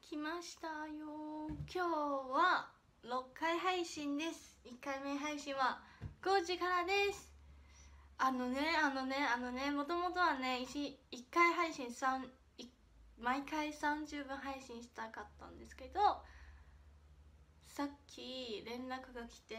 来ましたよ。今日は6回配信です。1回目配信は5時からです。もともとはね、1回配信毎回30分配信したかったんですけど、さっき連絡が来て、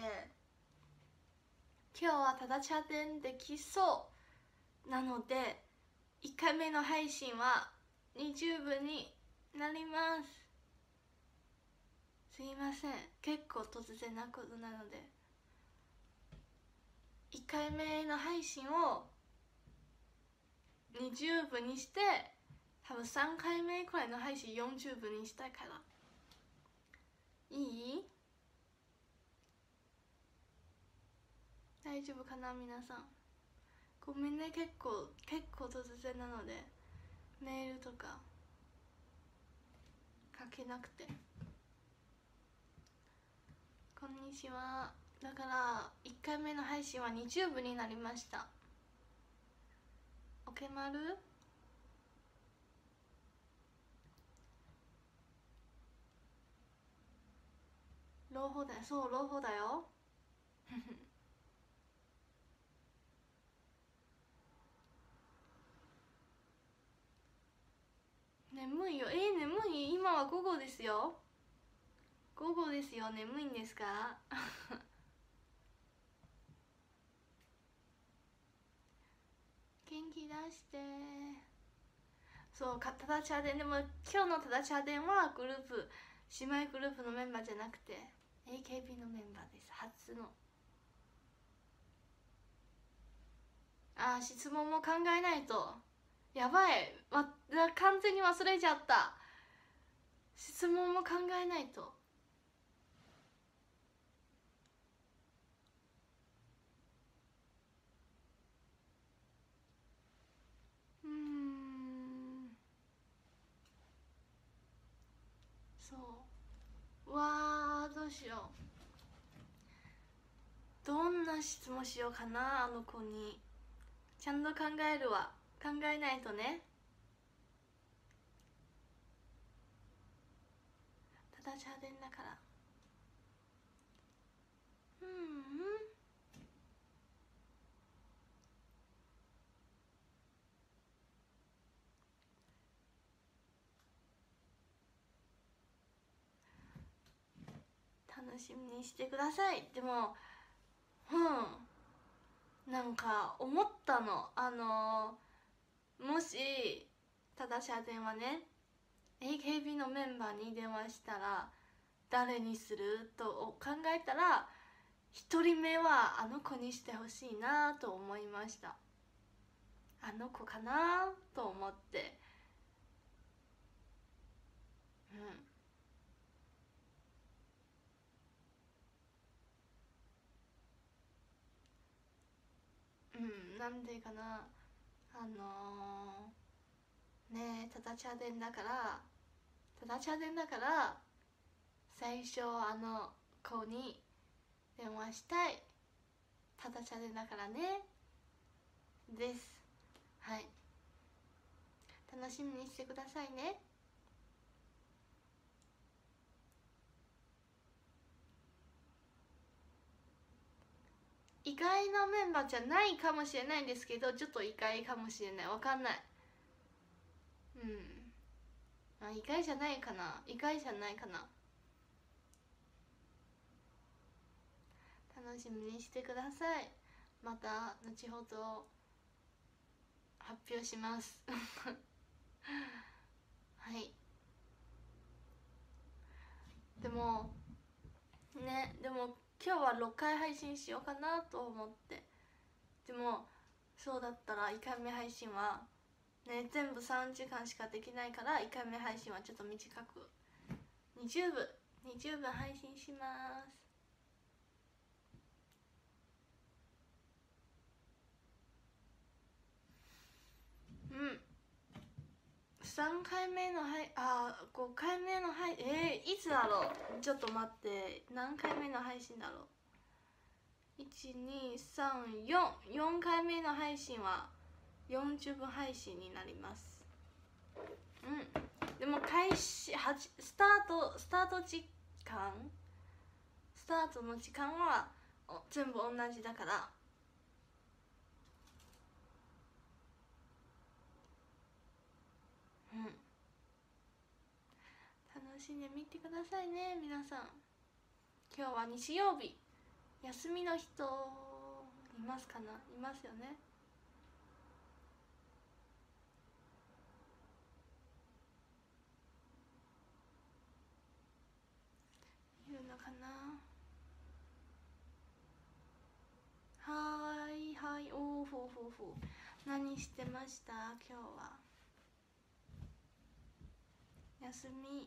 今日はただチャ電できそうなので、1回目の配信は20分になります。すいません、結構突然なことなので、1回目の配信を20分にして、多分3回目くらいの配信40分にしたいから。いい？大丈夫かな皆さん。ごめんね、結構突然なのでメールとか書けなくて。こんにちは。だから1回目の配信は20分になりました。おけまる？朗報だよ。そう、朗報だよ。眠いよ。眠い？今は午後ですよ。午後ですよ。眠いんですか？元気出して。そう、ただチャ電でも、今日のただチャ電はグループ、姉妹グループのメンバーじゃなくて AKB のメンバーです。初の。質問も考えないと。やばい、完全に忘れちゃった。質問も考えないと。そう。どうしよう。どんな質問しようかな、あの子に。ちゃんと考えるわ。考えないとね。ただチャ電だから。楽しみにしてください。でもなんか思ったの。もしただしゃ電話ね、 AKB のメンバーに電話したら誰にすると考えたら、1人目はあの子にしてほしいなと思いました。あの子かなと思って。なんでかな。ただチャ電だから最初あの子に電話したい。ただチャ電だからねです。はい、楽しみにしてくださいね。意外なメンバーじゃないかもしれないんですけど、ちょっと意外かもしれない。わかんない。意外じゃないかな。楽しみにしてください。また後ほど発表します。はい。でも今日は6回配信しようかなと思って。でもそうだったら1回目配信はね、全部3時間しかできないから、1回目配信はちょっと短く20分配信します。3回目の5回目の配信、いつだろう。ちょっと待って、何回目の配信だろう。4回目の配信は40分配信になります。 でも開始スタートの時間は全部同じだから、楽しんでみてくださいね皆さん。今日は日曜日、休みの人いますかな？いますよね。いるのかな？はいはい、おーふうふうふう。何してました今日は？休み。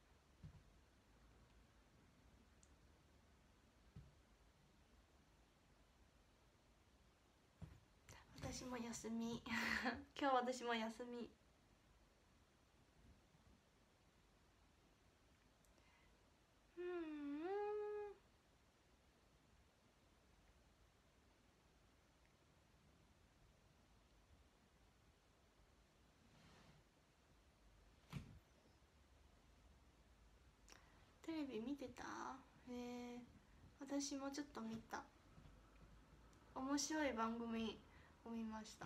私も休み今日私も休み。テレビ見てた？私もちょっと見た。面白い番組を見ました。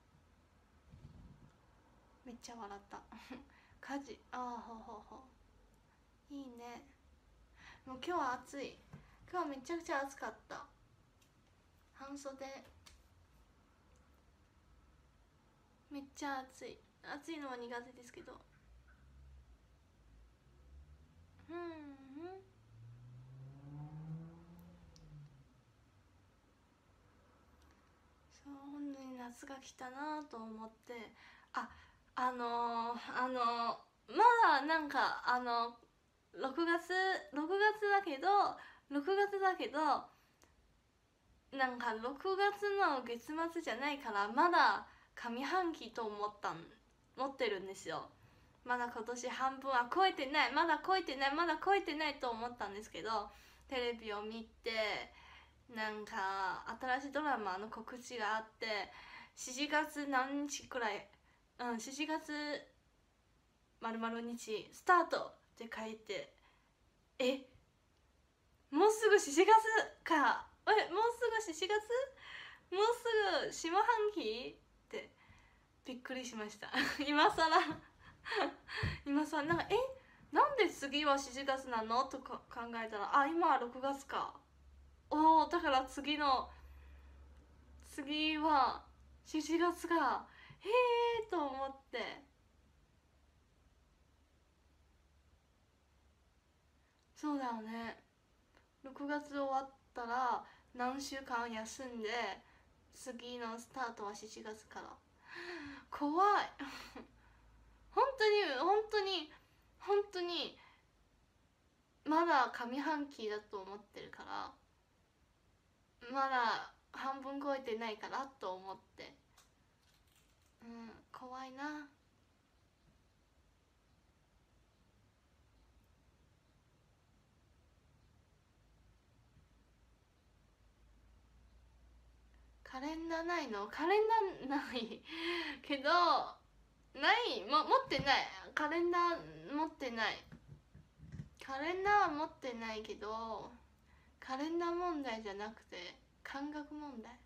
めっちゃ笑った家事、ほうほうほう、いいね。もう今日は暑い。今日はめちゃくちゃ暑かった。半袖、めっちゃ暑い。暑いのは苦手ですけど、そう、本当に夏が来たなと思って。まだなんか6月だけどなんか6月の月末じゃないからまだ上半期と思ってるんですよ。まだ今年半分は超えてない、まだ超えてないと思ったんですけど、テレビを見てなんか新しいドラマの告知があって、7月何日くらい、7月丸々日スタートって書いて、もうすぐ4月か、もうすぐ4月、もうすぐ下半期ってびっくりしました今更なんかなんで次は7月なのとか考えたら、今は6月か。だから次は7月がと思って。そうだよね。6月終わったら何週間休んで、次のスタートは7月から。怖い本当にまだ上半期だと思ってるから、まだ半分超えてないからと思って、怖いな。カレンダーないの？カレンダーないけど、持ってない。カレンダー持ってない。カレンダーは持ってないけど、カレンダー問題じゃなくて感覚問題。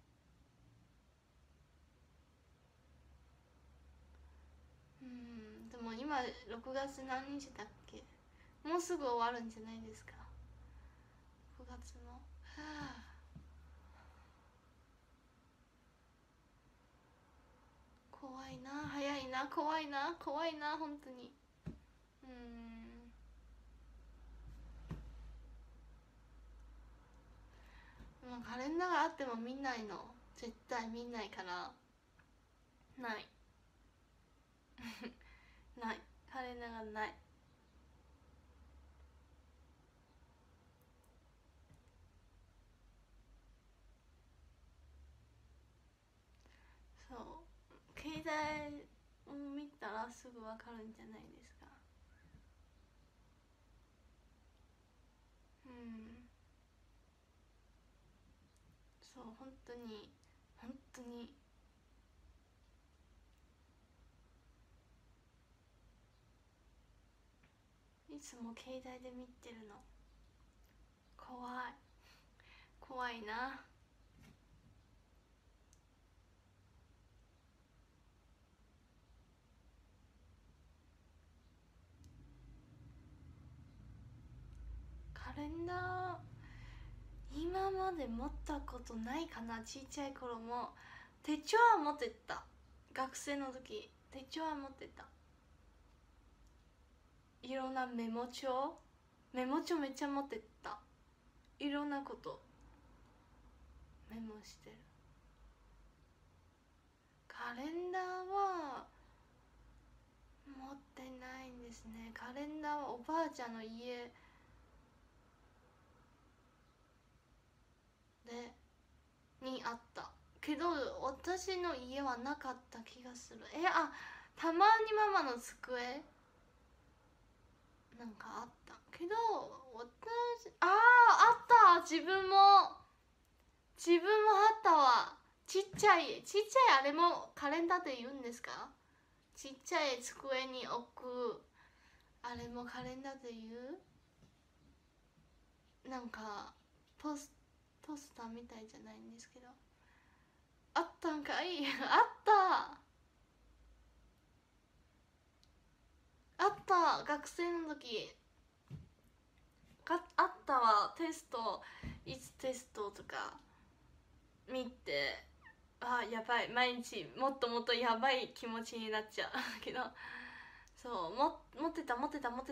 でも今6月何日だっけ？もうすぐ終わるんじゃないですか、6月の。怖いな、早いな、怖いな本当に。もうカレンダーがあっても見ないの、絶対見ないから。ないないカレンダーがない。そう、携帯を見たらすぐ分かるんじゃないですか。そう、本当にいつも携帯で見てるの。怖いな。カレンダー今まで持ったことないかな。ちっちゃい頃も手帳は持ってた。学生の時手帳は持ってた。いろんなメモ帳めっちゃ持ってた。いろんなことメモしてる。カレンダーは持ってないんですね。カレンダーはおばあちゃんの家でにあったけど、私の家はなかった気がする。たまにママの机なんかあったけど、あった。自分もあったわ。ちっちゃいあれもカレンダーって言うんですか？ちっちゃい机に置くあれもカレンダーって言う？なんかポスターみたいじゃないんですけど、あったんかい。あった学生の時あったわ。いつテストとか見て、やばい、毎日もっともっとやばい気持ちになっちゃうけど、そう持ってた。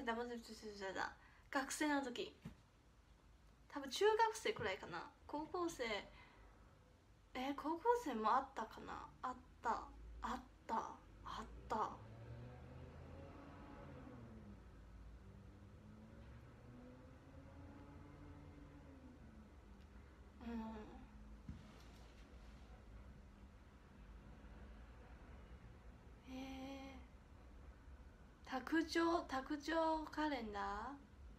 学生の時、多分中学生くらいかな。高校生もあったかな。あったうん。卓上カレンダー、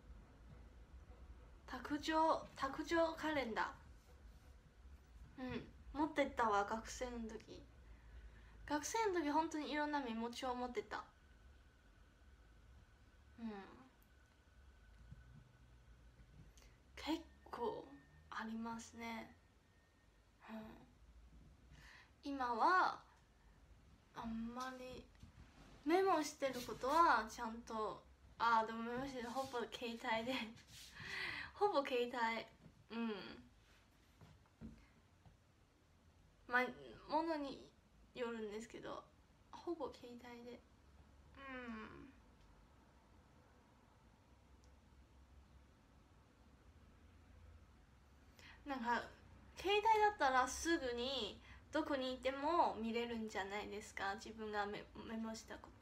卓上カレンダー、持ってったわ。学生の時本当にいろんなメモ帳を持ってた。結構ありますね。今はあんまりメモしてることはちゃんと、でもメモしてるほぼ携帯でほぼ携帯。まあものによるんですけど、ほぼ携帯で。なんか携帯だったらすぐにどこにいても見れるんじゃないですか、自分がメモしたこと。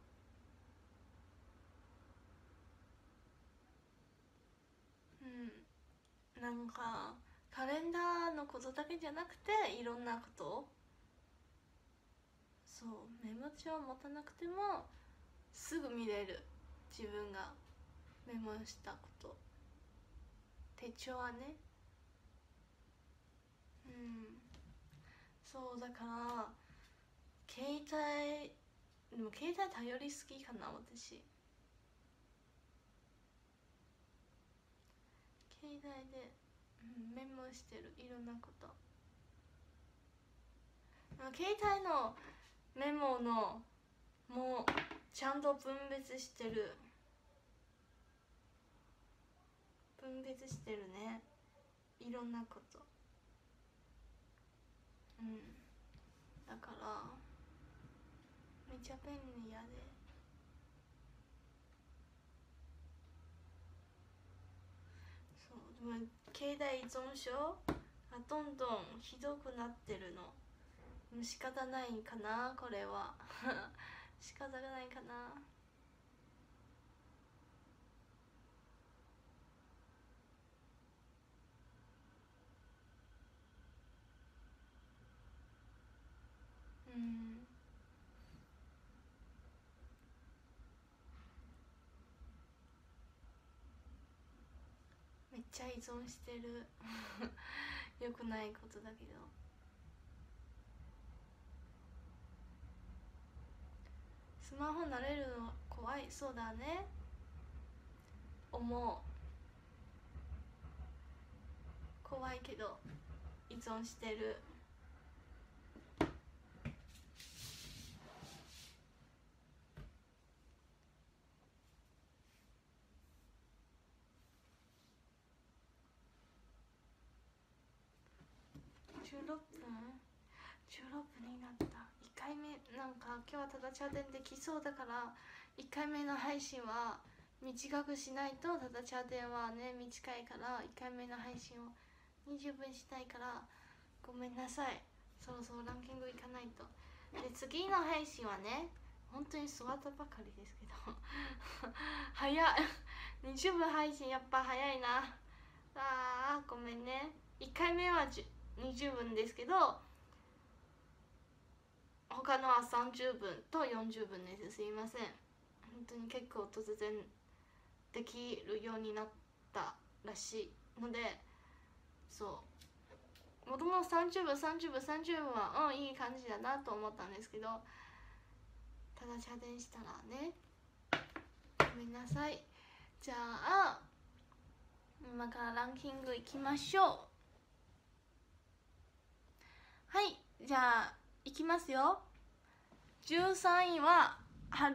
なんかカレンダーのことだけじゃなくていろんなこと、そうメモ帳を持たなくてもすぐ見れる、自分がメモしたこと。手帳はね。そうだから携帯頼りすぎかな、私。携帯で、メモしてる、いろんなこと。携帯のメモのもうちゃんと分別してるね、いろんなこと。だからめっちゃ便利やで。そうでも携帯依存症がどんどんひどくなってるの。仕方ないかな、これは。仕方がないかな。めっちゃ依存してる。よくないことだけど。スマホ慣れるの怖い。そうだね。 思う。怖いけど依存してる。16分になった。1回目なんか今日はただチャ電できそうだから1回目の配信は短くしないと、ただチャ電はね短いから1回目の配信を20分したいからごめんなさい。そろそろランキングいかないと。で次の配信はね本当に座ったばかりですけど早い20分配信やっぱ早いな。ごめんね。1回目は20分ですけど他のは30分と40分です。すいません。本当に結構突然できるようになったらしいので、そうもともと30分はいい感じだなと思ったんですけど、ただ茶電したらねごめんなさい。じゃあ今からランキングいきましょう。はい、じゃあいきますよ。13位は春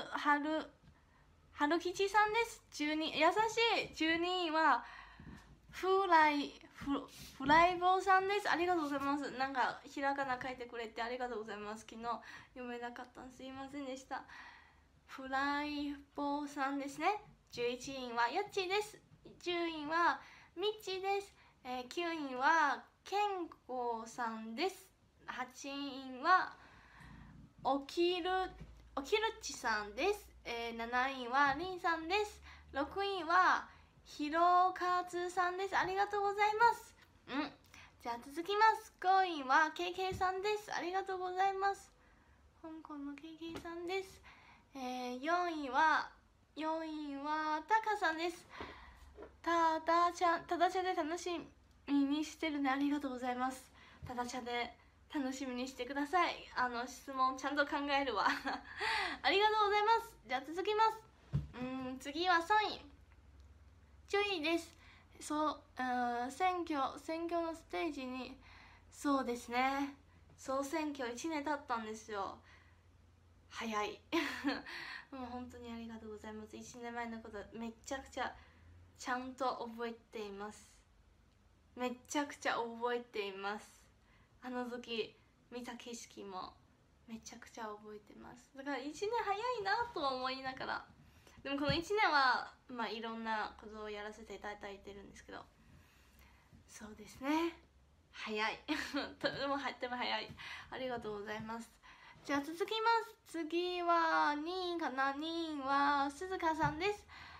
吉さんです。優しい。12位はフライボーさんです。ありがとうございます。なんかひらがな書いてくれてありがとうございます。昨日読めなかったんすいませんでした。フライボーさんですね。11位はやっちーです。10位はみっちーです。9位はけんこさんです。8位はおきるちさんです。7位はりんさんです。6位はひろかつさんです。ありがとうございます。じゃあ続きます。5位は KK さんです。ありがとうございます。香港の KK さんです。4位はたかさんです。ただ茶で楽しみにしてるね。ありがとうございます。ただ茶で楽しみにしてください。質問ちゃんと考えるわありがとうございます。じゃあ続きます。次は3位10位です。選挙のステージにそうですね、総選挙1年経ったんですよ。早いもう本当にありがとうございます。1年前のことめちゃくちゃちゃんと覚えています。めちゃくちゃ覚えています。あの時見た景色もめちゃくちゃ覚えてます。だから1年早いなと思いながら、でもこの1年はいろんなことをやらせていただいてるんですけど、そうですね、早いとても早い。ありがとうございます。じゃあ続きます。次は2位かな。2位は鈴鹿さんです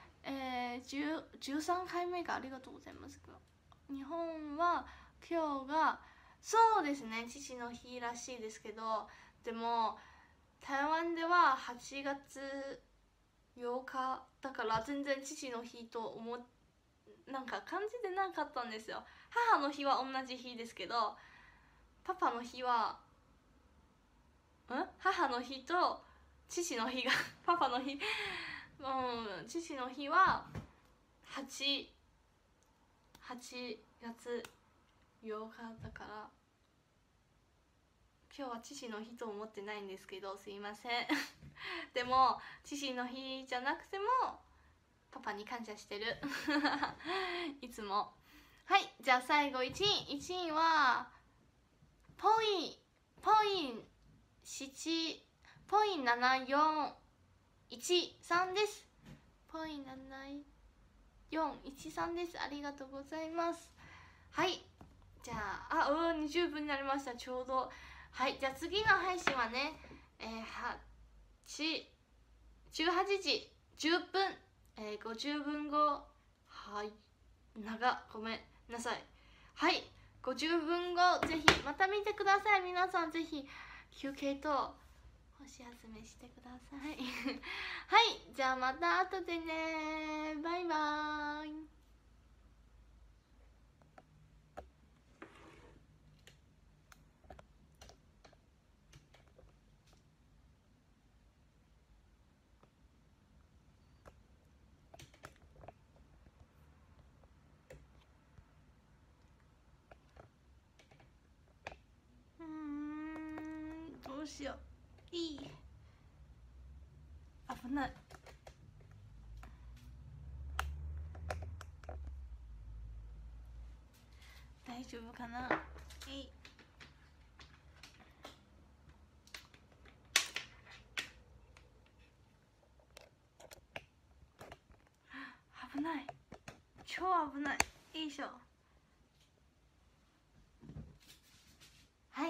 。13回目か。ありがとうございます。日本は今日がそうですね父の日らしいですけど、でも台湾では8月8日だから全然父の日となんか感じてなかったんですよ。母の日は同じ日ですけど、パパの日は母の日と父の日がパパの日父の日は8月8日だから、今日は父の日と思ってないんですけど、すいませんでも父の日じゃなくてもパパに感謝してるいつも。はい、じゃあ最後1位はポイ74113です。ポイ74113です。ありがとうございます。はい、じゃあ20分になりました。ちょうど。はい、じゃあ次の配信はね18時10分、50分後、はいごめんなさい。はい、50分後ぜひまた見てください。皆さんぜひ休憩と星集めしてくださいはい、じゃあまた後でね。バイバーイ。 うしよう。いい、危ない。大丈夫かな。危ない、超危ない。よいしょ。はい、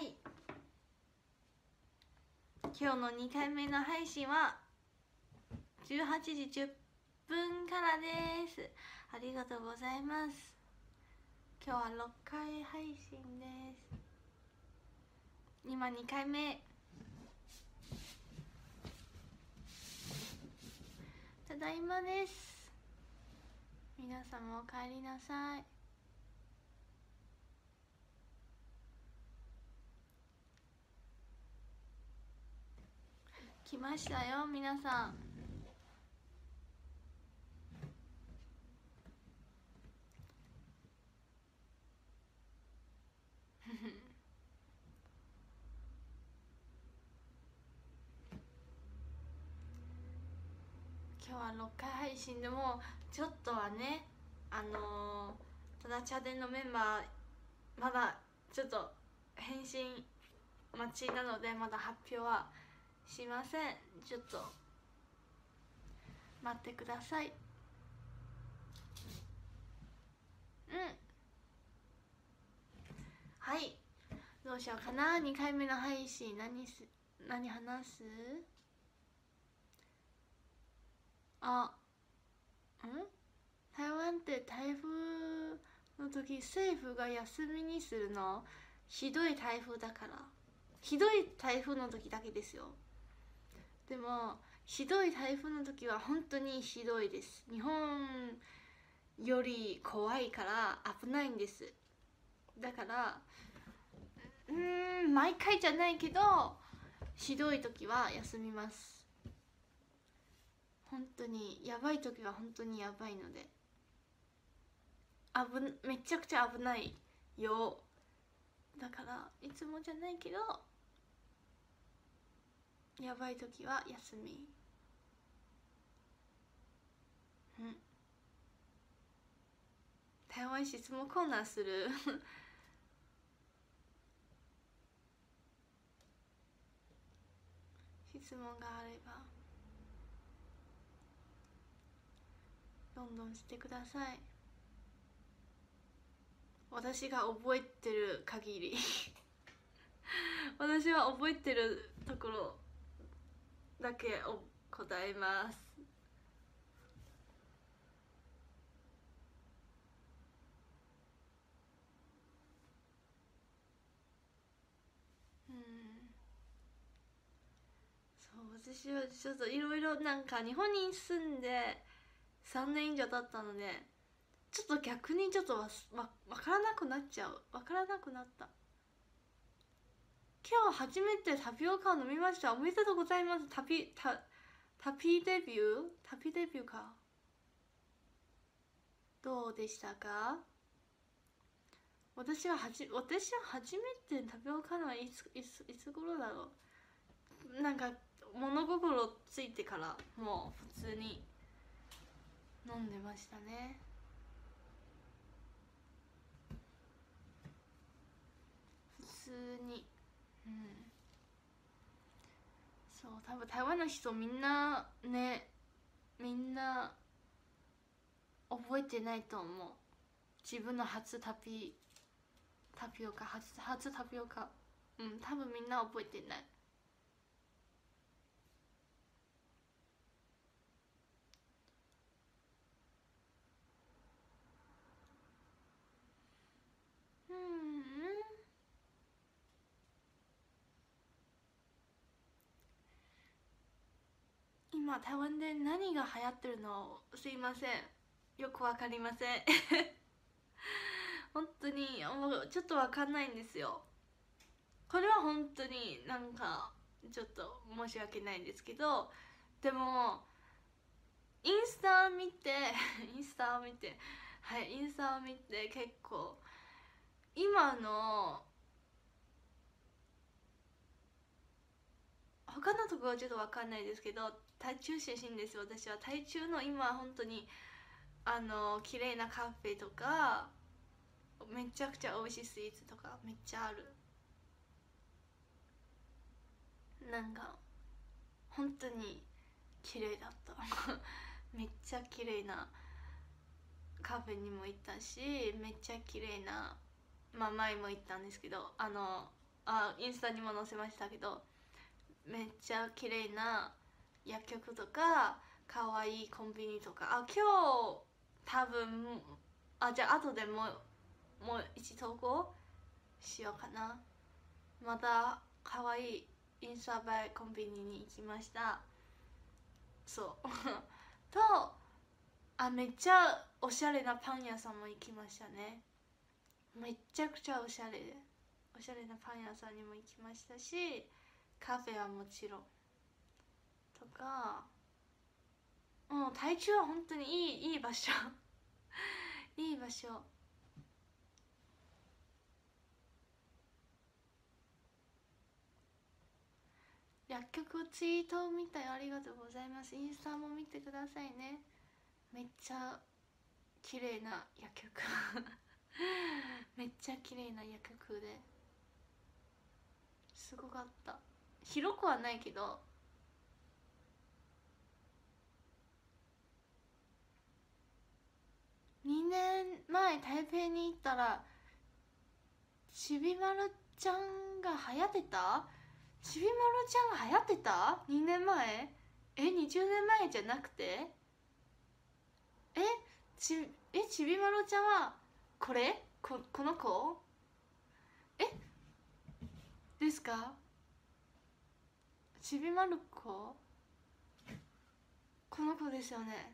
今日の2回目の配信は18時10分からです。ありがとうございます。今日は6回配信です。今2回目。ただいまです。皆様お帰りなさい。来ましたよ皆さん。今日は6回配信でもちょっとはね、ただチャデンのメンバーまだちょっと返信待ちなのでまだ発表はしません。ちょっと待ってください。はい、どうしようかな。2回目の配信何話す。台湾って台風の時政府が休みにするの。ひどい台風だから。ひどい台風の時だけですよ。でもひどい台風の時は本当にひどいです。日本より怖いから危ないんです。だから毎回じゃないけどひどい時は休みます。本当にやばい時は本当にやばいので、めちゃくちゃ危ないよ。だからいつもじゃないけどやばい時は休み。台湾質問コーナーする。質問があればどんどんしてください。私が覚えてる限り私は覚えてるところだけを答えます。そう、私はちょっといろいろなんか日本に住んで3年以上経ったのでちょっと逆にちょっとわからなくなっちゃう。わからなくなった。今日初めてタピオカを飲みました。おめでとうございます。タピデビューか。どうでしたか。私は初めてタピオカのはいつ頃だろう。なんか物心ついてからもう普通に飲んでましたね。普通に。そう、多分台湾の人みんなね、みんな覚えてないと思う。自分の初タピオカ、初タピオカ。多分みんな覚えてない。今台湾で何が流行ってるの、すいません、よくわかりません。本当にもうちょっとわかんないんですよ。これは本当になんかちょっと申し訳ないんですけど、でもインスタを見てはい、インスタを見て結構今の他のところはちょっと分かんないですけど、台中出身です。私は台中の今本当に綺麗なカフェとかめちゃくちゃ美味しいスイーツとかめっちゃある。なんか本当に綺麗だっためっちゃ綺麗なカフェにも行ったし、めっちゃ綺麗な、まあ前も行ったんですけど、インスタにも載せましたけど、めっちゃ綺麗な薬局とか可愛いコンビニとか、今日多分じゃあ後でもう一投稿しようかな。また可愛いインスタ映えコンビニに行きました。そうとめっちゃおしゃれなパン屋さんも行きましたね。めっちゃくちゃおしゃれなパン屋さんにも行きましたし、カフェはもちろんとか、台中は本当にいい場所いい場所。薬局ツイートを見たよ、ありがとうございます。インスタも見てくださいね。めっちゃ綺麗な薬局めっちゃ綺麗な薬局ですごかった。広くはないけど、2年前台北に行ったらちびまるちゃんが流行ってた。ちびまるちゃんが流行ってた ?2 年前20年前じゃなくてちびまるちゃんはこの子ですか？ちびまる子この子ですよね。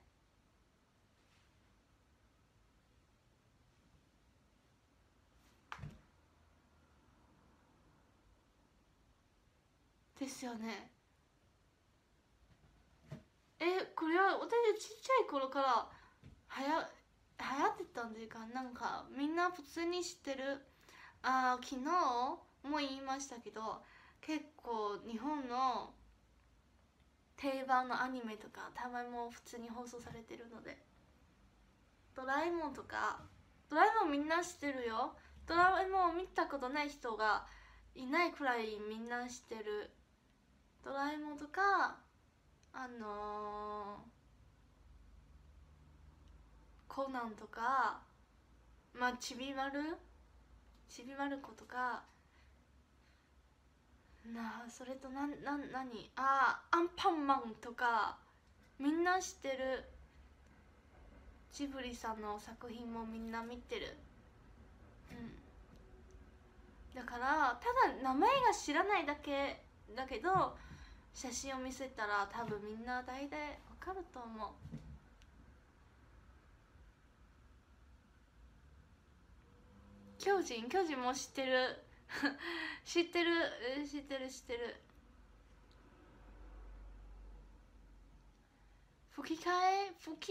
ですよね。これは私ちっちゃい頃から流行ってたんでか、なんかみんな普通に知ってる。昨日も言いましたけど、結構日本の定番のアニメとかたまにも普通に放送されてるので、ドラえもんとか、ドラえもんみんな知ってるよ。ドラえもん見たことない人がいないくらいみんな知ってる。ドラえもんとかコナンとか、ちびまる子とかそれと何アンパンマンとかみんな知ってる。ジブリさんの作品もみんな見てる。だからただ名前が知らないだけだけど、写真を見せたら多分みんな大体わかると思う。巨人も知ってる知ってる。吹き替え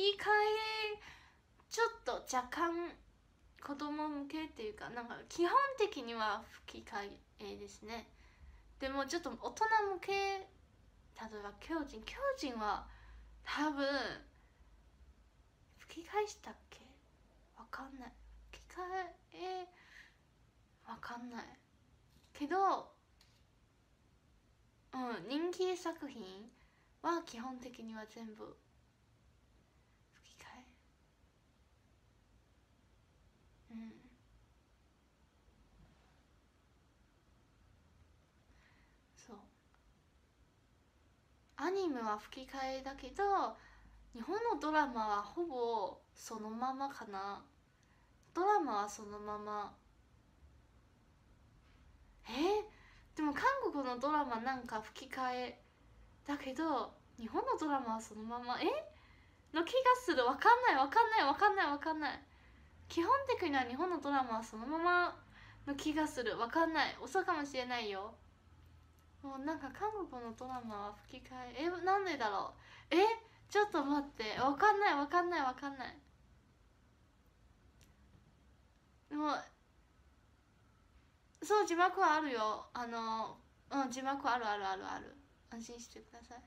ちょっと若干子供向けっていうか、なんか基本的には吹き替えですね。でもちょっと大人向け、例えば巨人は多分吹き替えしたっけ、わかんない。吹き替えわかんないけど、人気作品は基本的には全部吹き替え。そうアニメは吹き替えだけど、日本のドラマはほぼそのままかな。ドラマはそのまま。でも韓国のドラマなんか吹き替えだけど、日本のドラマはそのままの気がする。わかんない。基本的には日本のドラマはそのままの気がする。わかんない、嘘かもしれないよ。もうなんか韓国のドラマは吹き替えなんでだろう。ちょっと待って、わかんない。でもそう、字幕はあるよ。字幕ある。 安心してください。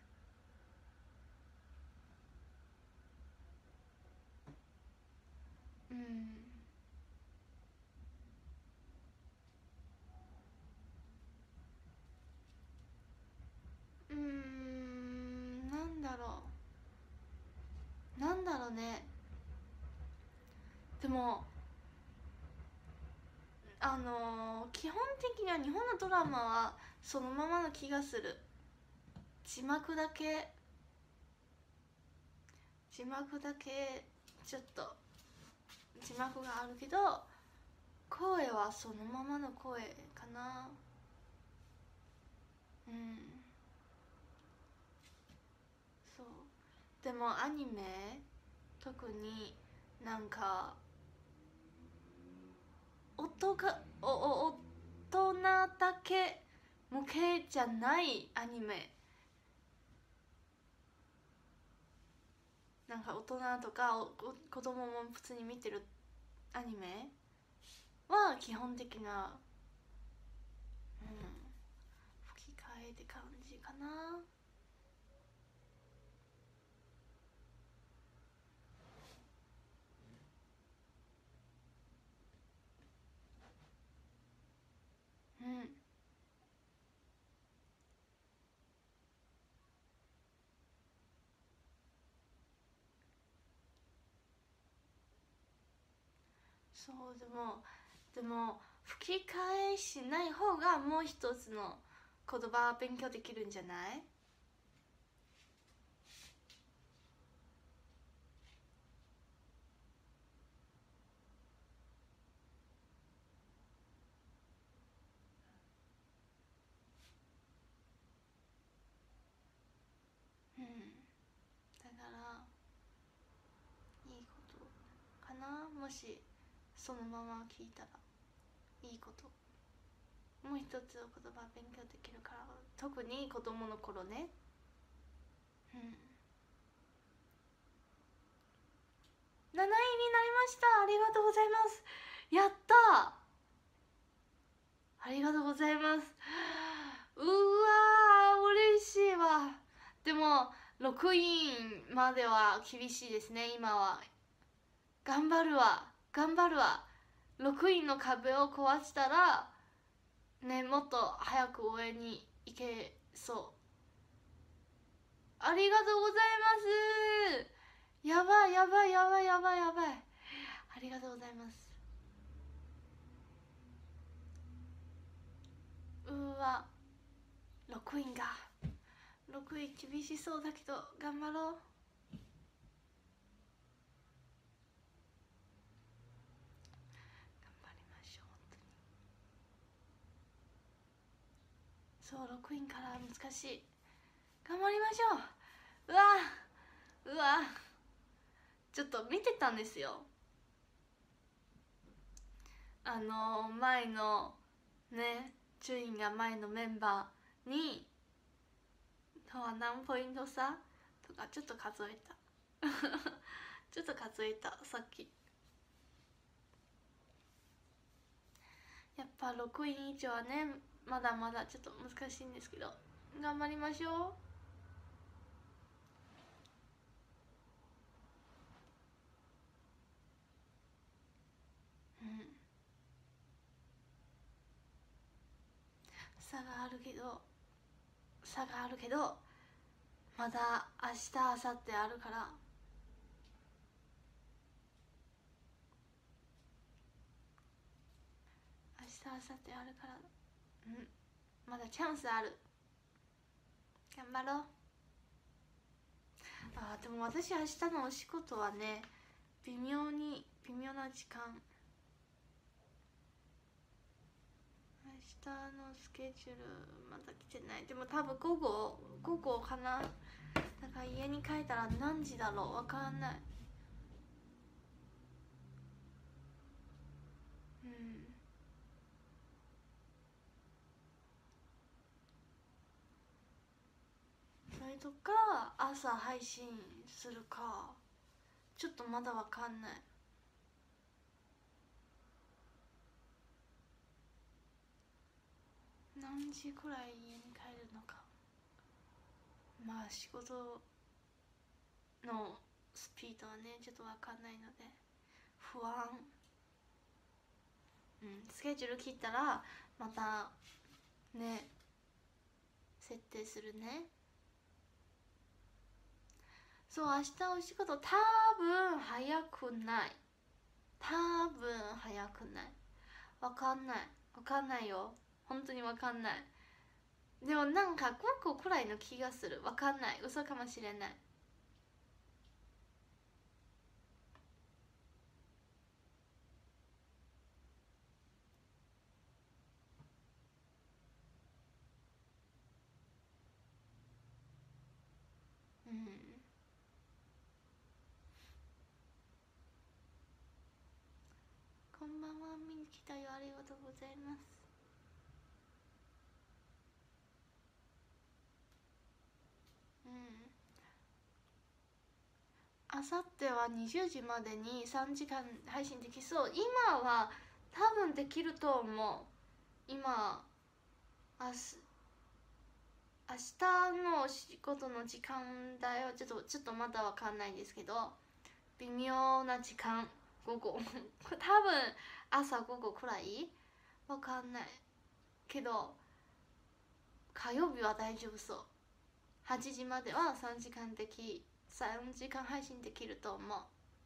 なんだろうね。でも基本的には日本のドラマはそのままの気がする。字幕だけちょっと字幕があるけど、声はそのままの声かな。そう。でもアニメ特になんか大人だけ向けじゃないアニメ、なんか大人とか子供も普通に見てるアニメは基本的な、吹き替えって感じかな。そうでも吹き替えしない方がもう一つの言葉勉強できるんじゃない？だからいいことかな。もしそのまま聞いたらいいこと、もう一つ言葉勉強できるから、特に子供の頃ね。7位になりました。ありがとうございます。やった。ありがとうございます。うわー、嬉しいわ。でも6位までは厳しいですね。今は頑張るわ。6位の壁を壊したらね、もっと早く上に行けそう。ありがとうございます。やばい。ありがとうございます。わ、6位が6位厳しそうだけど頑張ろう。頑張りましょう。そう、6位から難しい。頑張りましょう。うわちょっと見てたんですよ。前のね、チュインが前のメンバーにとは何ポイント差とかちょっと数えたさっき。やっぱ6位以上はね、まだまだちょっと難しいんですけど、頑張りましょう。差があるけどまだ明日明後日あるから、明日明後日あるから、まだチャンスある。頑張ろう。でも私明日のお仕事はね、微妙な時間。明日のスケジュールまだ来てない。でも多分午後かな。だから家に帰ったら何時だろう、わかんない。それとか朝配信するか、ちょっとまだわかんない。何時くらい家に帰るのか。 仕事のスピードはねちょっとわかんないので不安。スケジュール切ったらまたね設定するね。そう、明日お仕事多分早くない。多分早くない。わかんない。わかんないよ。本当にわかんない。でもなんか5個くらいの気がする。わかんない。嘘かもしれない。こんばんは、見に来たよ。ありがとうございます。あさっては20時までに3時間配信できそう。今は多分できると思う。今明日のお仕事の時間だよ。ちょっとまだわかんないんですけど、微妙な時間、午後多分朝午後くらい、わかんないけど火曜日は大丈夫そう。8時までは3時間配信できると思う。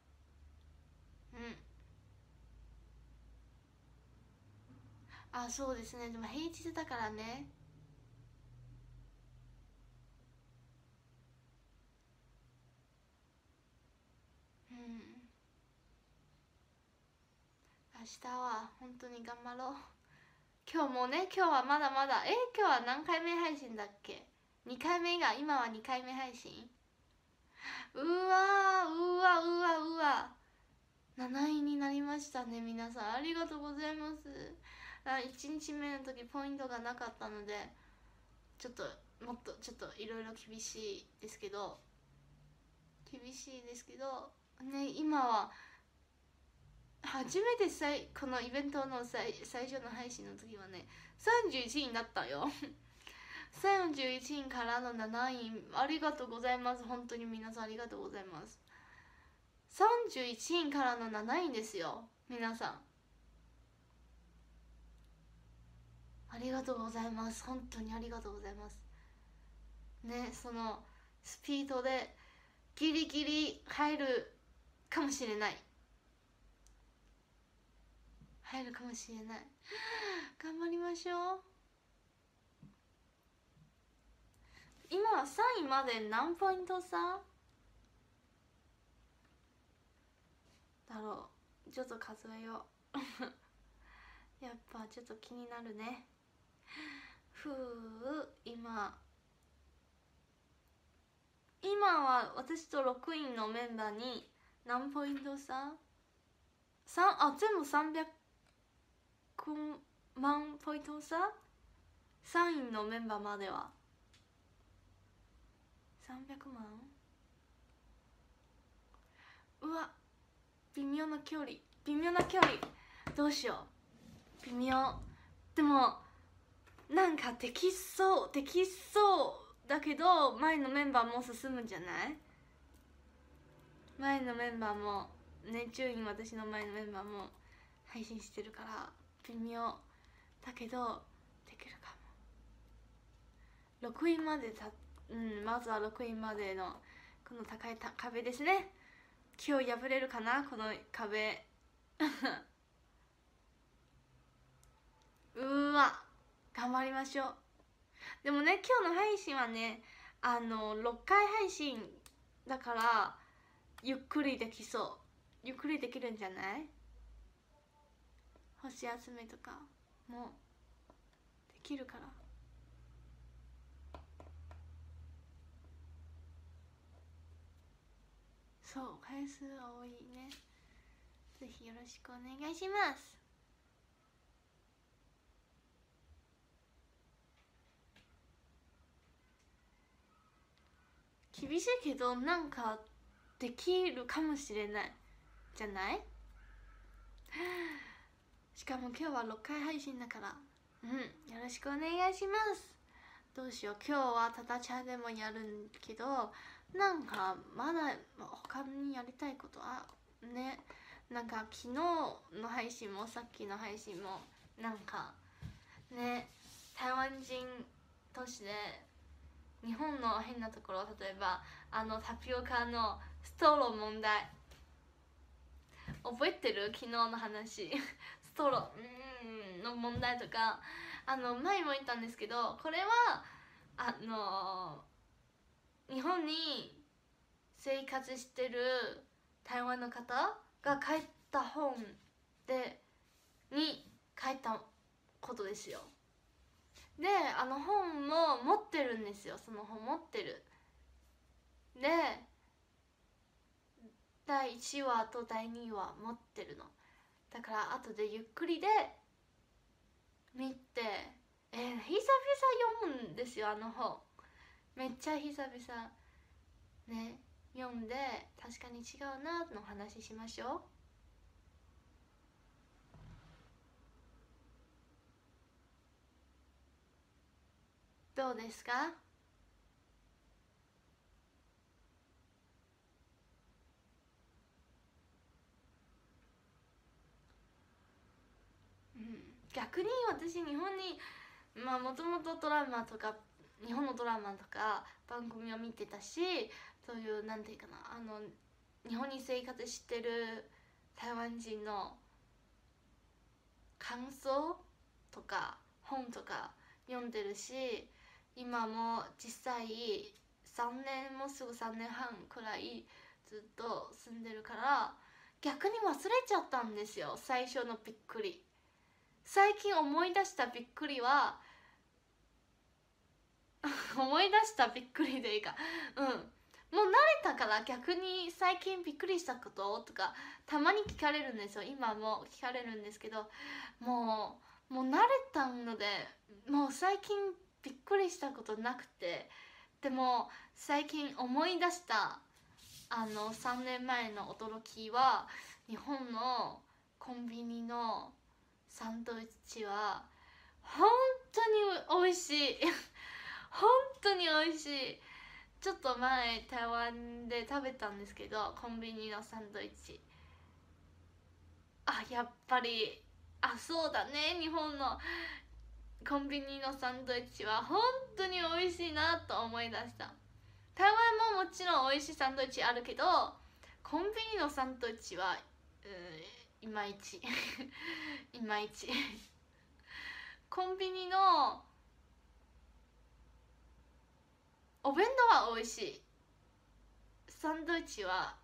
あ、そうですね。でも平日だからね。明日は本当に頑張ろう。今日もね、今日はまだまだ今日は何回目配信だっけ。2回目が今は2回目配信。うわうわうわうわ、7位になりましたね。皆さんありがとうございます。1日目の時ポイントがなかったのでちょっともっとちょっといろいろ厳しいですけどね、今は初めてこのイベントの最初の配信の時はね31位になったよ31位からの7位、ありがとうございます。本当に皆さんありがとうございます。31位からの7位ですよ。皆さんありがとうございます。本当にありがとうございますね。そのスピードでギリギリ入るかもしれない。頑張りましょう。今は3位まで何ポイント差だろう。ちょっと数えようやっぱちょっと気になるね。今は私と6位のメンバーに何ポイント差全部300万ポイント差。3位のメンバーまでは300万。うわ、微妙な距離。どうしよう。微妙。でもなんかできそうだけど、前のメンバーも進むんじゃない。前のメンバーもね、私の前のメンバーも配信してるから微妙だけどできるかも。6位までまずは6位までのこの高い壁ですね。今日破れるかな、この壁うわ、頑張りましょう。でもね、今日の配信はね6回配信だからゆっくりできそう。ゆっくりできるんじゃない。星集めとかもできるから。そう、回数多いね。ぜひよろしくお願いします。厳しいけどなんかできるかもしれないじゃない。しかも今日は6回配信だからよろしくお願いします。 どうしよう、今日はタタチャでもやるけど、なんかまだ他にやりたいことはね、なんか昨日の配信もさっきの配信もなんかね、台湾人として日本の変なところ、例えばタピオカのストロー問題覚えてる？昨日の話ストローの問題とか前も言ったんですけど、これは日本に生活してる台湾の方が書いた本に書いたことですよ。で本も持ってるんですよ。その本持ってる。で第1話と第2話持ってるの。だから後でゆっくりで見て、久々読むんですよ、本。めっちゃ久々ね、読んで確かに違うなの話しましょう。どうですか？逆に私日本にもともとドラマとか日本のドラマとか番組を見てたし、そういうなんていうかな、日本に生活してる台湾人の感想とか本とか読んでるし、今も実際3年もすぐ3年半くらいずっと住んでるから、逆に忘れちゃったんですよ、最初のびっくり。最近思い出したびっくりは思い出したびっくりでいいか、もう慣れたから、逆に最近びっくりしたこととかたまに聞かれるんですよ。今も聞かれるんですけど、もう慣れたので、もう最近びっくりしたことなくて、でも最近思い出した3年前の驚きは、日本のコンビニのサンドイッチは本当に美味しい本当に美味しい。ちょっと前台湾で食べたんですけど、コンビニのサンドイッチ、やっぱりそうだね、日本のコンビニのサンドイッチは本当に美味しいなと思い出した。台湾ももちろん美味しいサンドイッチあるけど、コンビニのサンドイッチはいまいちいまいちコンビニのお弁当は美味しい。サンドイッチは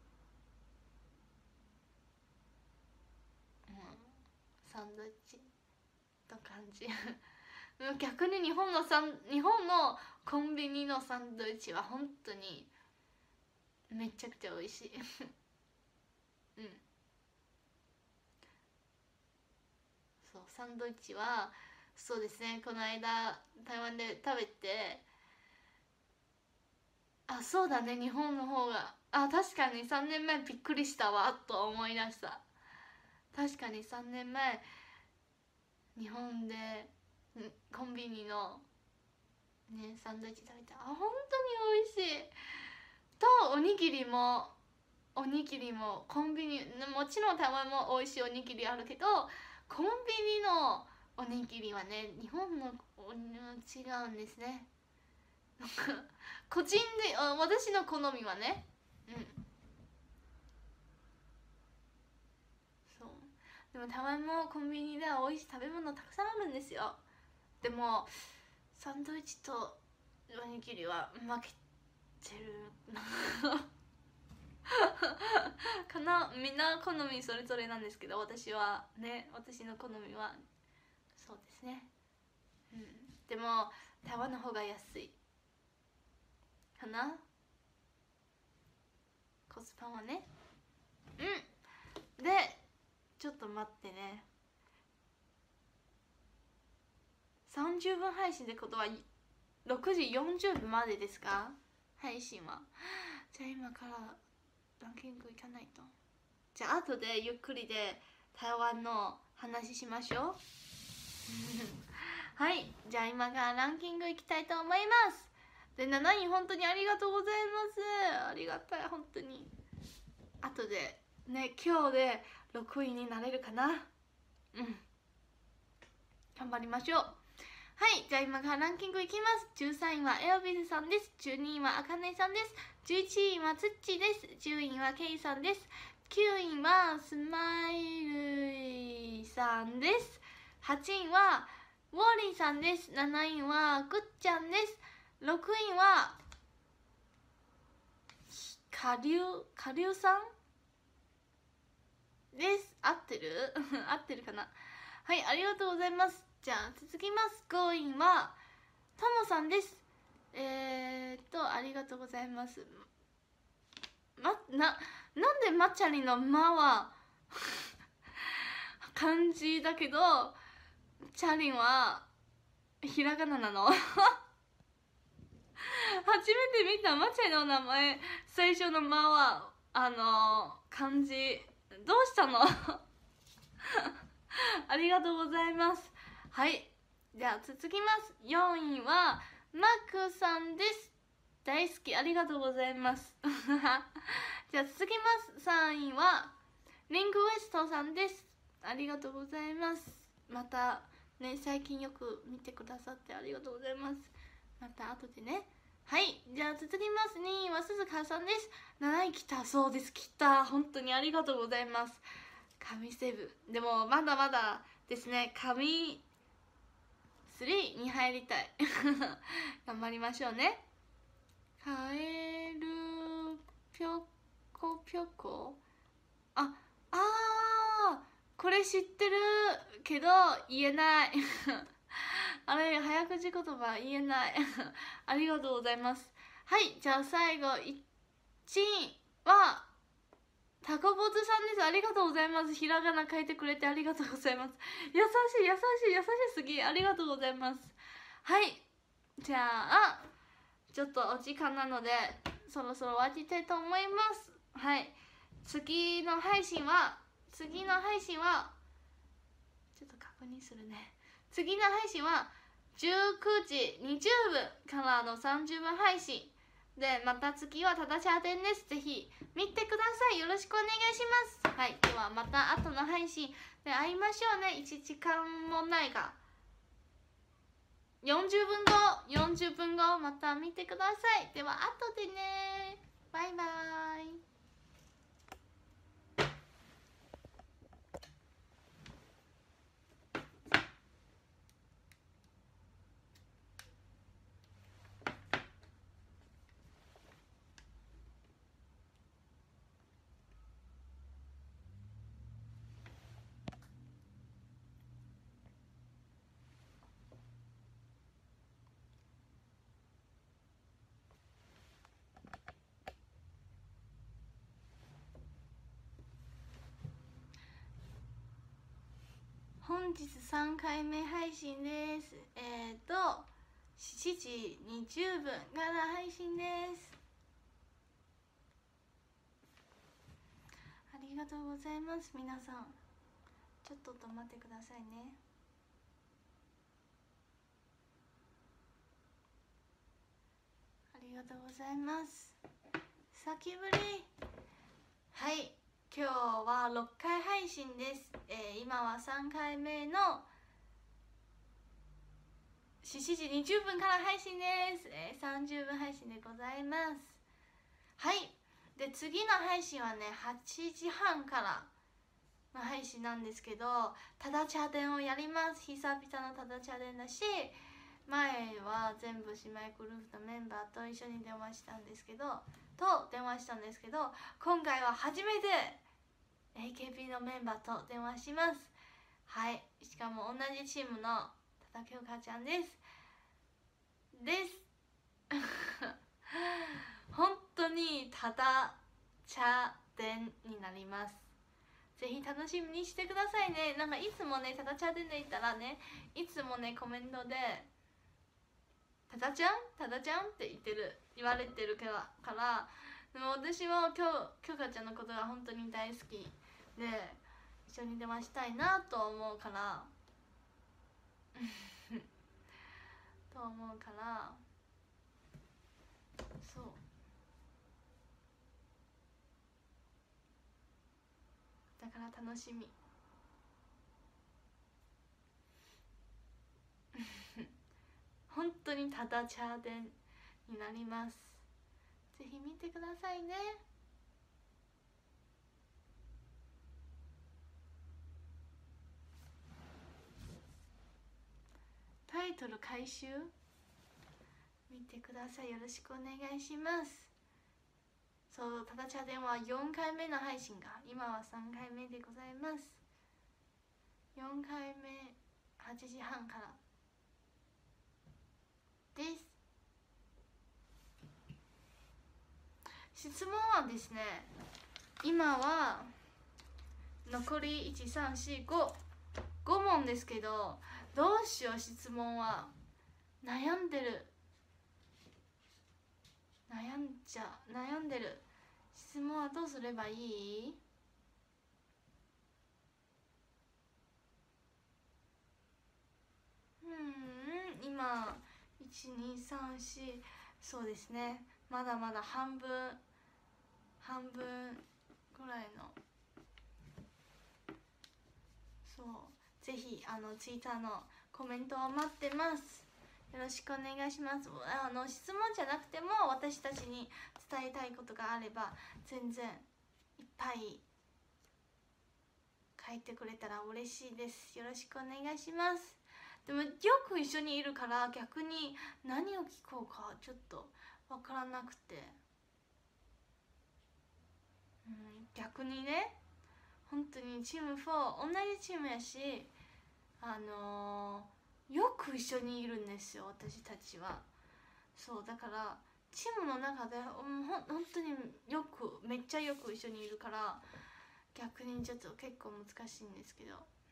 サンドイッチと感じ逆に日本のコンビニのサンドイッチは本当にめちゃくちゃ美味しいそう、サンドイッチはそうですね、この間台湾で食べて、そうだね、日本の方が確かに3年前びっくりしたわと思い出した。確かに3年前日本でコンビニのねサンドイッチ食べて、本当に美味しい。とおにぎりもコンビニ、もちろん台湾も美味しいおにぎりあるけど、コンビニのおにぎりはね、日本の違うんですね個人で私の好みはね、そうでも台湾もコンビニでは美味しい食べ物たくさんあるんですよ。でもサンドイッチとおにぎりは負けてるかな。みんな好みそれぞれなんですけど、私の好みはそうですね。でも台湾の方が安いかな、コスパはね。でちょっと待ってね、30分配信ってことは6時40分までですか、配信は。じゃあ今からランキングいかないと。じゃあ後でゆっくりで台湾の話しましょうはい、じゃあ今からランキングいきたいと思います。で7位本当にありがとうございます。ありがたい、本当に。後でね、今日で6位になれるかな。頑張りましょう。はい、じゃあ今からランキングいきます。13位はエオビスさんです。12位はあかねさんです。11位はつっちーです。10位はケイさんです。9位はスマイルさんです。8位はウォーリーさんです。7位はぐっちゃんです。6位はかりゅうさんです。合ってる合ってるかな。はい、ありがとうございます。じゃあ続きます。5位はともさんです。ありがとうございます。なんでまちゃりの「ま」は漢字だけどチャリンはひらがななの初めて見たまちゃりの名前、最初の「ま」は漢字。どうしたのありがとうございます。はい、じゃあ続きます。4位はマックさんです。大好き、ありがとうございますじゃあ続きます。3位はリンクウエストさんです。ありがとうございます。またね、最近よく見てくださってありがとうございます。また後でね。はい、じゃあ続きます。2位は鈴鹿さんです。7位来た、そうです、来た、本当にありがとうございます。神セブンでもまだまだですね。神3に入りたい頑張りましょうね。カエルぴょこぴょこ、これ知ってるけど言えないあれ、早口言葉言えないありがとうございます。はい、じゃあ最後1位はタコボツさんです。ありがとうございます。ひらがな書いてくれてありがとうございます。優しい優しい優しすぎ、ありがとうございます。はい、じゃあちょっとお時間なのでそろそろ終わりたいと思います。はい、次の配信はちょっと確認するね。次の配信は19時20分からの30分配信で、また次はただしゃでんです。ぜひ見てください。よろしくお願いします。はい、ではまた後の配信で会いましょうね。1時間もないが40分後また見てください。では後でね。バイバイ。本日3回目配信です。7時20分から配信です。ありがとうございます。皆さんちょっと止まってくださいね。ありがとうございます。先ぶり。はい、今日は6回配信です。今は3回目の7時20分から配信です。30分配信でございます。はい、で次の配信はね8時半からの配信なんですけど、ただチャ電をやります。久々のただチャ電だし、前は全部姉妹グループのメンバーと一緒に電話したんですけど今回は初めて AKB のメンバーと電話します。はい、しかも同じチームのただきょうかちゃんです本当にただ茶電になります。ぜひ楽しみにしてくださいね。なんかいつもねただ茶電でいたらね、いつもねコメントでただちゃんって言われてるから、でも私もきょかちゃんのことが本当に大好きで一緒に電話したいなと思うからと思うから、そうだから楽しみ本当にただチャーデンになります。ぜひ見てくださいね。タイトル回収見てください。よろしくお願いします。そう、ただチャーデンは4回目の配信が今は3回目でございます。4回目8時半からです。質問はですね、今は残り13455問ですけど、どうしよう。質問は悩んでる質問はどうすればいい？今1234、そうですね、まだまだ半分ぐらいの。そう、ぜひツイッターのコメントを待ってます。よろしくお願いします。質問じゃなくても私たちに伝えたいことがあれば全然いっぱい書いてくれたら嬉しいです。よろしくお願いします。でもよく一緒にいるから逆に何を聞こうかちょっと分からなくて、逆にね、本当にチーム4同じチームやし、よく一緒にいるんですよ私たちは。そうだからチームの中で本当にめっちゃよく一緒にいるから、逆にちょっと結構難しいんですけど、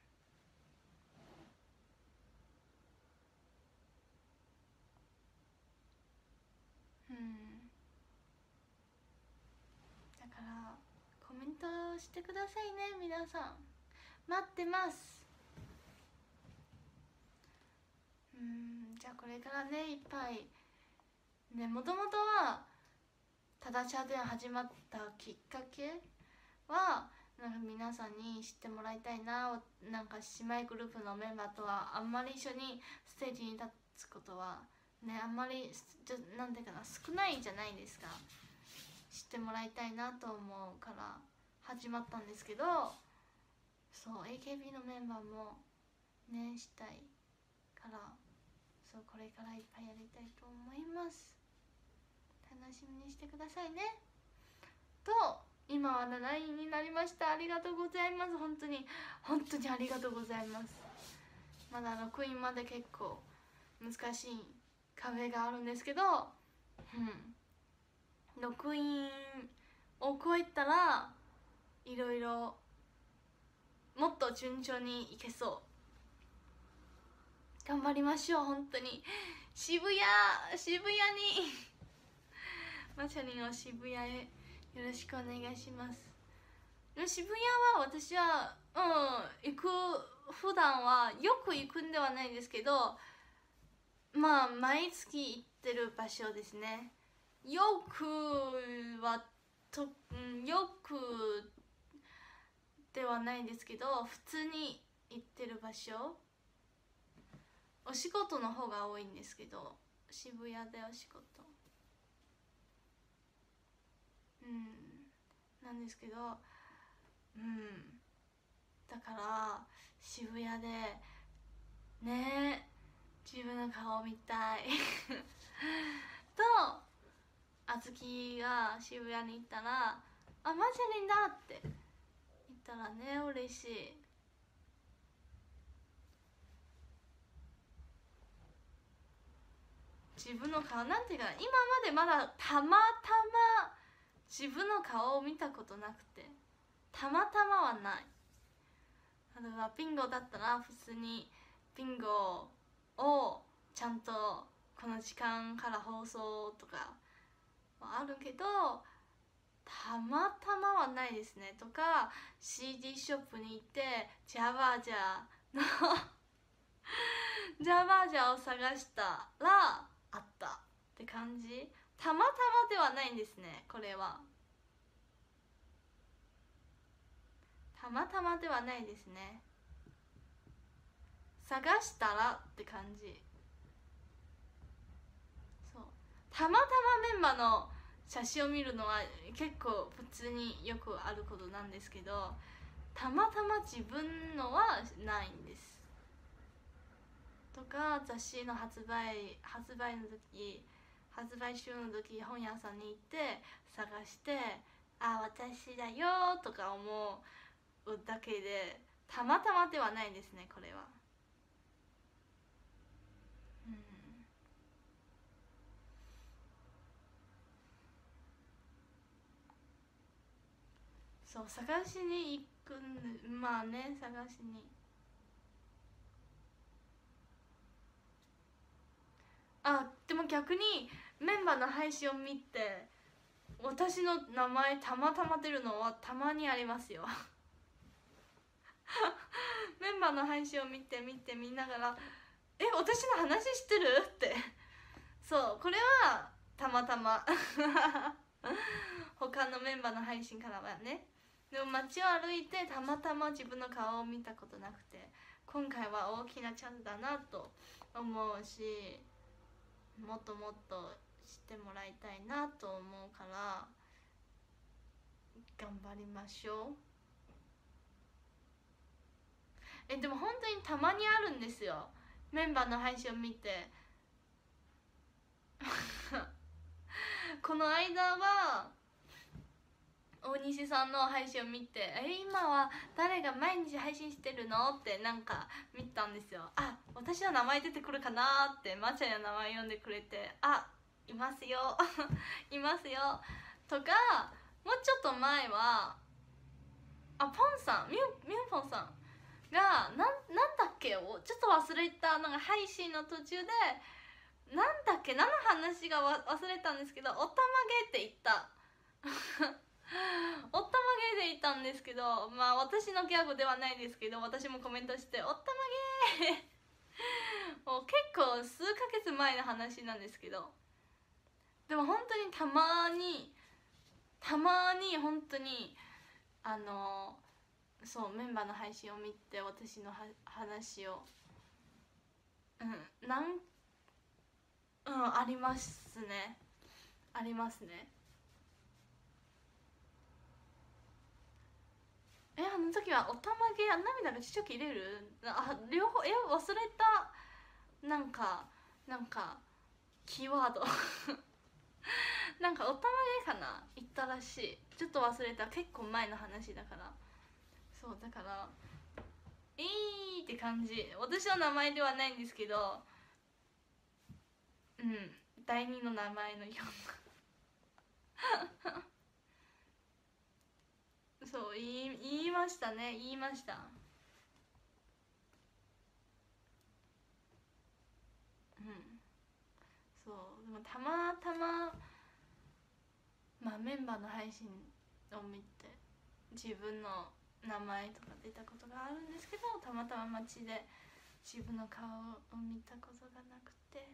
だからコメントしてくださいね皆さん、待ってます。じゃあこれからねいっぱいね、もともとはただチャーデン始まったきっかけはなんか皆さんに知ってもらいたいな、なんか姉妹グループのメンバーとはあんまり一緒にステージに立つことはね、あんまりなんていうかな、少ないじゃないですか。知ってもらいたいなと思うから始まったんですけど、そう AKB のメンバーもねしたいから、そうこれからいっぱいやりたいと思います。楽しみにしてくださいね。と今は7位になりました。ありがとうございます。本当にありがとうございます。まだ6位まで結構難しい壁があるんですけど、6位を超えたらいろいろもっと順調にいけそう。頑張りましょう。本当に渋谷にマチャリンを渋谷へよろしくお願いします。渋谷は私は普段はよく行くんではないんですけど、まあ毎月行ってる場所ですね。よくではないんですけど、普通に行ってる場所、お仕事の方が多いんですけど、渋谷でお仕事なんですけど、だから渋谷でね自分の顔見たいと、あずきが渋谷に行ったら「あ、マチャリンだ!」って言ったらね嬉しい。自分の顔なんていうか、今までまだたまたま自分の顔を見たことなくて、たまたまはない。例えばビンゴだったら普通にビンゴをちゃんとこの時間から放送とかはあるけど、たまたまはないですね。とか CD ショップに行ってジャバージャーのジャバージャを探したらあったって感じ。たまたまではないんですね。これはたまたまではないですね。探したらって感じ。そう、たまたまメンバーの写真を見るのは結構普通によくあることなんですけど、たまたま自分のはないんです。とか、雑誌の発売の時、発売週の時、本屋さんに行って探して、あ、私だよとか思うだけで、たまたまではないですね、これは。うん、そう、探しに行くまあね、探しに。あ、でも逆にメンバーの配信を見て私の名前たまたま出るのはたまにありますよ。メンバーの配信を見ながら「え、私の話知ってる?」ってそう、これはたまたま。他のメンバーの配信からはね。でも街を歩いてたまたま自分の顔を見たことなくて、今回は大きなチャンスだなと思うし、もっともっと知ってもらいたいなと思うから頑張りましょう。でも本当にたまにあるんですよ、メンバーの配信を見て。この間は大西さんの配信を見て「今は誰が毎日配信してるの?」ってなんか見たんですよ。あ、私の名前出てくるかなって、まちゃんの名前読んでくれて、あ、いますよいますよとか。もうちょっと前はポンさん、ミュンポンさんがなんだっけをちょっと忘れた。なんか配信の途中でなんだっけ、何の話が忘れたんですけど、おたまげって言ったおったまげで言ったんですけど、まあ私のギャグではないですけど、私もコメントして「おったまげもう結構数ヶ月前の話なんですけど、でも本当にたまに本当にそう、メンバーの配信を見て私の話をありますね、ありますね。あの時はおたまげ、涙がちっちゃく入れる、両方忘れた。なんかキーワードなんかおたまげかな言ったらしい。ちょっと忘れた、結構前の話だから。そうだからって感じ。私の名前ではないんですけど、第二の名前のようなそう言いましたね、言いました。そう、でもたまたま、メンバーの配信を見て自分の名前とか出たことがあるんですけど、たまたま街で自分の顔を見たことがなくて、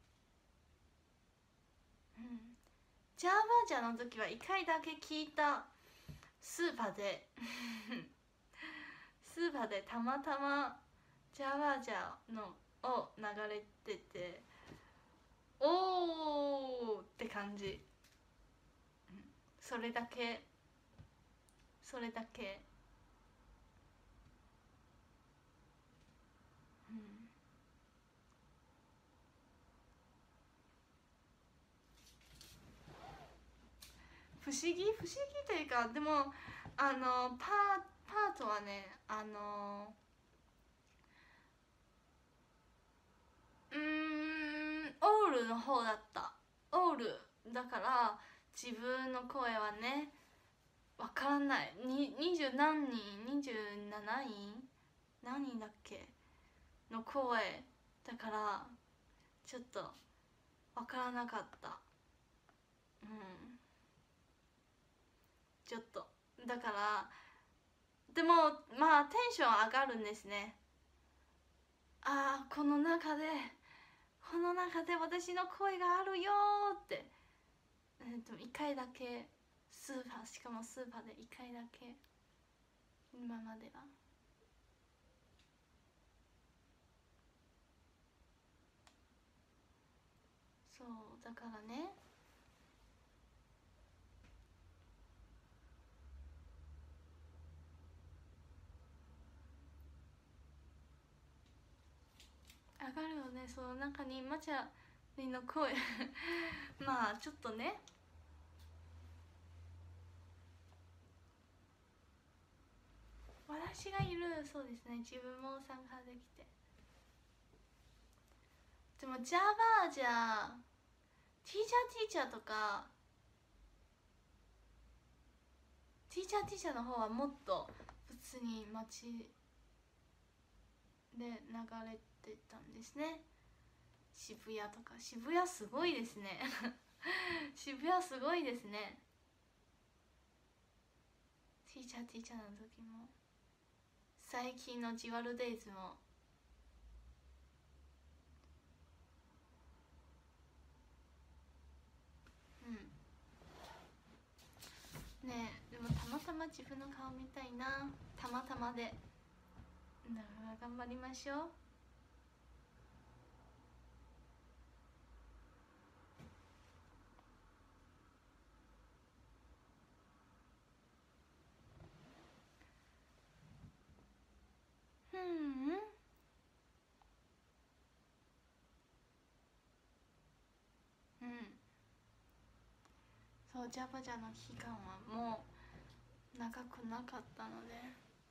ジャーバージャーの時は1回だけ聞いた。スーパーでたまたまジャーバージャーのを流れてて、おーって感じ。それだけ。不思議というか、でもパートはね、オールの方だった。オールだから自分の声はね、わからない。20何人、27人何人だっけの声だから、ちょっとわからなかった。ちょっとだから、でもテンション上がるんですね。 ああこの中で私の声があるよーって、1回だけしかもスーパーで1回だけ、今までは。そうだからね、上がるよね、その中にマチャリの声まあちょっとね、私がいる、そうですね、自分も参加できて。でも Java じゃティーチャーとかティーチャーの方はもっと普通に街で流れてたんですね。渋谷とか、渋谷すごいですね渋谷すごいですね。ティーチャーの時も、最近のジワルデイズも、ねえ、でもたまたま自分の顔見たいな、たまたまで。だから頑張りましょう。そう、ジャバジャの期間はもう長くなかったので、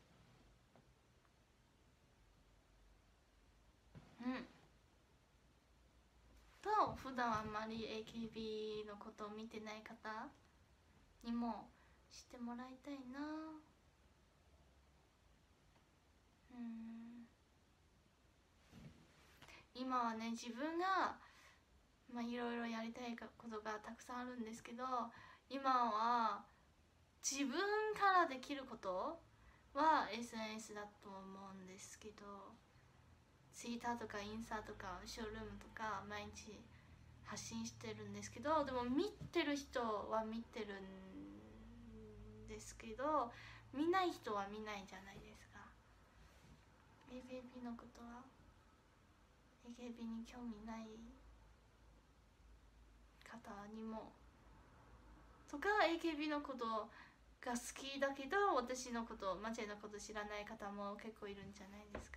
と普段あんまり AKB のことを見てない方にも知ってもらいたいな。今はね、自分がいろいろやりたいことがたくさんあるんですけど、今は自分からできることは SNS だと思うんですけど、 Twitter とかインスタとかショールームとか毎日発信してるんですけど、でも見てる人は見てるんですけど、見ない人は見ないじゃないですか。 AKB のことは AKB に興味ない方にもとか、 AKB のことが好きだけど私のこと、マチェのこと知らない方も結構いるんじゃないですか。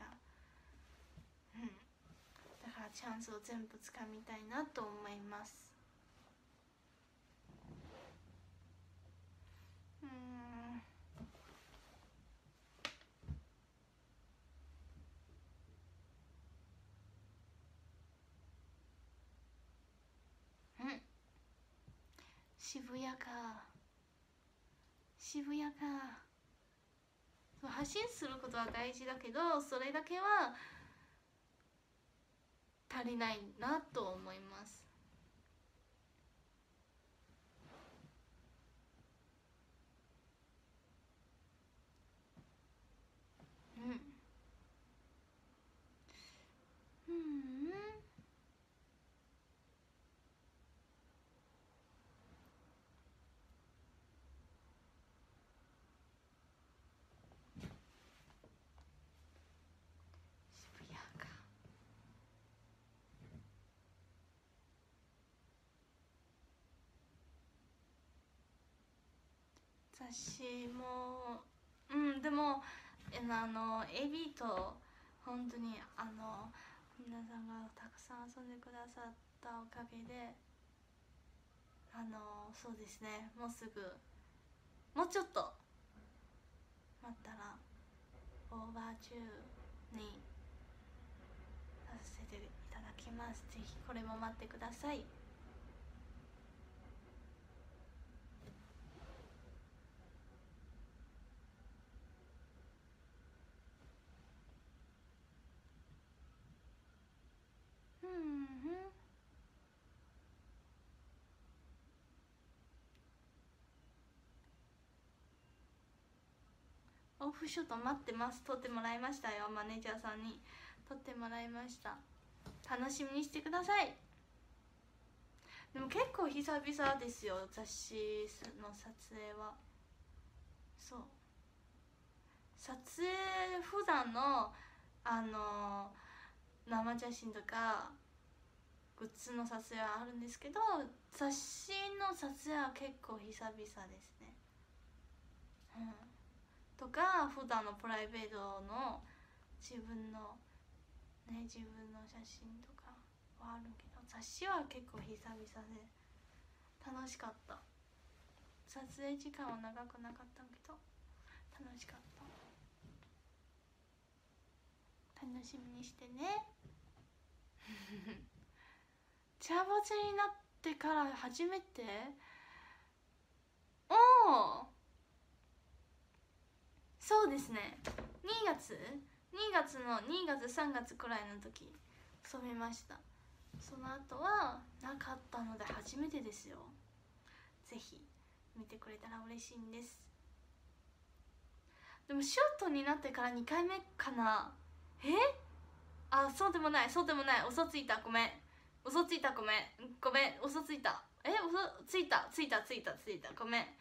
だからチャンスを全部つかみたいなと思います。渋谷か、渋谷か。発信することは大事だけど、それだけは足りないなと思います。渋谷か。私もでもAB と本当に皆さんがたくさん遊んでくださったおかげで、そうですね、もうすぐ、もうちょっと待ったらオーバーチューにさせていただきます。ぜひこれも待ってください。オフショット待ってます。撮ってもらいましたよ、マネージャーさんに。 撮ってもらいました。楽しみにしてください。でも結構久々ですよ、雑誌の撮影は。そう、撮影普段の生写真とかグッズの撮影はあるんですけど、雑誌の撮影は結構久々ですね。とか普段のプライベートの自分の写真とかはあるけど、雑誌は結構久々で楽しかった。撮影時間は長くなかったけど楽しかった。楽しみにしてね。茶髪になってから初めて、そうですね、2月3月くらいの時染めました。その後はなかったので初めてですよ。ぜひ見てくれたら嬉しいんです。でもショートになってから2回目かな。そうでもない、嘘ついた、ごめん、嘘ついた、ごめん、嘘ついた、ごめん。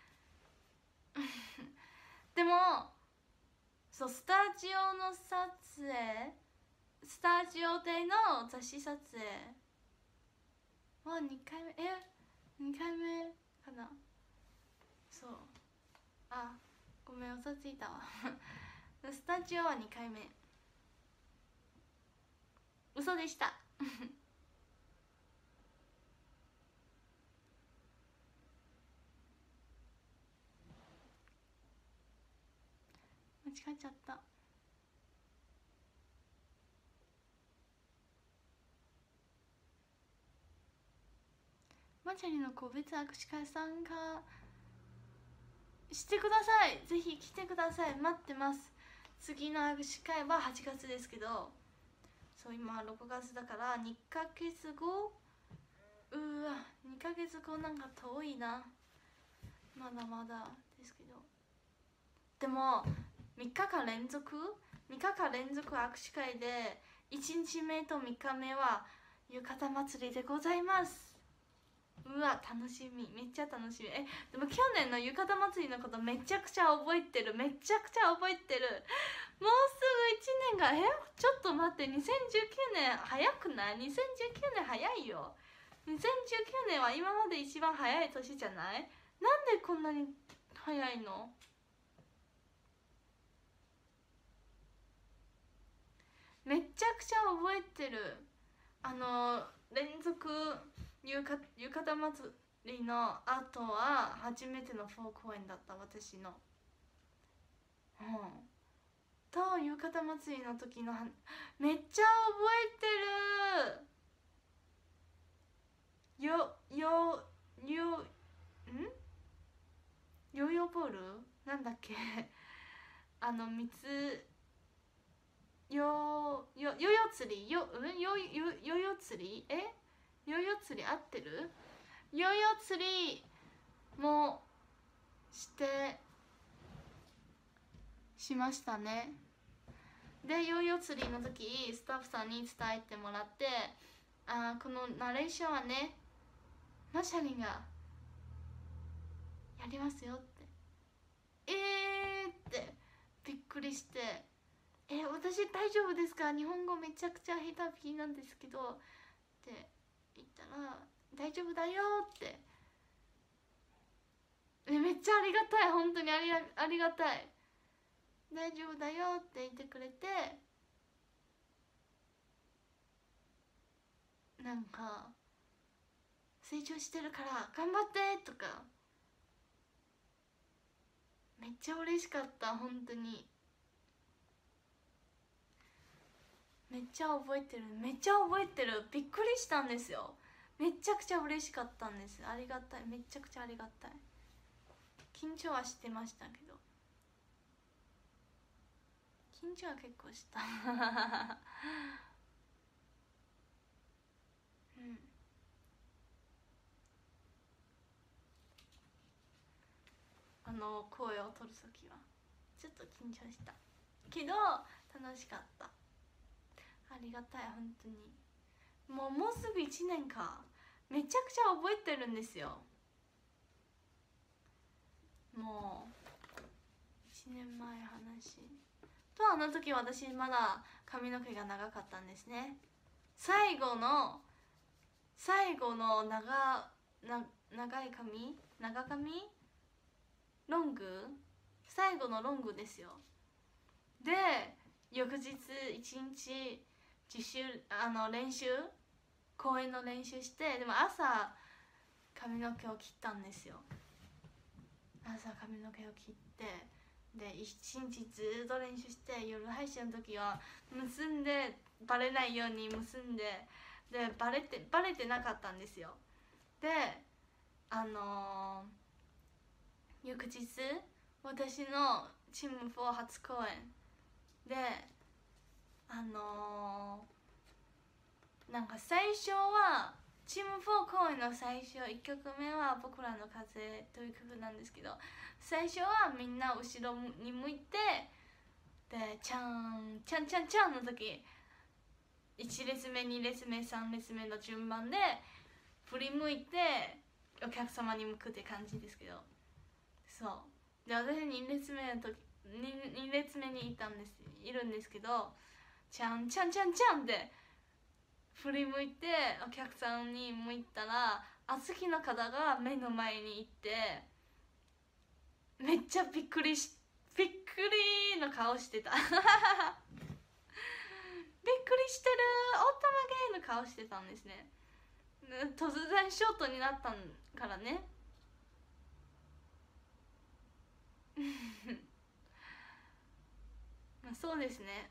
でもそう、スタジオの撮影、スタジオでの雑誌撮影は2回目かな。そう、ごめん、嘘ついたわ。スタジオは2回目、嘘でした。間違っちゃった。マチャリの個別握手会参加してください。ぜひ来てください、待ってます。次の握手会は8月ですけど、そう今6月だから2ヶ月後、2ヶ月後なんか遠いな。まだまだですけど、でも3日間連続握手会で、1日目と3日目は浴衣祭りでございます。楽しみ、めっちゃ楽しみ。でも去年の浴衣祭りのことめちゃくちゃ覚えてる。もうすぐ1年が、ちょっと待って、2019年早くない？ 2019 年早いよ。2019年は今まで一番早い年じゃない？なんでこんなに早いの？めちゃくちゃ覚えてる。連続浴衣祭りの後は初めての4公演だった、私の。と浴衣祭りの時のめっちゃ覚えてる。ヨーヨーボールなんだっけ。ヨーヨー釣り、ヨーヨー釣り、ヨーヨー釣り合ってる？ヨーヨー釣りもしましたね。でヨーヨー釣りの時スタッフさんに伝えてもらって、このナレーションはね、マシャリがやりますよって。ってびっくりして、私大丈夫ですか、日本語めちゃくちゃ下手ぴなんですけどって言ったら、大丈夫だよって、めっちゃありがたい、本当にありがたい。大丈夫だよって言ってくれて、なんか成長してるから頑張ってとか、めっちゃ嬉しかった。本当にめっちゃ覚えてる、びっくりしたんですよ。めちゃくちゃ嬉しかったんです。ありがたい、めちゃくちゃありがたい。緊張はしてましたけど、緊張は結構した。声を取るときはちょっと緊張したけど楽しかった。 ありがたい、本当に。もうすぐ1年か。めちゃくちゃ覚えてるんですよ。もう1年前話と、あの時私まだ髪の毛が長かったんですね。最後の長い髪、長髪、ロング、最後のロングですよ。で翌日一日練習、公演の練習して、でも朝髪の毛を切ったんですよ。朝髪の毛を切って、で一日ずっと練習して、夜配信の時は結んで、バレないように結んで、でバレてなかったんですよ。で翌日私のチーム4初公演でなんか最初はチーム4公演の最初1曲目は「僕らの風」という曲なんですけど、最初はみんな後ろに向いて、でチャンチャンチャンチャンの時1列目2列目3列目の順番で振り向いてお客様に向くって感じですけど、そうで私2列目の時2列目にいるんですけど、チャンチャンチャンチャンって振り向いてお客さんに向いたら、あずきの方が目の前に行って、めっちゃびっくりの顔してたびっくりしてるオータマゲーの顔してたんですね。突然ショートになったからねそうですね、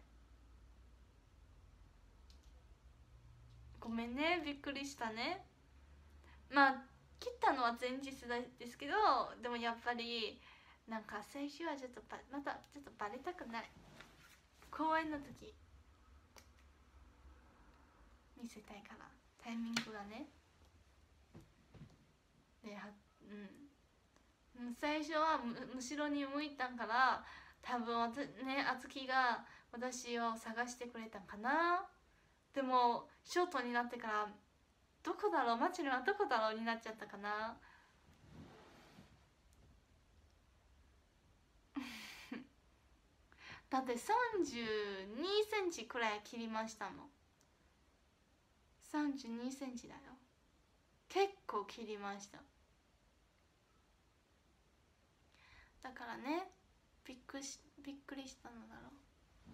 ごめんね、びっくりしたね。まあ切ったのは前日ですけど、でもやっぱりなんか最初はちょっとまたちょっとバレたくない。公演の時見せたいから、タイミングがね。で最初は後ろに向いたんから、多分ね、あつきが私を探してくれたんかな。でもショートになってからどこだろう、マチルはどこだろうになっちゃったかなだって32センチくらい切りましたもん。32センチだよ、結構切りました。だからね、びっくりしたのだろう。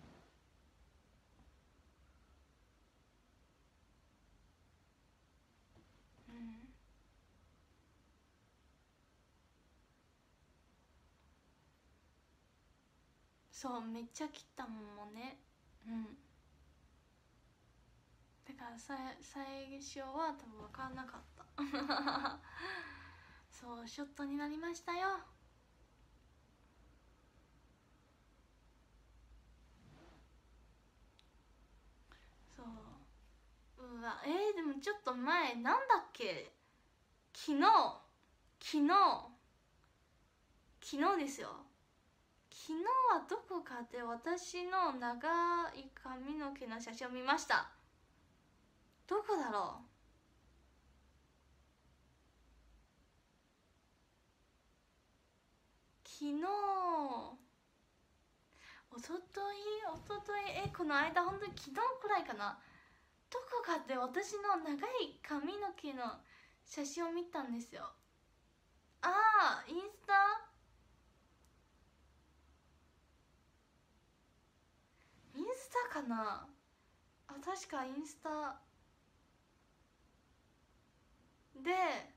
そう、めっちゃ切ったもんね。だから最初は多分分かんなかったそう、ショットになりましたよ。そう、うわ、でもちょっと前なんだっけ、昨日ですよ。昨日はどこかで私の長い髪の毛の写真を見ました。どこだろう。昨日、おととい、この間、本当に昨日くらいかな。どこかで私の長い髪の毛の写真を見たんですよ。ああ、インスタかな。あ、確かインスタで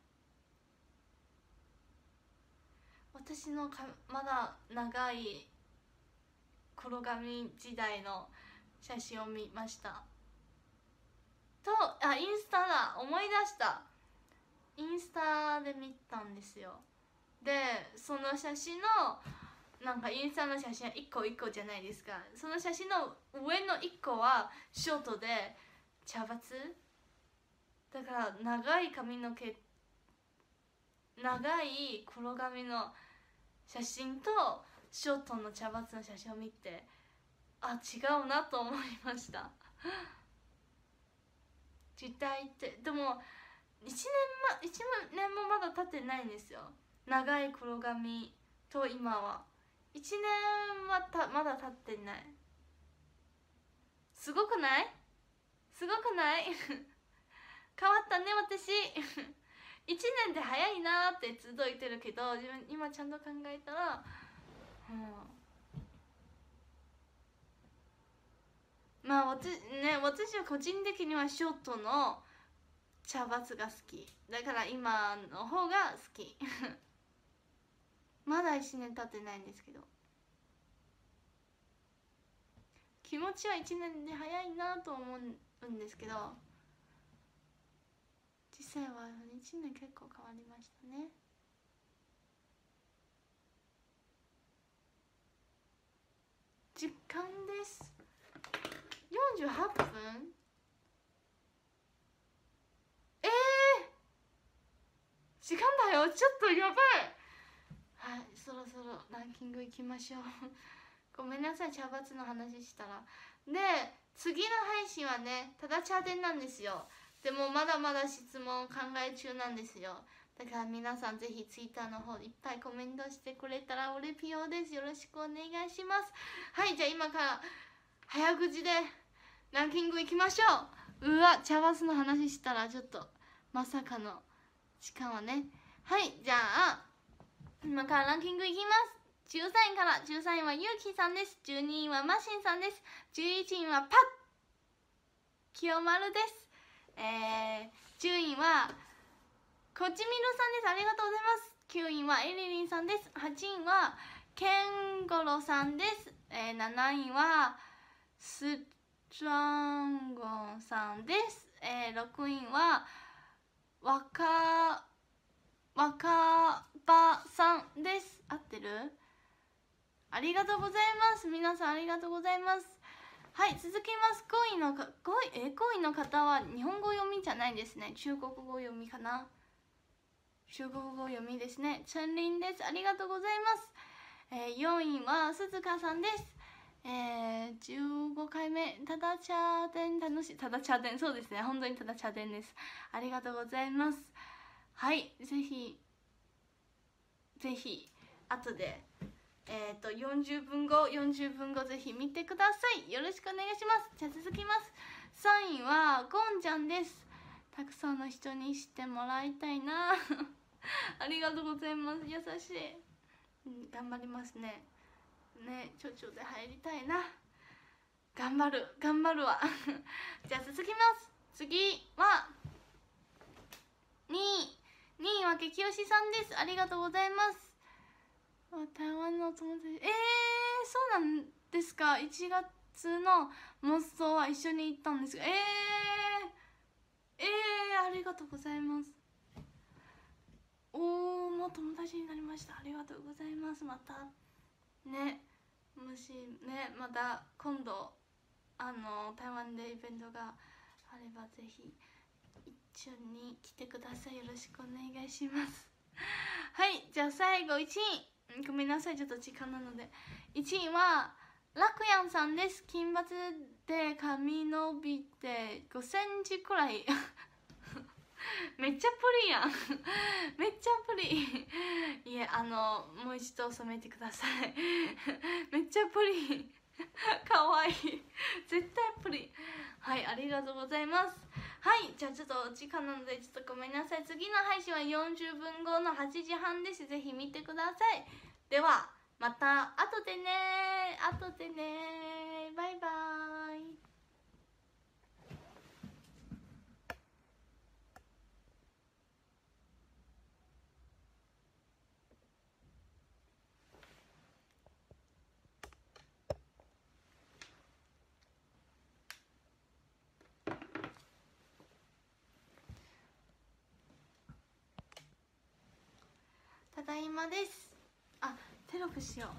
私のまだ長い黒髪時代の写真を見ましたと、インスタだ、思い出した。インスタで見たんですよ。でその写真のなんかインスタの写真は1個1個じゃないですか。その写真の上の1個はショートで茶髪だから、長い髪の毛、長い黒髪の写真とショートの茶髪の写真を見て、あ、違うなと思いました辞退ってでも1年もまだ経ってないんですよ。長い黒髪と今は1年はまだ経ってない。すごくない？すごくない？変わったね私。1年で早いなってずっと言ってるけど、自分今ちゃんと考えたら、まあ私は個人的にはショートの茶髪が好きだから今の方が好き。まだ1年経ってないんですけど、気持ちは1年で早いなと思うんですけど、実際は1年結構変わりましたね。時間です。48分。時間だよ。ちょっとやばい。はい、そろそろランキングいきましょう。ごめんなさい、茶髪の話したら。で、次の配信はね、ただ茶電なんですよ。でもまだまだ質問考え中なんですよ。だから皆さんぜひツイッターの方いっぱいコメントしてくれたら俺ピオです。よろしくお願いします。はい、じゃあ今から早口でランキングいきましょう。うわ、茶髪の話したらちょっとまさかの時間はね。はい、じゃあ今からランキングいきます。13位から。13位はゆうきさんです。12位はましんさんです。11位はパッ清丸です。10位はこちみるさんです。ありがとうございます。9位はえりりんさんです。8位はけんごろさんです。7位はストランゴンさんです。6位は若葉さんです。合ってる？ありがとうございます。皆さんありがとうございます。はい、続きます。5位の方は日本語読みじゃないですね。中国語読みかな。中国語読みですね。チャンリンです。ありがとうございます。4位は鈴鹿さんです。15回目、ただ茶電楽しい。ただ茶電、そうですね。本当にただ茶電です。ありがとうございます。はい、ぜひ後で40分後ぜひ見てください。よろしくお願いします。じゃあ続きます。3位はゴンちゃんです。たくさんの人に知ってもらいたいな。ありがとうございます。優しい、頑張りますね。ちょで入りたいな。頑張るわ。じゃあ続きます。次は2位は激推しさんです。ありがとうございます。台湾の友達、そうなんですか。1月のモストは一緒に行ったんですが、ありがとうございます。もう友達になりました。ありがとうございます。またね、もしね、また今度台湾でイベントがあればぜひ一緒に来てください。よろしくお願いします。はい、じゃあ最後1位、ごめんなさい、ちょっと時間なので。1位はラクヤンさんです。金髪で髪伸びて5センチくらい。めっちゃプリやん。めっちゃプリ。いえ、もう一度染めてください。めっちゃプリ。かわいい。絶対プリ。はい、ありがとうございます。はい、じゃあちょっとお時間なのでちょっとごめんなさい。次の配信は40分後の8時半です。ぜひ見てください。ではまた後でね。バイバーイ。ただいまです。あ、テロップしよう。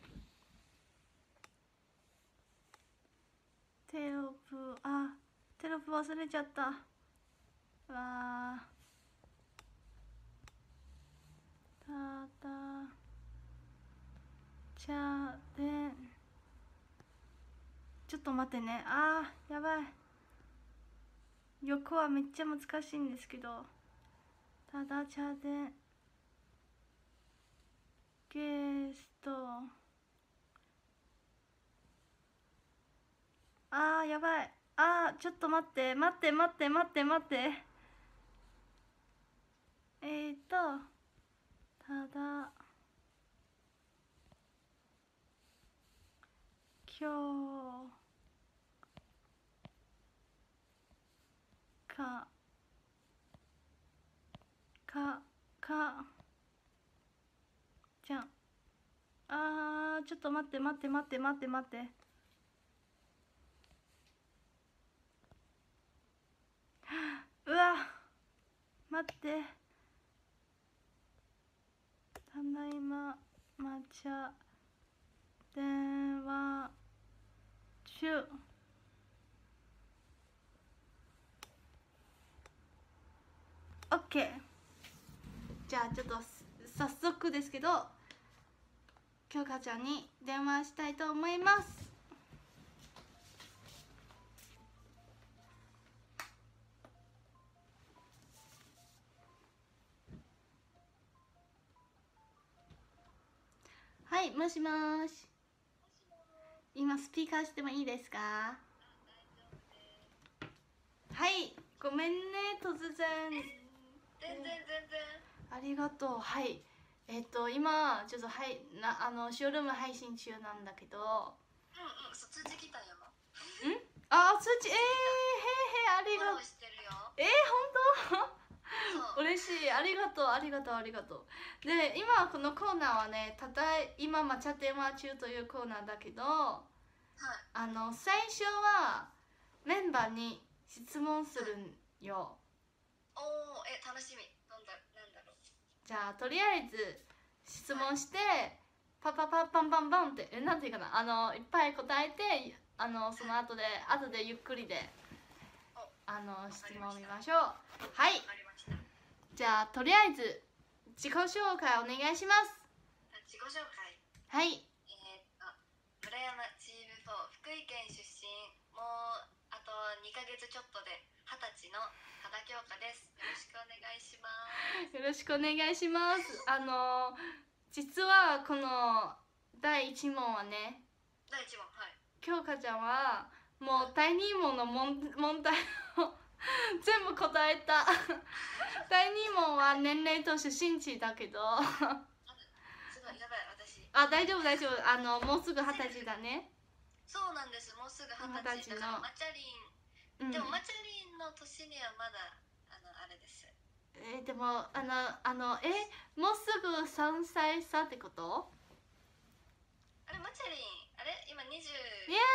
テロップ忘れちゃった。わー、ただ茶で、ちょっと待ってね。やばい。 横はめっちゃ難しいんですけど、ただチャでゲスト、あーやばい、あーちょっと待って待って待って待って待って、ただ今日かじゃん、あーちょっと待って待って待って待って待って、うわ待って、ただいま抹茶電話中。オッケー。じゃあちょっと早速ですけど、京香ちゃんに電話したいと思います。はい、もしもーし。今スピーカーしてもいいですか？はい、ごめんね、突然。 全然ありがとう。はい。今ちょっとショールーム配信中なんだけど。 そう、通知来たよ。 あ、通知、へーへー、ありがとう。 してるよ。 本当？嬉しい、ありがとうありがとうありがとう。で、今このコーナーはね、今抹茶電話中というコーナーだけど、 はい、 最初はメンバーに質問するんよ。 おー、楽しみ。なんだろう。 じゃあとりあえず質問して、パパパパンパンパンってなんていうかな、いっぱい答えて、その後でゆっくりで質問を見ましょう。はい、じゃあとりあえず自己紹介お願いします。 自己紹介。 はい。 村山チーム4、福井県出身、もうあと2ヶ月ちょっとで20歳の多田京香です。よろしくお願いします。 よろしくお願いします。実はこの第1問はね、 第1問、はい。 京香ちゃんはもう第2問の問題を全部答えた。第2問は年齢と出身地だけど。 すごいやばい、私。 あ、大丈夫大丈夫。もうすぐ20歳だね。 そうなんです、もうすぐ20歳だからマチャリン、でもマチャリンの年にはまだあれです。 でももうすぐ3歳差ってこと？ あれマチャリン、あれ今20。 いや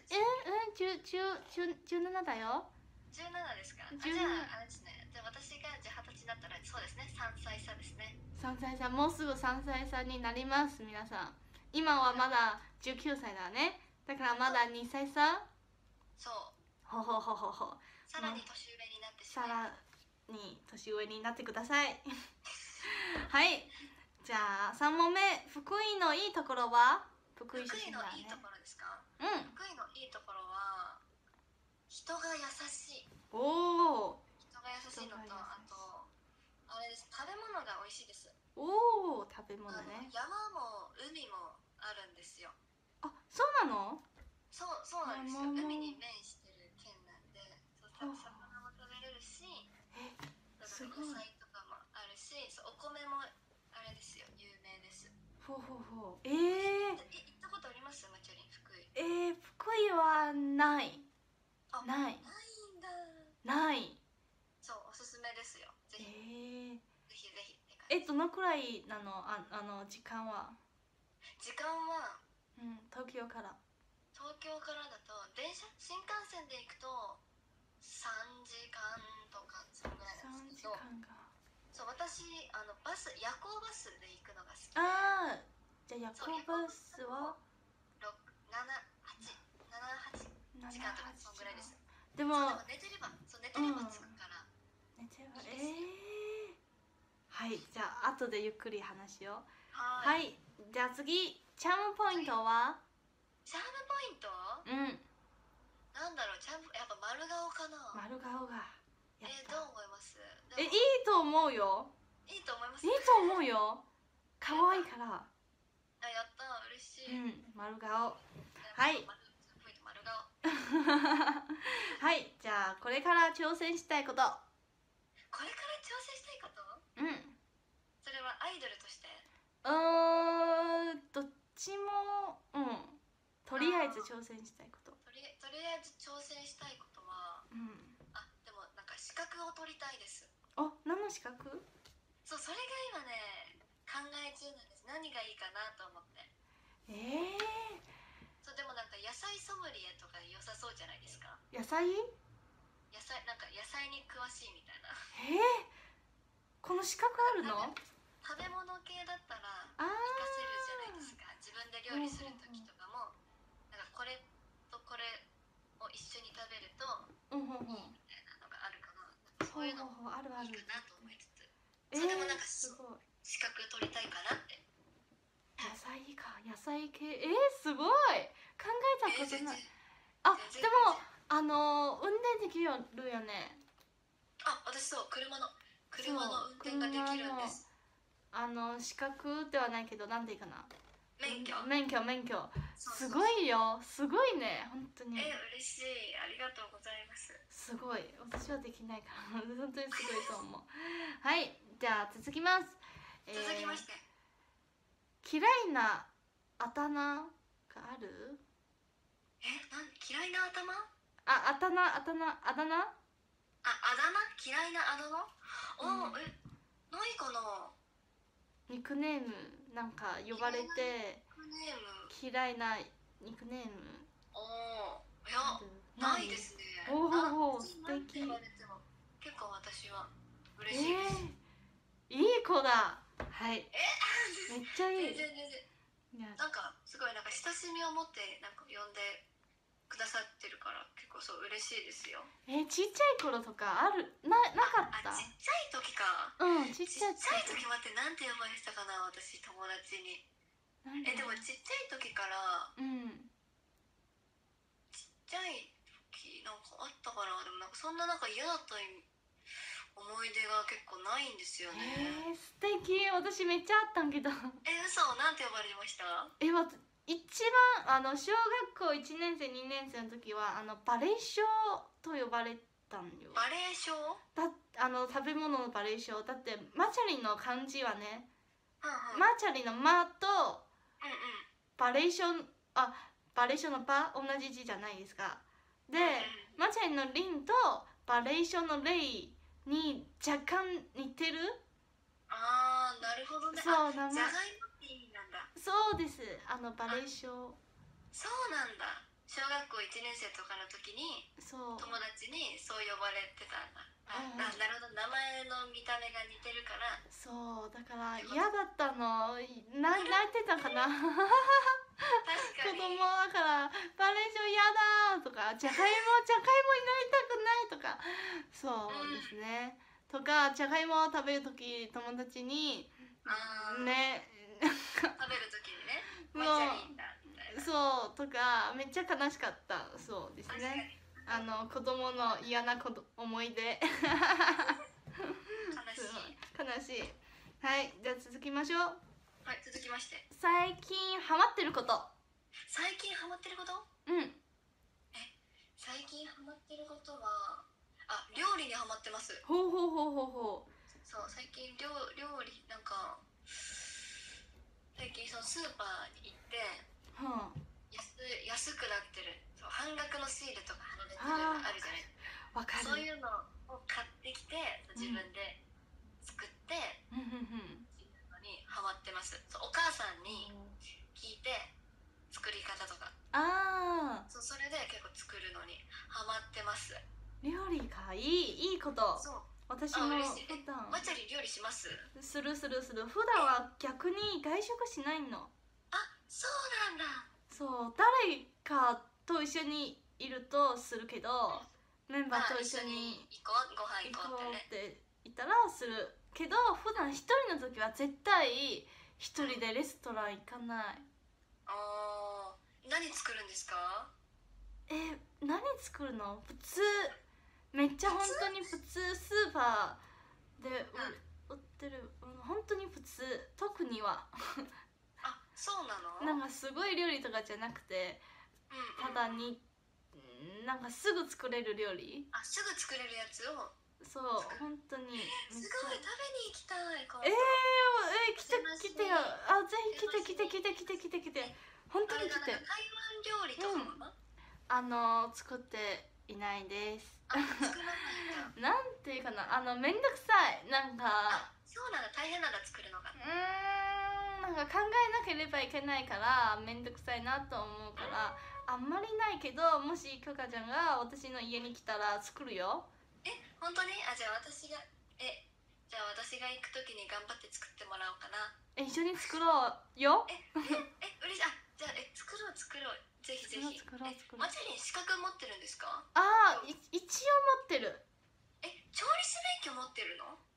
17だよ。 17ですか？じゃああれですね。じゃあ私が20歳になったらそうですね、3歳差ですね。 3歳差、もうすぐ3歳差になります。皆さん今はまだ19歳だね。だからまだ2歳差。 そう。 ほほほほほ。 さらに年上になってしまう。 さらに年上になってください。はい、じゃあ3問目、福井のいいところは？ 福井のいいところですか？福井のいいところは人が優しい。 おお。 人が優しいのと、あとあれです、食べ物が美味しいです。 おお、食べ物ね。 山も海もあるんですよ。 あ、そうなの？ そうなんですよ。海に面してる県なんで、そうしたら魚も食べれるし、野菜とかもあるし、お米もあれですよ、有名です。 ほうほうほう。 行ったことあります？マチャリン、福井。 福井はない。ないんだ。 ない。 そう、おすすめですよ。ぜひ。ぜひぜひ。 どのくらいなの？時間は？ 時間は、 東京からだと新幹線で行くと3時間とかそのぐらいなんですけど。3時間が。そう、私夜行バスで行くのが好きで。 ああ、じゃあ夜行バスは 7、8時間とかそのぐらいです。 でも寝てれば着くから。 はい、じゃあ後でゆっくり話しよう。 はい、 じゃあ次、チャームポイントは？ チャームポイント？なんだろう、やっぱ丸顔かな。 丸顔がやっどう思います？ いいと思うよ。 いいと思います。 いいと思うよ。可愛いから。 あ、やった、嬉しい。 丸顔。はい。 丸顔。 はい、じゃあこれから挑戦したいこと。 これから挑戦したいこと？それはアイドルとして？ どっちも、とりあえず挑戦したいこと。 とりあえず挑戦したいことは、でもなんか資格を取りたいです。 何の資格？ そう、それが今ね、考え中なんです。何がいいかなと思って。そう、でもなんか野菜ソムリエとか良さそうじゃないですか。 野菜なんか野菜に詳しいみたいな。 この資格あるの？ 食べ物系だったら活かせるじゃないですか。自分で料理する時とかも、なんかこれとこれを一緒に食べるといいみたいなのがあるかな。そういうのもいいかなと思いつつ、それでもなんかすごい資格取りたいかなって。 野菜か、野菜系。すごい考えたことない。でも運転できるよね。 私そう、車の運転ができるんです。 資格ではないけど、なんていうかな、免許。すごいよ、すごいね、本当に。 嬉しい、ありがとうございます。 すごい、私はできないから本当にすごいと思う。はい、じゃあ続きます。 続きまして、 嫌いなあだ名がある？ 嫌いな頭？ あだ名嫌いなあだ名？ないかな。 ニックネームなんか呼ばれて嫌いなニックネーム。 いや、ないですね。 素敵。 結構私は嬉しいです。 いい子だ。はい。めっちゃいい。 全然なんかすごいなんか親しみを持ってなんか呼んでくださってるから結構そう嬉しいですよ。 ちっちゃい頃とかなかった？ ちっちゃい時か。 ちっちゃい時待って、なんて呼ばれてたかな、私友達に。でもちっちゃい時からちっちゃい時なんかあったかな。でもなんかそんななんか嫌だった思い出が結構ないんですよね。 素敵。私めっちゃあったんけど。 嘘？なんて呼ばれてました？ 一番小学校1年生2年生の時はバレーショーと呼ばれたんよ。 バレーショー？ 食べ物のバレーショーだって、マチャリの漢字はね、 マチャリのマとバレーションのパ同じ字じゃないですか。で、マチャリのリンとバレーションのレイに若干似てる。 なるほどね。 そう、 じゃがいもって意味なんだ。 そうです。バレーショー。 そうなんだ。小学校1年生とかの時に友達にそう呼ばれてたんだ。なるほど、名前の見た目が似てるから。 そうだから嫌だったの。泣いてたかな確かに。 子供だからバレーション嫌だとか、じゃがいもになりたくないとか、そうですね。とか、じゃがいもを食べる時友達にね、 食べる時にね、マチャリンだみたいな。 そうとか、めっちゃ悲しかった。そうですね。子供の嫌な思い出悲しい。はい、じゃあ続きましょう。 はい、続きまして、 最近ハマってること。 最近ハマってること？最近ハマってることは料理にハマってます。 ほう。 そう、最近料理なんか最近そのスーパーに行って、安くなってる半額のシールとか貼られてるのあるじゃないですか。わかる。そういうのを買ってきて自分で作ってっていうのにハマってます。お母さんに聞いて作り方とか、それで結構作るのにハマってます。 料理か、いいこと。そう、私も普段マチャリ料理します？ する。普段は逆に外食しないの。 そうなんだ。 そう、誰かと一緒にいるとするけど、メンバーと一緒にご飯行こうって言ったらするけど、普段一人の時は絶対一人でレストラン行かない。 何作るんですか？ 何作るの？普通めっちゃ本当に普通、スーパーで売ってる、本当に普通。特にはあ、そうなの？ なんかすごい料理とかじゃなくて、 うんうん、 ただになんかすぐ作れる料理。 あ、すぐ作れるやつを。 そう、本当にすごい、食べに行きたい。 来てよ。あ、ぜひ来て。本当に来て。 台湾料理とかも作っていないです。 作らないんだ。 なんていうかな、めんどくさい。なんかそうなんだ、大変なんだ、作るのが。 なんか考えなければいけないからめんどくさいなと思うからあんまりないけど、もしキョカちゃんが私の家に来たら作るよ。 本当に？じゃあ私が行くときに頑張って作ってもらおうかな。 一緒に作ろうよ。 嬉しい。じゃあ作ろう。ぜひぜひ。 作ろう。 マチャリン資格持ってるんですか？ 一応持ってる。 調理師免許持ってるの？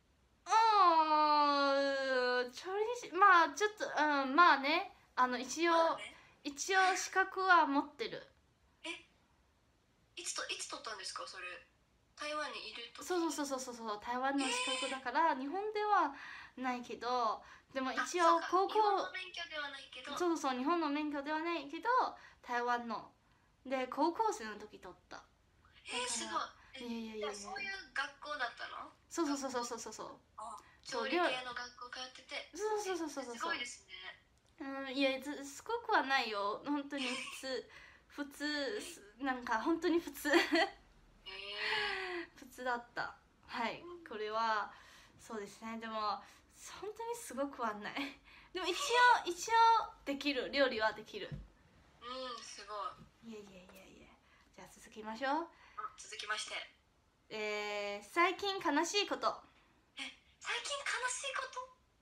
調理師、まあちょっとまあね、一応資格は持ってる。 いつ取ったんですか、それ？台湾にいると？ そう台湾の資格だから日本ではないけど、でも一応高校、 日本の免許ではないけど、 日本の免許ではないけど台湾ので高校生の時取った。 すごい。 いやそういう学校だったの？ そう調理系の学校通ってて。 そうすごいですね。 いやすごくはないよ、本当に普通なんか本当に普通普通だった。はい、これはそうですね。でも本当にすごくはない。でも一応できる、料理はできる。 すごい。 いやじゃあ続きましょう。 続きまして、 最近悲しいこと。 最近悲しいこと？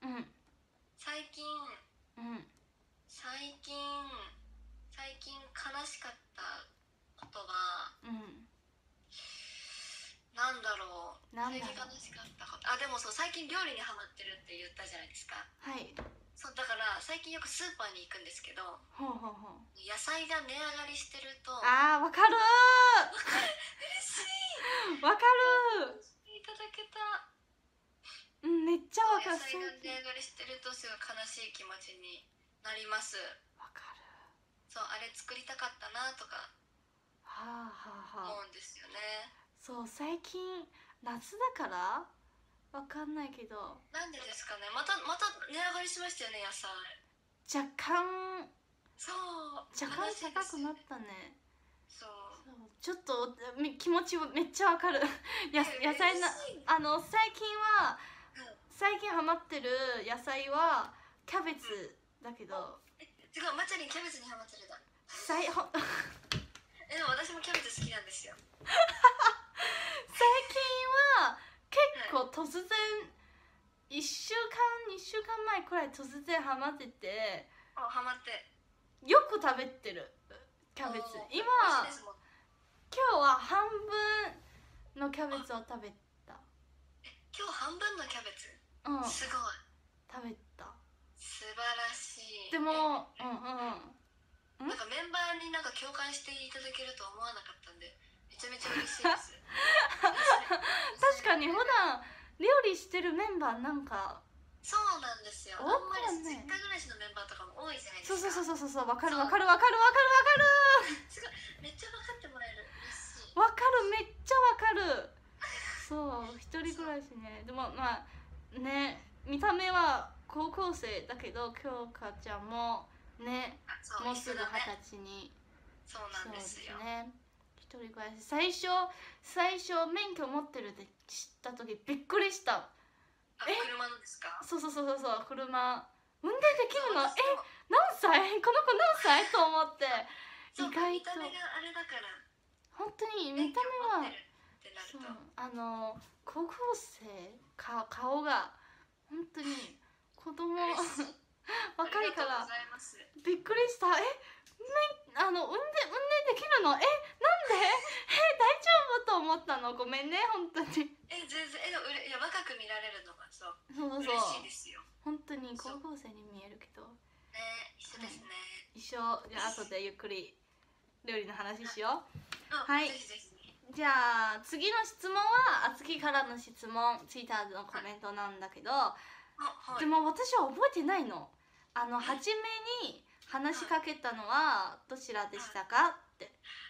最近悲しかったことは、なんだろう。最近悲しかったこと。でも最近料理にハマってるって言ったじゃないですか。 はい。 そうだから最近よくスーパーに行くんですけど、野菜が値上がりしてると。 わかる嬉しい。 わかる。 いただけた。 めっちゃわかる。 野菜が値上がりしてるとすごい悲しい気持ちになります。 わかる。 そう、あれ作りたかったなとか思うんですよね。 そう、最近夏だからわかんないけど、 なんでですかね。また値上がりしましたよね、野菜。 若干高くなったね。 そうちょっと気持ちめっちゃわかる。野菜な最近ハマってる野菜はキャベツだけど、 違う、マチャリンキャベツにハマってるだ。 でも私もキャベツ好きなんですよ。 最近は結構突然1週間前くらい突然ハマってて、よく食べてるキャベツ。今日は半分のキャベツを食べた。 今日半分のキャベツ？すごい。 食べた。 素晴らしい。 でもなんかメンバーに共感していただけると思わなかったんで、めちゃめちゃ嬉しいです。 確かに普段料理してるメンバーそうなんですよ。あんまり実家暮らしのメンバーとかも多いじゃないですか。 そうわかる。 すごい、めっちゃ分かってもらえる。嬉しい。 わかる、めっちゃわかる。そう、一人暮らしね。でもまあね、見た目は高校生だけど、京香ちゃんもね、もうすぐ20歳に。 そうなんですよ。 一人暮らし。最初免許持ってるって知った時びっくりした。 車のですか？ そう、車運転できるの？何歳？この子何歳？と思って。意外と見た目があれだから。 本当に見た目は高校生顔が本当に子供若いからびっくりした。運転できるの？なんで？大丈夫と思ったの。ごめんね、本当に。 全然若く見られるのが嬉しいですよ。 本当に高校生に見えるけど。 一緒ですね。 じゃあ後でゆっくり料理の話しよう。 はい。ぜひぜひ。 じゃあ次の質問はあつきからの質問、ツイッターのコメントなんだけど、 はい、 でも私は覚えてないの。初めに話しかけたのはどちらでしたかって。 い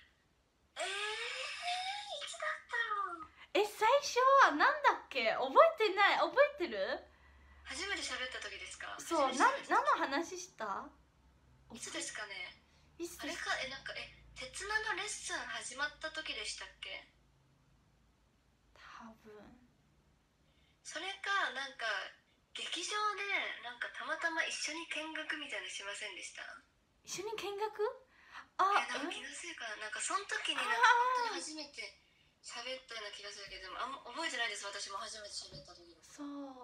つだったろう。 最初はなんだっけ、覚えてない。覚えてる？ 初めて喋った時ですか？ そう、何の話した？ いつですかね。 いつですか？ なんか鉄ナのレッスン始まった時でしたっけ？ 多分それかなんか劇場でなんかたまたま一緒に見学みたいなのしませんでした？ 一緒に見学？ なんか気のせいかな。なんかその時になんか本当に初めて喋ったような気がするけど、あんま覚えてないです。私も初めて喋った時。 そう。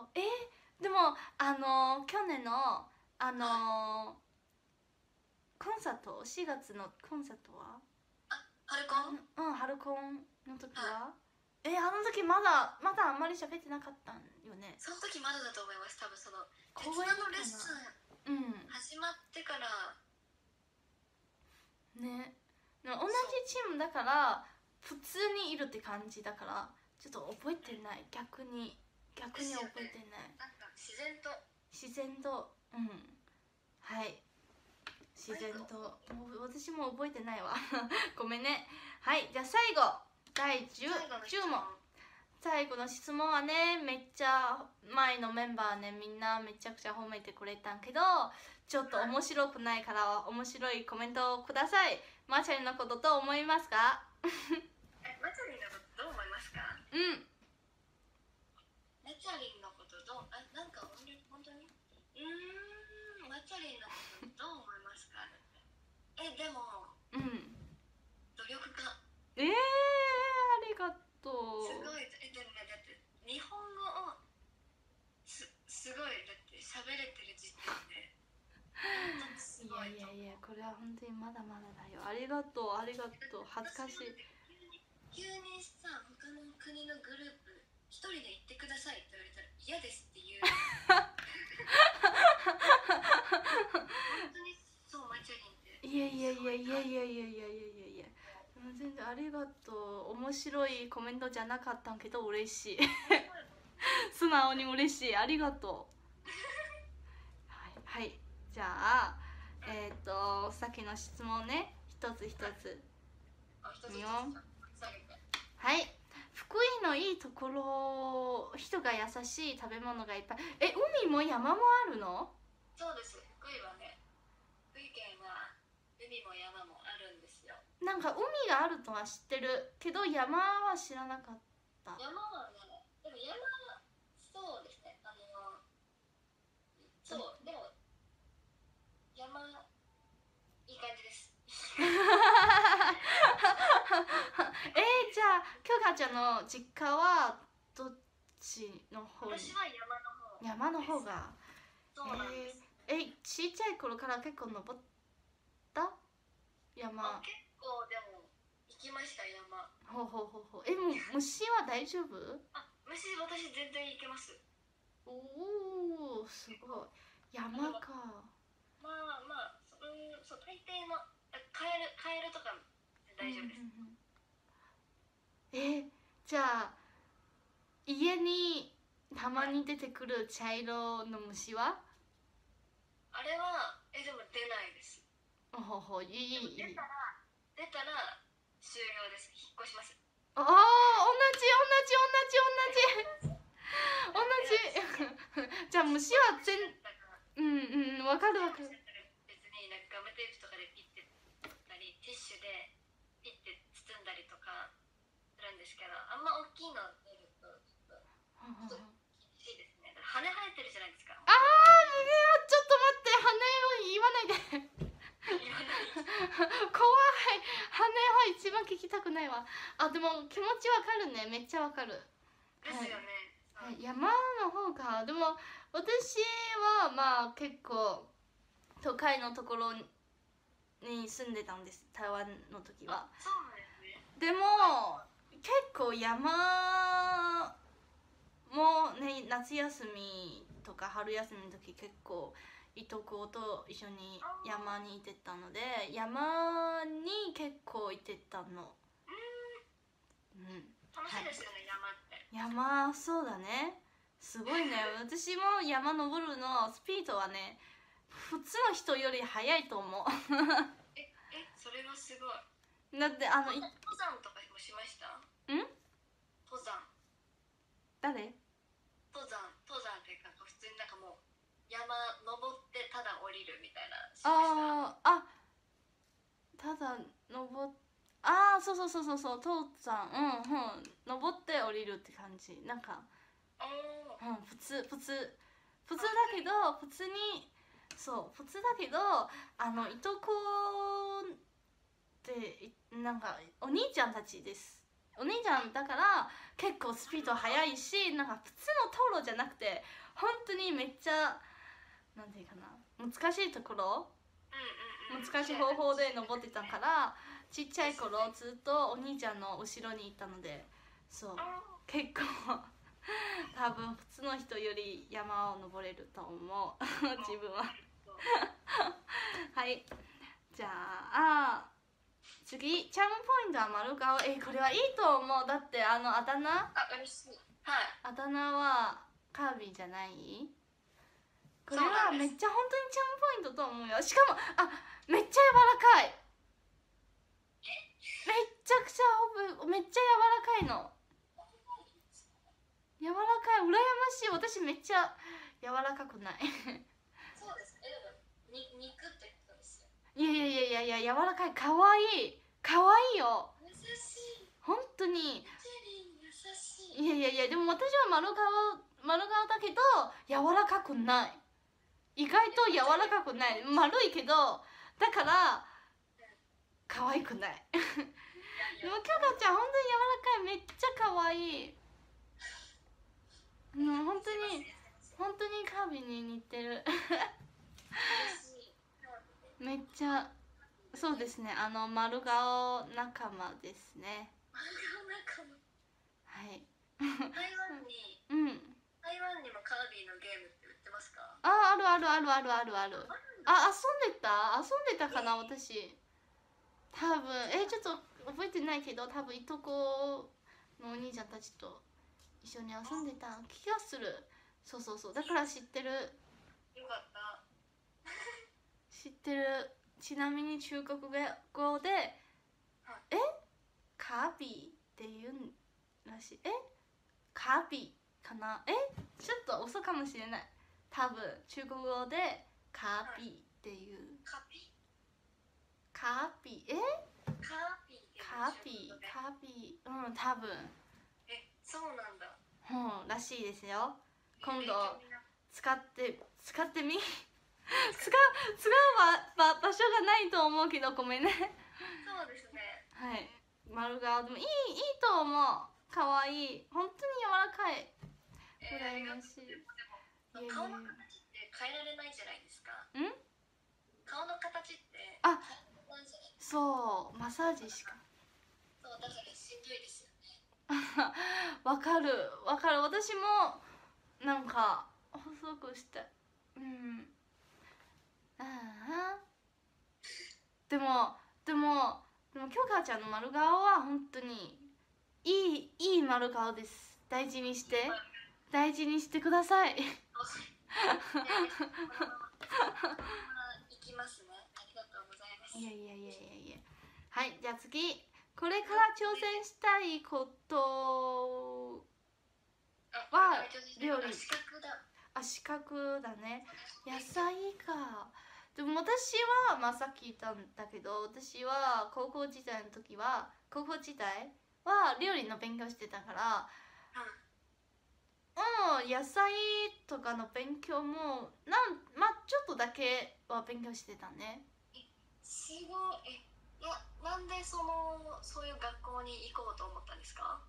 でも去年のコンサート、4月のコンサートはハルコン？ ハルコンの時は、あの時まだあんまり喋ってなかったんよね。 その時まだだと思います。多分その鉄公ナのレッスンうん始まってからね。同じチームだから普通にいるって感じだからちょっと覚えてない。逆に覚えてない。 なんか自然とはい、自然と。もう私も覚えてないわごめんね。はい、じゃあ最後第 10問。最後の質問はね、めっちゃ前のメンバーね、みんなめちゃくちゃ褒めてくれたんけど、ちょっと面白くないから面白いコメントをください。マチャリのことどう思いますか？ マチャリのことどう思いますか？マチャリのことどう、なんか本当にマチャリのことどう思いますか？でも努力家。 ありがとう。 すごい。でもね、だって日本語をすごいだって喋れてる時点ですごい。 いやこれは本当にまだまだだよ。ありがとう恥ずかしい。 急にさ、他の国のグループ一人で行ってくださいって言われたら嫌ですって言う本当にそう、マチャリンって。 いや全然ありがとう。面白いコメントじゃなかったんけど嬉しい素直に嬉しい。ありがとうはい、じゃあさっきの質問ね、一つ見よう。はい、福井のいいところ、人が優しい、食べ物がいっぱい。海も山もあるの？ そうです。福井はね、福井県は海も山もあるんですよ。 なんか海があるとは知ってるけど山は知らなかった。 山はね、でも山はそうですね、そうでも山いい感じですじゃあ京香ちゃんの実家はどっちの方に？ 私は山の方が。 そうなんです。 ちっちゃい頃から結構登った山？ 結構でも行きました、山。 もう虫は大丈夫？ 虫私全然行けます。 おお、すごい。山か。 まあそう、大抵のカエルとか大丈夫です。 じゃあ家にたまに出てくる茶色の虫は？ あれはでも出ないです。 いい。 出たら終了です。引っ越します。 同じじゃあ虫はわかる。 別になんかガムテープとかでピッてたりティッシュでピッて包んだりとかするんですけど、あんま大きいの出るとちょっと厳しいですね。羽生えてるじゃないですか。 ちょっと待って、羽を言わないで怖い。羽は一番聞きたくないわ。でも気持ちわかるね。めっちゃわかる。 ですよね。 山の方か。でも私は結構都会のところに住んでたんです、台湾の時は。 そうなんですね。 でも結構山もね、夏休みとか春休みの時結構いとこと一緒に山に行ってたので、山に結構行ってたの。 楽しいですよね、山って。 山、そうだね、すごいね。私も山登るのスピードはね、普通の人より速いと思う。 それはすごい。 だって登山とかもしました？登山。 誰？ 登山っていうか、普通になんかもう山登ってただ降りるみたいなしました？ ただ登っそう登山、登って降りるって感じ。なんか普通だけど、普通だけど、いとこってなんかお兄ちゃんたちです。お兄ちゃんだから結構スピード速いし、なんか普通の道路じゃなくて本当にめっちゃなんていうかな、難しいところ、難しい方法で登ってたから、ちっちゃい頃ずっとお兄ちゃんの後ろにいたので、そう結構多分普通の人より山を登れると思う自分ははい、じゃあ次、チャームポイントは丸顔。これはいいと思う。だってあだ名、 嬉しい。はい。 あだ名はカービィじゃない？これはめっちゃ本当にチャームポイントと思うよ。しかもめっちゃ柔らかい。めっちゃくちゃめっちゃ柔らかいの。柔らかい、羨ましい。私めっちゃ柔らかくないそうですね。肉ってことですよ。 いや柔らかい。かわいいよ。 優しい。 本当に。 優しいやでも私は丸顔だけど柔らかくない。意外と柔らかくない。丸いけど、だから可愛くないでもキョカちゃん本当に柔らかい。めっちゃ可愛い。本当にカービィに似てるめっちゃ、そうですね、丸顔仲間ですね。はい。 台湾にもカービィのゲームって売ってますか？ ある。遊んでたかな、私。多分ちょっと覚えてないけど、多分いとこのお兄ちゃんたちと一緒に遊んでた気がする。そうだから知ってる。 よかった知ってる。ちなみに中国語でカービィって言うらしい。カービィかな。ちょっと遅かもしれない。多分中国語でカービィっていう。カービィ多分そうなんだ。 らしいですよ。今度使ってみ使う場所がないと思うけどごめんね。 そうですね。 はい、丸顔でもいいと思う。かわいい。本当に柔らかい。羨ましい。 顔の形って変えられないじゃないですか。顔の形ってそう、マッサージしか。 そうだからしんどいですよねわかる。私もなんか細くして、でもキョカちゃんの丸顔は本当にいい丸顔です。大事にしてください行きますね。ありがとうございます。 いや。はい、じゃあ次、これから挑戦したいことは料理。資格だね。野菜か。でも私はさっき言ったんだけど、私は高校時代は料理の勉強してたから、野菜とかの勉強もちょっとだけは勉強してたね。 すごい。なんでそういう学校に行こうと思ったんですか？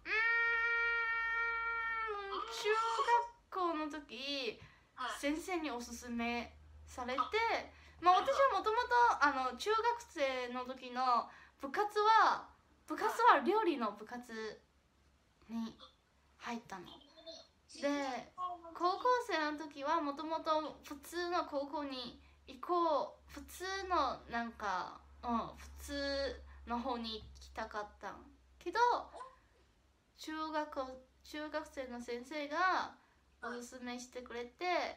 中学校の時、先生におすすめされて、私はもともと中学生の時の部活は料理の部活に入ったので、高校生の時はもともと普通の高校に行こう、普通の普通の方に行きたかったけど、 中学生の先生がおすすめしてくれて、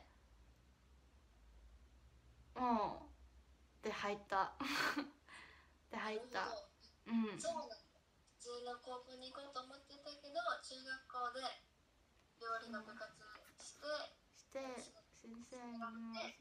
で入ったで入った。 そうなんだ。普通の高校に行こうと思ってたけど、中学校で料理の部活して先生にもな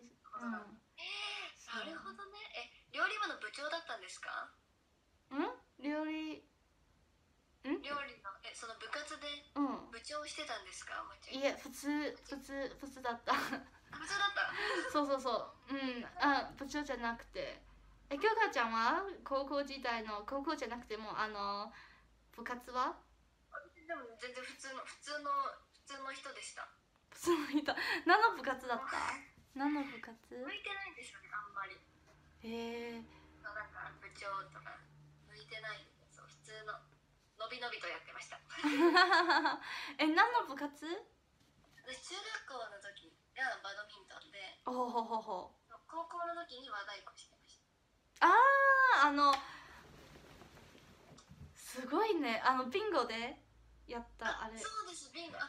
るほどね。料理部の部長だったんですか？ 料理のその部活で部長をしてたんですか？ いえ、普通だった部長だった。 そう部長じゃなくて、京香ちゃんは高校じゃなくても部活は？ でも全然普通の人でした。 普通の人。何の部活だった？何の部活？ 向いてないんですよね、あんまり。なんか部長とか向いてないんで、そう普通ののびのびとやってました何の部活？ 私中学校の時がバドミントンで、 高校の時に和太鼓してました。 すごいね。ビンゴでやったあれ。 そうです、ビンゴ。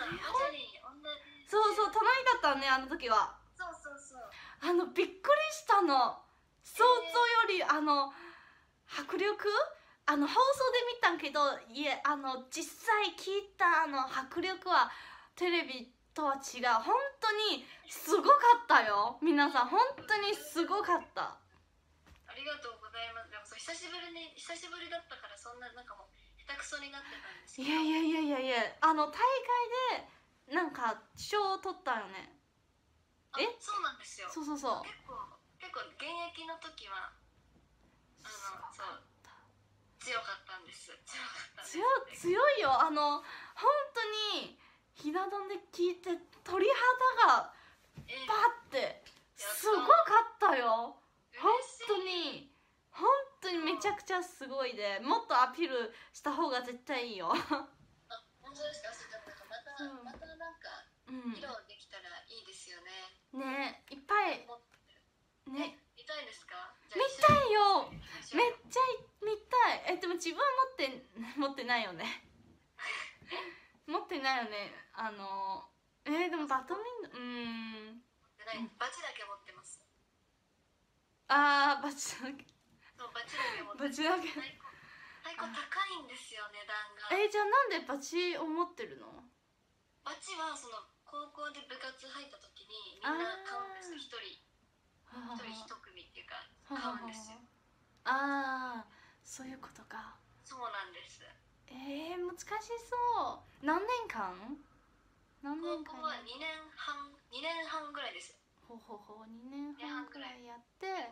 そう隣だったね、あの時は。 そうびっくりしたの。想像より迫力、放送で見たけど、実際聞いた迫力はテレビとは違う。本当にすごかったよ。皆さん本当にすごかった。 ありがとうございます。でも久しぶりだったから、そんななんかもう下手くそになってたんですけど。 いや、大会でなんか賞を取ったよね。 そうなんですよ。 そう。 結構現役の時は強かったんです。 強いよ。本当にひな壇で聞いて鳥肌がパッてすごかったよ。本当にめちゃくちゃすごいで、もっとアピールした方が絶対いいよ。 本当ですか？またなんか披露できたらいいですよね。 ね、いっぱいね。見たいですか？ 見たいよ。めっちゃ見たい。でも自分は持ってないよね。持ってないよね。でもバドミントン、 バチだけ持ってます。 バチだけ。 そう、バチだけ持ってます。太鼓高いんですよ、値段が。 じゃあなんでバチを持ってるの？ バチはその高校で部活入った時にみんな買うんです。一人一組っていうか買うんですよ。 そういうことか。 そうなんです。 難しそう。何年間？ 高校は2年半ぐらいです。 2年半ぐらいやって。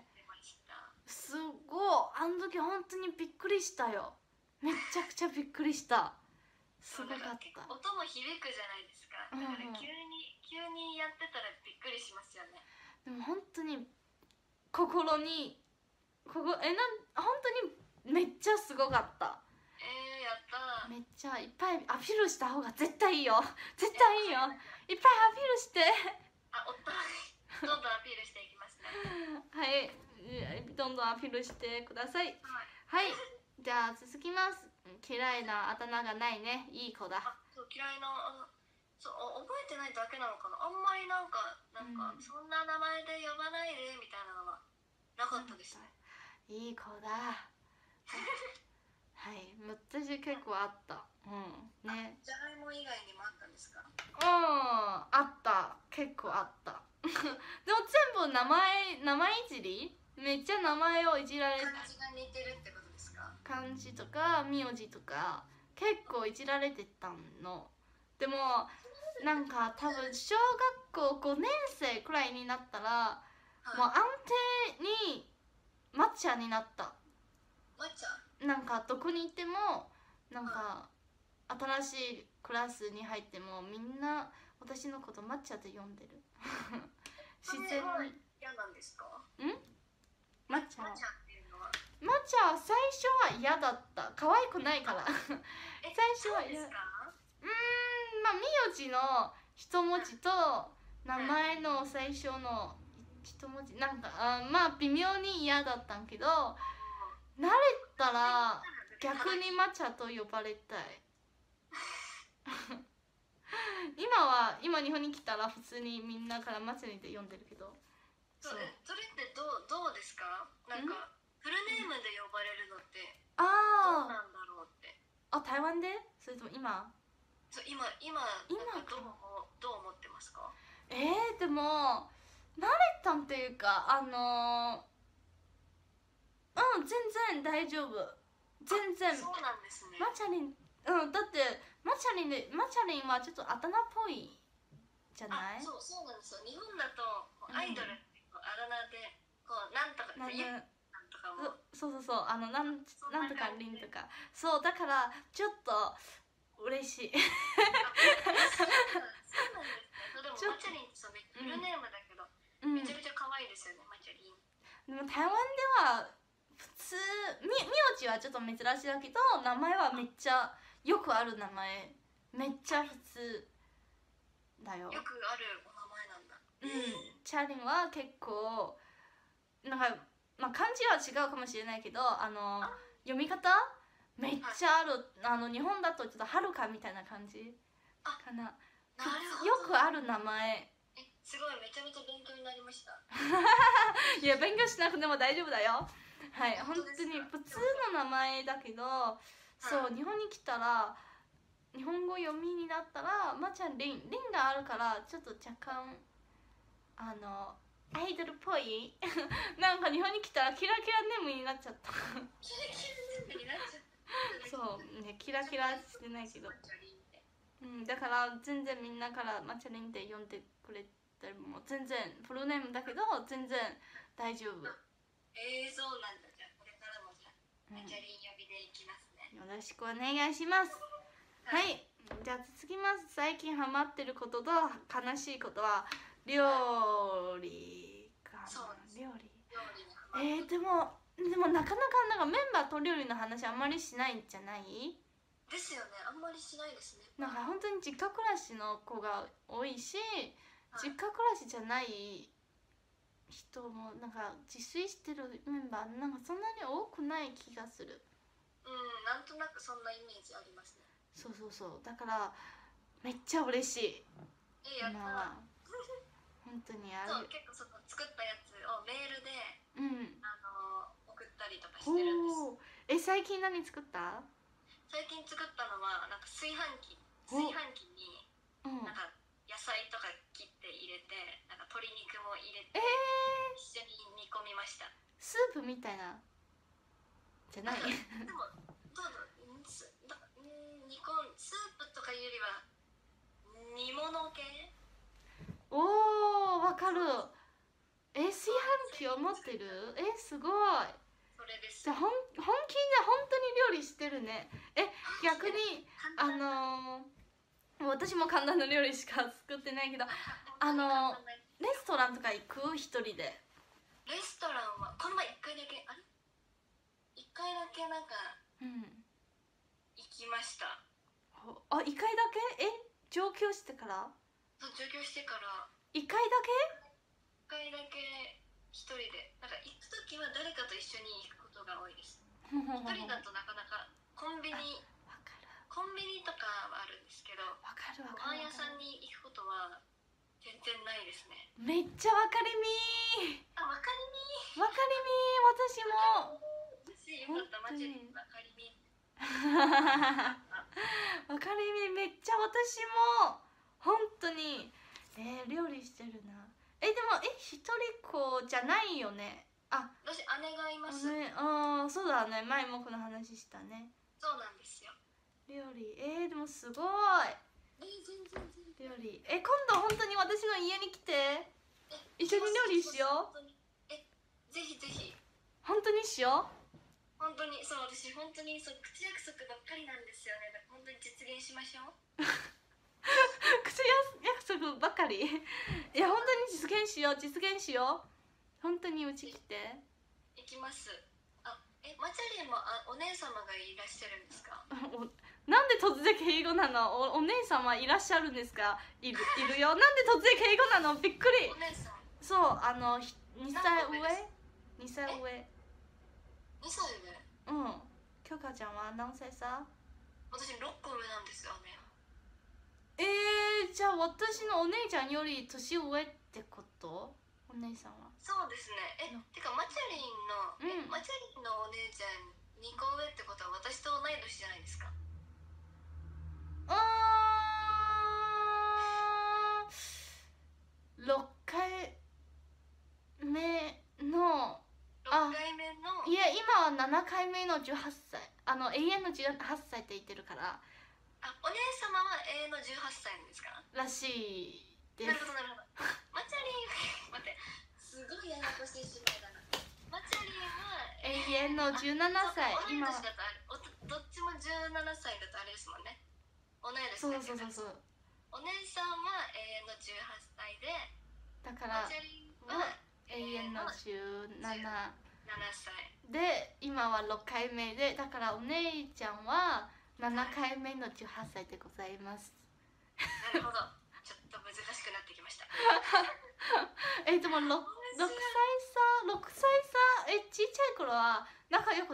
すごい。あの時本当にびっくりしたよ。めちゃくちゃびっくりした。すごかった。 音も響くじゃないですか。だから急にやってたらびっくりしますよね。 でも本当に心に本当にめっちゃすごかった。 やった。 めっちゃいっぱいアピールした方が絶対いいよ。絶対いいよ。いっぱいアピールして。 どんどんアピールしていきますね。 はい、どんどんアピールしてください。はい、じゃあ続きます。嫌いなあだ名がないね。いい子だ。 嫌いな覚えてないだけなのかな。あんまりなんかそんな名前で呼ばないでみたいなのはなかったですね。 いい子だ。はい、私結構あった。ね。 じゃがいも以外にもあったんですか？ あった。結構あった。でも全部名前いじり？めっちゃ名前をいじられて。 漢字が似てるってことですか？ 漢字とか名字とか結構いじられてたの。でもなんか多分小学校5年生くらいになったら、もう安定に抹茶になった。 抹茶？ なんかどこに行ってもなんか新しいクラスに入ってもみんな私のこと抹茶で呼んでる。 自然に嫌なんですか？ 抹茶っていうのは。 抹茶最初は嫌だった。可愛くないから。最初は嫌。名字の一文字と名前の最初の一文字なんか微妙に嫌だったんけど、慣れたら逆に抹茶と呼ばれたい。 今日本に来たら普通にみんなからマチャリンって呼んでるけど。 それってどうですか？なんかフルネームで呼ばれるのってどうなんだろうって。 台湾で？それとも今？ そう、今なんかどう思ってますか？ でも慣れたんっていうか全然大丈夫。全然。 そうなんですね。 マチャリン、だってマチャリンはちょっとあだ名っぽいじゃない？ そうなんですよ。日本だとアイドルってあだ名でこうなんとかってなんとかも。 そうなんとかリンとか。そうだからちょっと嬉しい。 そうなんですね。でもマチャリンってフルネームだけどめちゃめちゃ可愛いですよね、マチャリン。 でも台湾では普通名字はちょっと珍しいだけど名前はめっちゃよくある名前、めっちゃ普通だよ。 よくあるお名前なんだ。 チャリンは結構なんか、漢字は違うかもしれないけど読み方めっちゃある。日本だとちょっとはるかみたいな感じかな。よくある名前。 すごい、めちゃめちゃ勉強になりました。 いや、勉強しなくても大丈夫だよ。はい、本当に普通の名前だけど、そう日本に来たら日本語読みになったらまちゃんリンがあるからちょっと若干アイドルっぽいなんか日本に来たらキラキラネームになっちゃった。 キラキラネームになっちゃった。 そうね、キラキラしてないけど、だから全然みんなからマチャリンって呼んでくれても全然フルネームだけど全然大丈夫。 そうなんだ。じゃあこれからもじゃあマチャリン呼びでいきますね。 よろしくお願いします。はい、じゃあ続きます。最近ハマってることと悲しいことは料理かな。料理。でもなかなかメンバーと料理の話あんまりしないんじゃない？ ですよね、あんまりしないですね。 なんか本当に実家暮らしの子が多いし、実家暮らしじゃない人もなんか自炊してるメンバーなんかそんなに多くない気がする。 なんとなくそんなイメージありますね。 そうだからめっちゃ嬉しい。 やった。 本当にそう、結構作ったやつをメールで送ったりとかしてるんです。 最近何作った？ 最近作ったのはなんか炊飯器になんか野菜とか切って入れてなんか鶏肉も入れて一緒に煮込みました。 スープみたいなじゃない？ でもどうぞスープとかいうよりは煮物系。 わかる。炊飯器を持ってる？すごい。 それです。 じゃあ本気で本当に料理してるね。逆に私も簡単な料理しか作ってないけどレストランとか行く？一人で。 レストランはこの前1回だけなんか行きました。 1回だけ？上京してから？ 上京してから 1回だけ？ 1回だけ一人で。なんか行く時は誰かと一緒に行くことが多いです。一人だとなかなかコンビニとかはあるんですけど、ご飯屋さんに行くことは全然ないですね。 めっちゃわかりみー。 わかりみー。 私も。 よかった、マジでわかりみー。 わかりみめっちゃ私も本当に料理してるな。でも一人っ子じゃないよね。 私姉がいます。 そうだね、前もこの話したね。 そうなんですよ。 料理でもすごい。料理今度本当に私の家に来て一緒に料理しよう。 ぜひぜひ。 本当にしよう。 本当に私本当に口約束ばっかりなんですよね。本当に実現しましょう。 口約束ばっかり。いや本当に実現しよう。本当にうち来て。 行きます。マチャリンもお姉様がいらっしゃるんですか？ なんで突然敬語なの？お姉様いらっしゃるんですか？いるよ。なんで突然敬語なの？びっくり。 お姉さん。 そう、2歳上。2歳上。 2歳上。 きょかちゃんは何歳さ？ 私6個上なんですよね。 じゃあ私のお姉ちゃんより年上ってこと？お姉さんは。 そうですね。てかマチャリンの、マチャリンのお姉ちゃん2個上ってことは私と同い年じゃないですか。 6回目の 6回目のいや今は7回目の18歳永遠の18歳って言ってるから。 お姉様は永遠の18歳なんですからしいです。 なるほどなるほど。マチャリン待って、すごいややこしい姉妹だな。マチャリンは永遠の17歳。 今同い年だとどっちも17歳だとあれですもんね。同い年だけど。そうお姉さんは永遠の18歳で、 だからマチャリンは永遠の17 歳で、今は6回目で、だからお姉ちゃんは7回目の18歳でございます。 なるほど。ちょっと難しくなってきました。 でも6歳差ちっちゃい頃は仲良かった？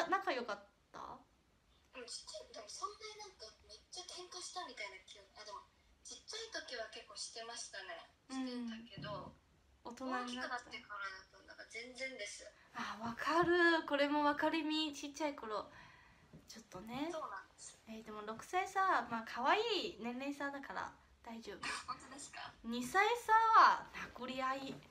でもちっちゃい、でもそんなになんかめっちゃ喧嘩したみたいな記憶。でもちっちゃい時は結構してましたね。してたけど、大きくなってからだとなんか全然です。 わかる。これも分かりみ。ちっちゃい頃ちょっとね。 そうなんです。 でも6歳差、可愛い年齢差だから大丈夫。 本当ですか 2歳差は殴り合い。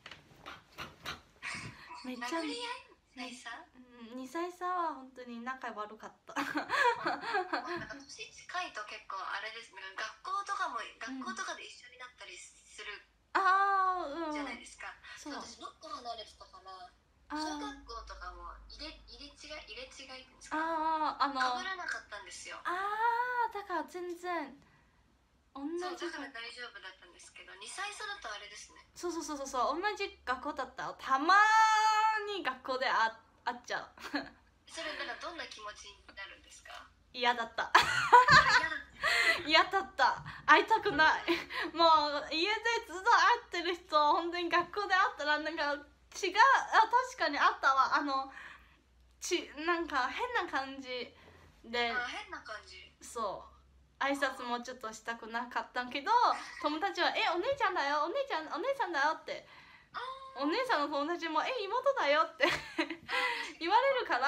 めっちゃ殴り合い？2歳差 ？2歳差は本当に仲悪かった。 なんか年近いと結構あれですね。学校とかで一緒になったりするじゃないですか。私6個離れてたから、小学校とかも入れ違いっていうんですか、被らなかったんですよ。 だから全然同じ。 だから大丈夫だったんですけど、2歳差だとあれですね。 そう同じ学校だったらたまに学校で会っちゃう。 それなんかどんな気持ちになるんですか？ 嫌だった嫌だった。会いたくない。もう家でずっと会ってる人、本当に学校で会ったらなんか違う。確かにあったわ。なんか変な感じで。 変な感じ。 そう挨拶もちょっとしたくなかったけど、友達はお姉ちゃんだよ、お姉さんだよって、お姉さんの友達も妹だよって言われるから、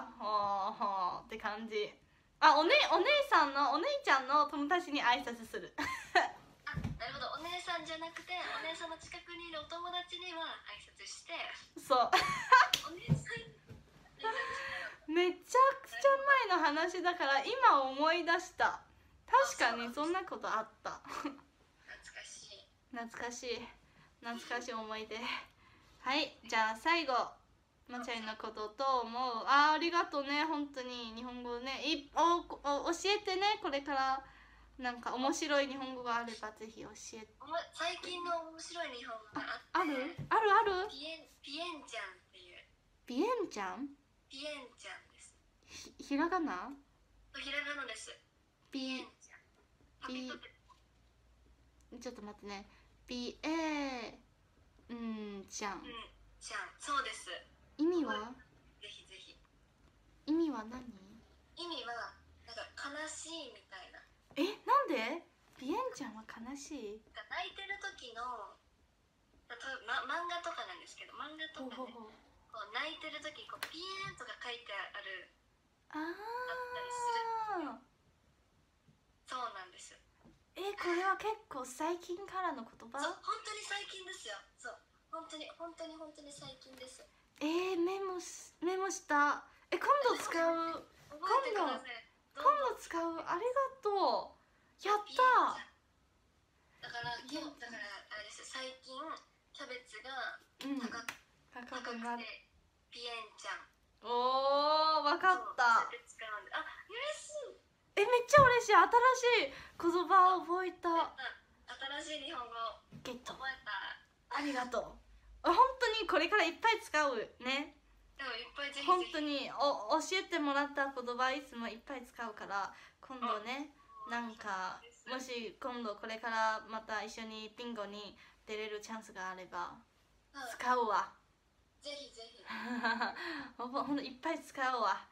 ほーって感じ。お姉ちゃんの友達に挨拶する。 なるほど。お姉さんじゃなくて、お姉さんの近くにいるお友達には挨拶して。 そうお姉さんめちゃくちゃ前の話だから今思い出した。確かにそんなことあった。懐かしい思い出。はい、じゃあ最後、まちゃんのことどう思う？ありがとうね、本当に日本語ね教えてね。これからなんか面白い日本語があればぜひ教えて。 最近の面白い日本語がある？ ピエンちゃんっていう。 ピエンちゃん？ ピエンちゃんです。 ひらがな？ ひらがなです。ピエンちゃん。 ちょっと待ってね。ピエンちゃん。 そうです。 意味は？ ぜひぜひ。 意味は何？ 意味はなんか悲しいみたいな。 なんで？ピエンちゃんは悲しい？ 泣いてる時の漫画とかなんですけど、漫画とかね、こう泣いてる時こうピエンとか書いてあるあったりする。そうなんです。 これは結構最近からの言葉？ そう、本当に最近ですよ。そう、本当に最近です。 メモした。今度使う。 覚えてください。 今度使う。ありがとう。やった。 だからあれですよ。最近キャベツが高くてピエンちゃん。 わかった。 嬉しい。 めっちゃ嬉しい。新しい言葉を覚えた。 新しい日本語ゲット。 覚えた。 ありがとう。本当にこれからいっぱい使うね。 でもいっぱいぜひぜひ。 本当に教えてもらった言葉いつもいっぱい使うから、今度ね、なんかもし今度これからまた一緒にビンゴに出れるチャンスがあれば使うわ。 ぜひぜひ。 ほんといっぱい使うわ。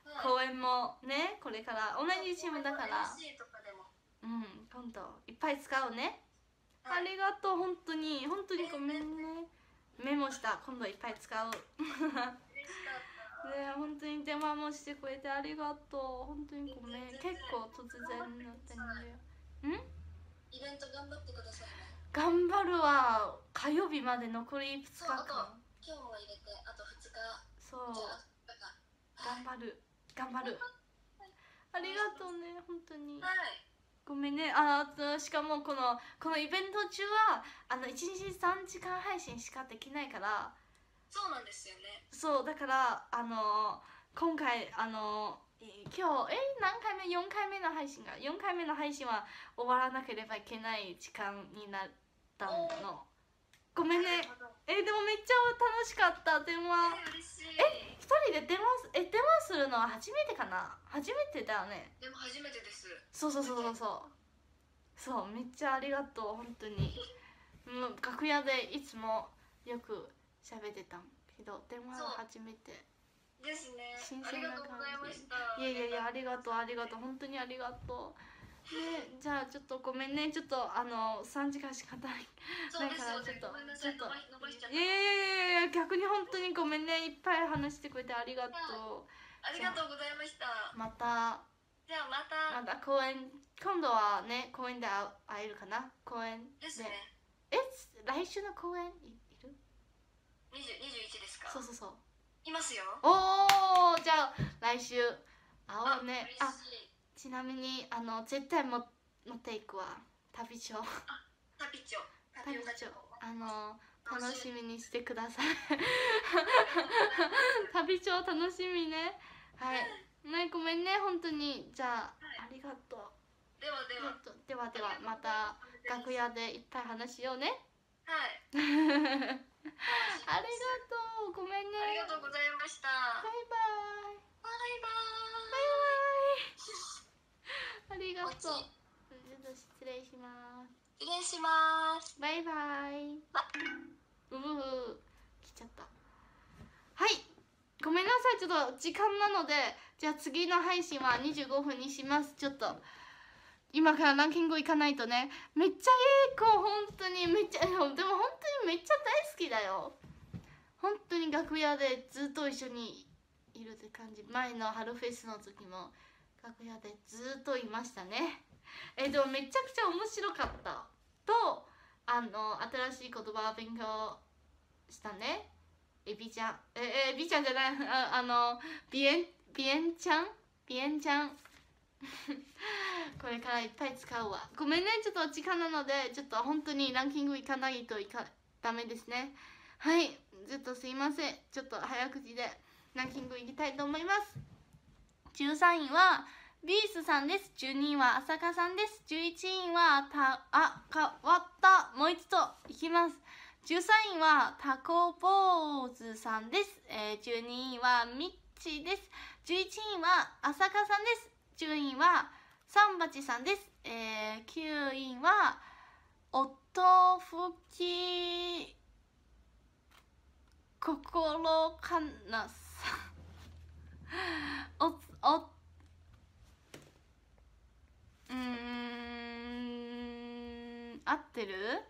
公演もね、これから同じチームだから、 MC とかでも、 今度いっぱい使うね。 はい、 ありがとう、本当にごめんね。メモした、今度いっぱい使う。 嬉しかった。 ね、本当に電話もしてくれてありがとう。本当にごめん。結構突然だったんだよ。 イベント頑張ってくださいね。 頑張るわ。火曜日まで残り2日間。 今日も入れてあと2日。 そう。頑張る。ありがとうね、本当に。 はい。 ごめんね。しかもこのイベント中は1日3時間配信しかできないから。 そうなんですよね。 そうだから今回今日何回目4回目の配信は終わらなければいけない時間になったの。ごめんね。でもめっちゃ楽しかった。電話嬉しい。 一人で電話するのは初めてかな。初めてだよね。 でも初めてです。 そうめっちゃありがとう本当に。もう楽屋でいつもよく喋ってたけど電話は初めてですね。 新鮮な感じ。 ありがとうございました。 いやありがとう本当にありがとう。ね、じゃあちょっとごめんね、ちょっと3時間しかないからちょっといや逆に本当にごめんね、いっぱい話してくれてありがとう。 ありがとうございました。 またじゃあまた公演、今度はね公演で会えるかな。公演ですね。 来週の公演いる ？21ですか？ そういますよ。 おー、じゃあ来週会おうね。ちなみに絶対持っていくわ、旅帳。 旅帳楽しみにしてください。旅帳楽しみね。はいね、ごめんね本当に。じゃあありがとう。ではまた楽屋でいっぱい話しようね。 はい。 ありがとう、ごめんね。 ありがとうございました。 バイバイ。ありがとう。ちょっと失礼します。バイバイ。来ちゃった。はい。ごめんなさい、ちょっと時間なので、じゃあ次の配信は25分にします。ちょっと今からランキングいかないとね。めっちゃいい子、本当にめっちゃ、でも本当にめっちゃ大好きだよ。本当に楽屋でずっと一緒にいるって感じ。前の春フェスの時も楽屋でずっといましたね。でもめちゃくちゃ面白かったと、新しい言葉を勉強したね。エビちゃんじゃないビエンちゃんこれからいっぱい使うわ。ごめんね、ちょっと時間なのでちょっと本当にランキングいかないとダメですね。はい、ずっとすいません。ちょっと早口でランキングいきたいと思います。13位はビースさんです。12位は浅香さんです。11位は変わったもう一度いきます。13位はタコポーズさんです。12位はミッチです。11位は浅香さんです。10位はサンバチさんです。9位は音吹き心かなさん。合ってる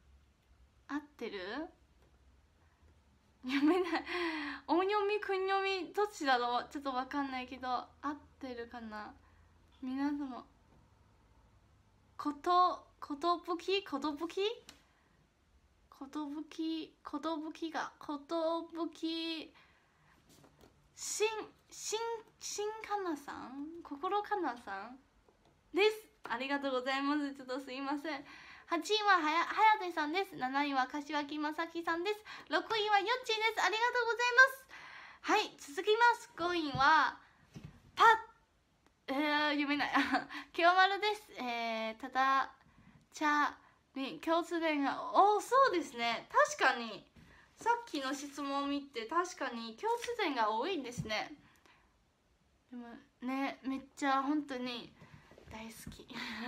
読めない。音読み訓読みどっちだろう、ちょっとわかんないけど合ってるかな。皆様ことぶきしんかなさん、心かなさんです。ありがとうございます。ちょっとすいません。8位ははやてさんです。7位は柏木正樹さんです。6位はよっちーです。ありがとうございます。はい、続きます。5位は読めない清丸です。ただ茶に共通点がそうですね、確かにさっきの質問を見て確かに共通点が多いんですね。でもね、めっちゃ本当に大好き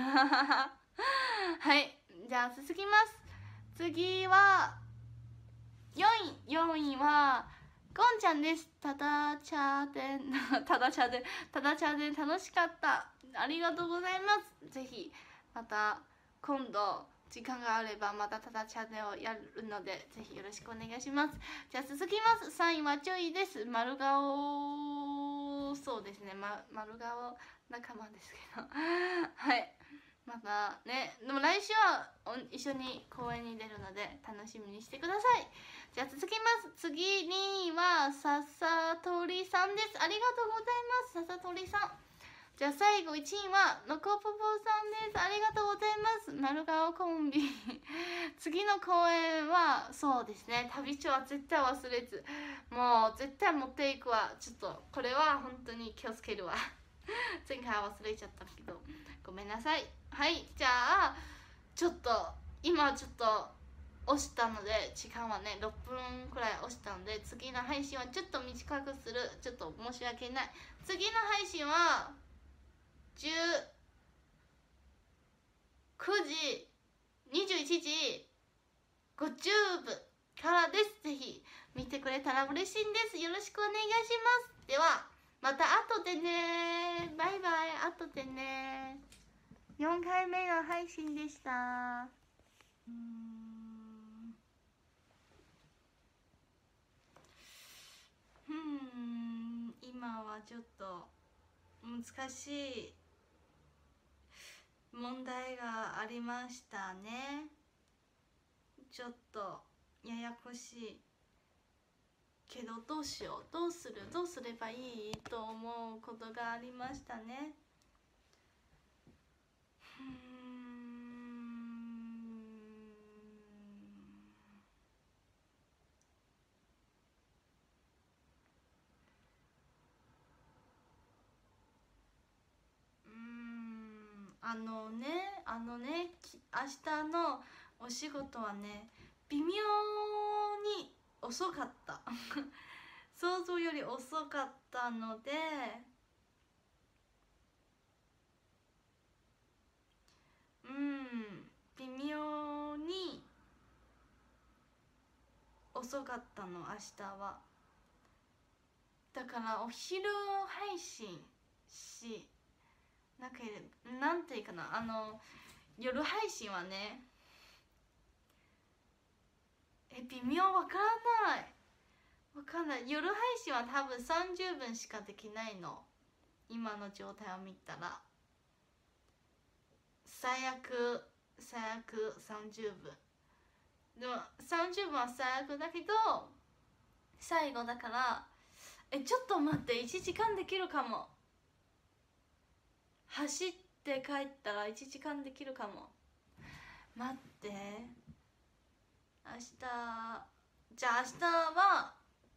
はい、じゃあ続きます。次は4位はゴンんちゃんです。ただチャーデンただチャーデン楽しかった。ありがとうございます。ぜひまた今度時間があればまたただチャーデンをやるので、ぜひよろしくお願いします。じゃあ続きます。3位はちょいです。丸顔、そうですね、丸顔仲間ですけどはい、またね、でも来週は一緒に公演に出るので楽しみにしてください。じゃあ続きます。次には笹鳥さんです。ありがとうございます笹鳥さん。じゃあ最後1位はのこぽぽさんです。ありがとうございます。丸顔コンビ次の公演はそうですね、旅帳は絶対忘れず、もう絶対持っていくわ。ちょっとこれは本当に気をつけるわ前回忘れちゃったけどごめんなさい。はい、じゃあちょっと今ちょっと押したので、時間はね6分くらい押したので、次の配信はちょっと短くする。ちょっと申し訳ない。次の配信は19時21時50分からです。ぜひ見てくれたら嬉しいんです。よろしくお願いします。ではまた後でね。バイバイ。後でね。4回目の配信でした。今はちょっと難しい問題がありましたね。ちょっとややこしいけど、どうしよう、どうすればいいと思うことがありましたね。明日のお仕事はね、微妙に遅かった想像より遅かったので、微妙に遅かったの、明日は。だからお昼配信しなければ、なんていうかな、夜配信はね、微妙、わからない。夜配信は多分30分しかできないの、今の状態を見たら。最悪30分でも30分は最悪だけど最後だから、ちょっと待って、1時間できるかも。走って帰ったら1時間できるかも。待って、明日、じゃあ明日は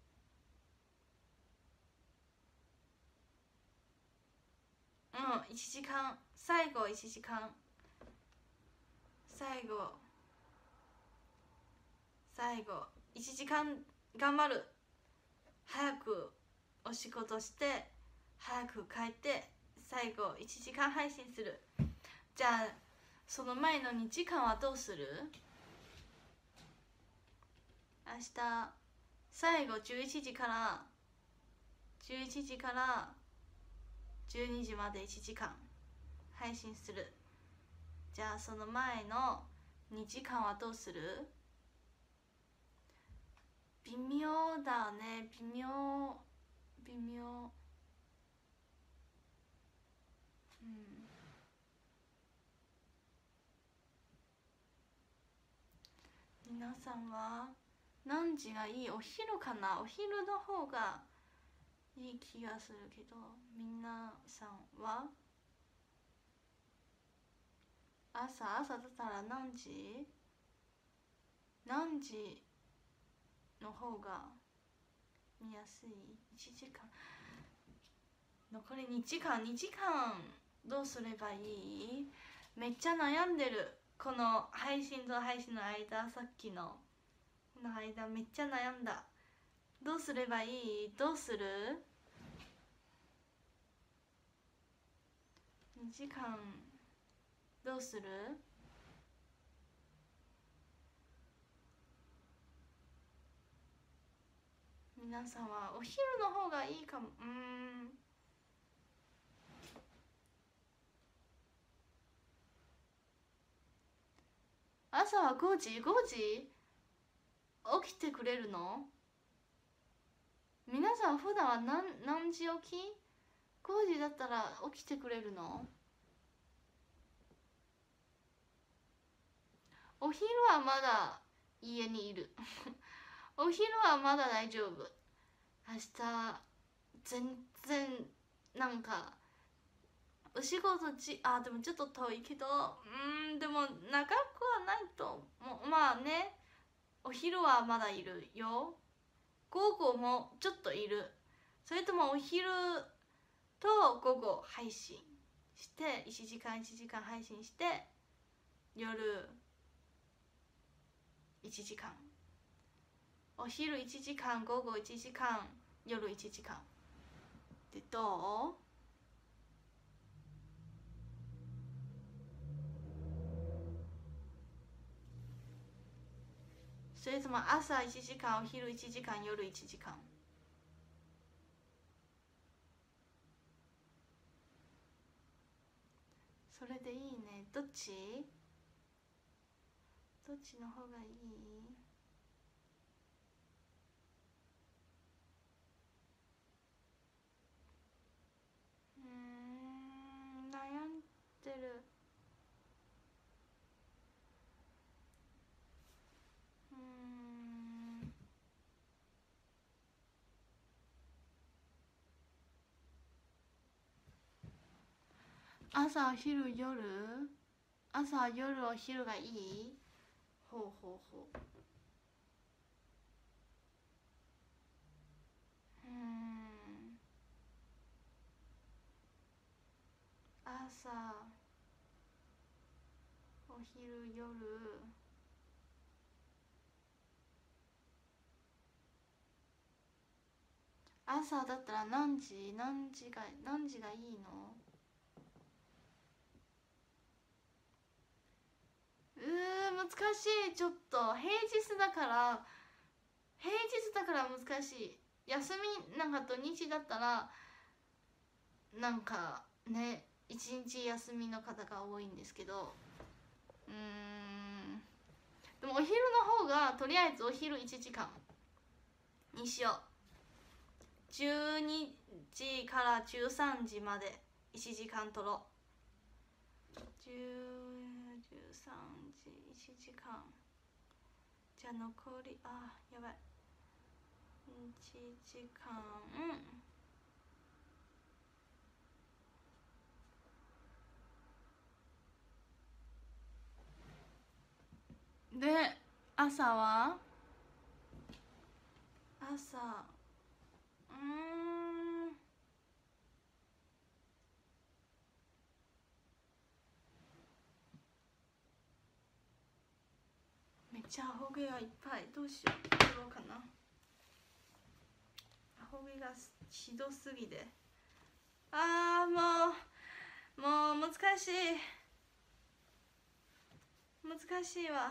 1時間、最後1時間、最後1時間頑張る。早くお仕事して早く帰って最後1時間配信する。じゃあその前の2時間はどうする？明日最後11時から12時まで1時間配信する。じゃあその前の2時間はどうする？微妙だね、微妙。皆さんは何時がいい？お昼かな？お昼の方がいい気がするけど、皆さんは朝だったら何時の方が見やすい？1時間、残り2時間どうすればいい？めっちゃ悩んでる。この配信と配信の間、さっきのこの間めっちゃ悩んだ。どうすればいい？どうする？2時間どうする？ 皆さんはお昼の方がいいかも。朝は5時起きてくれるの？皆さん普段は何時起き？ 5 時だったら起きてくれるの？お昼はまだ家にいるお昼はまだ大丈夫。明日全然なんかお仕事でもちょっと遠いけど、でも長くはないと。まあね、お昼はまだいるよ。午後もちょっといる。それともお昼と午後配信して1時間配信して、夜1時間、お昼1時間、午後1時間、夜1時間でどう？それとも朝1時間、お昼1時間、夜1時間。それでいいね。どっちの方がいい？悩んでる。朝お昼夜？朝夜お昼がいい？ほうほうほう。朝お昼夜。朝だったら何時がいいの？難しい。ちょっと平日だから難しい。休みなんか土日だったらなんかね、一日休みの方が多いんですけど、でもお昼の方がとりあえずお昼1時間にしよう。12時から13時まで1時間取ろう。13時1時間。じゃあ残りやばい、1時間。で朝はめっちゃアホ毛がいっぱい。どうしよう、取ろうかな。アホ毛がひどすぎて、もう難しいわ。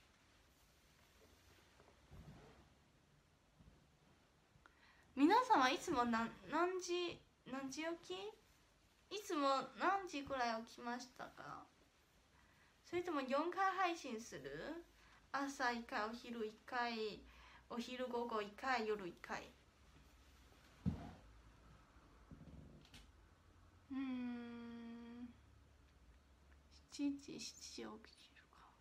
皆さんはいつも何時起き？いつも何時くらい起きましたか？それとも4回配信する？朝1回、お昼1回、お昼午後1回、夜1回。7時起きるか。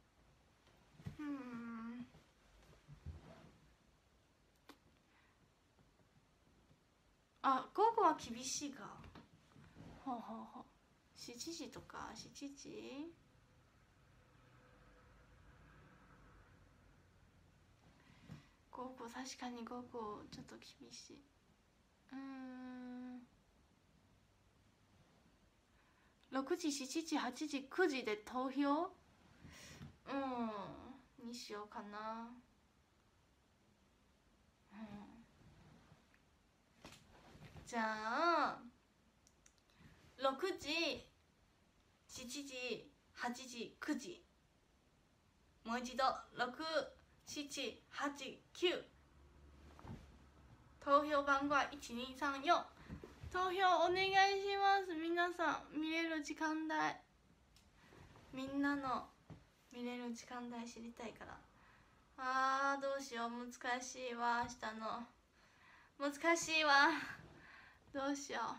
午後は厳しいか。7時とか。7時午後、確かに午後ちょっと厳しい。6時、7時、8時、9時で投票にしようかな。じゃあ6時、7時、8時、9時。もう一度6、7、8、9。 投票番号は1234。投票お願いします。皆さん見れる時間帯、みんなの見れる時間帯知りたいから。どうしよう、難しいわ。明日の難しいわ。どうしよ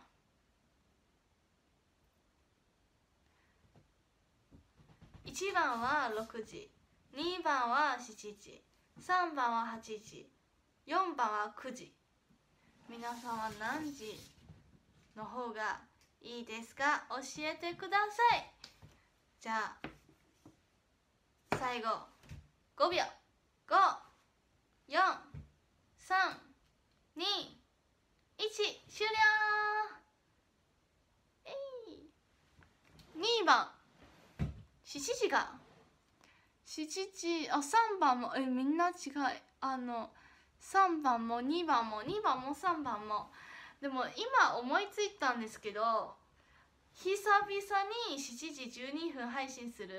う。1番は6時、2番は7時、3番は8時、4番は9時。皆さんは何時の方がいいですか？教えてください。じゃあ最後5秒。5、4、3、2、1、終了。2番7時が7時、3番もみんな違い。3番も2番も2番も3番も。でも今思いついたんですけど、久々に7時12分配信する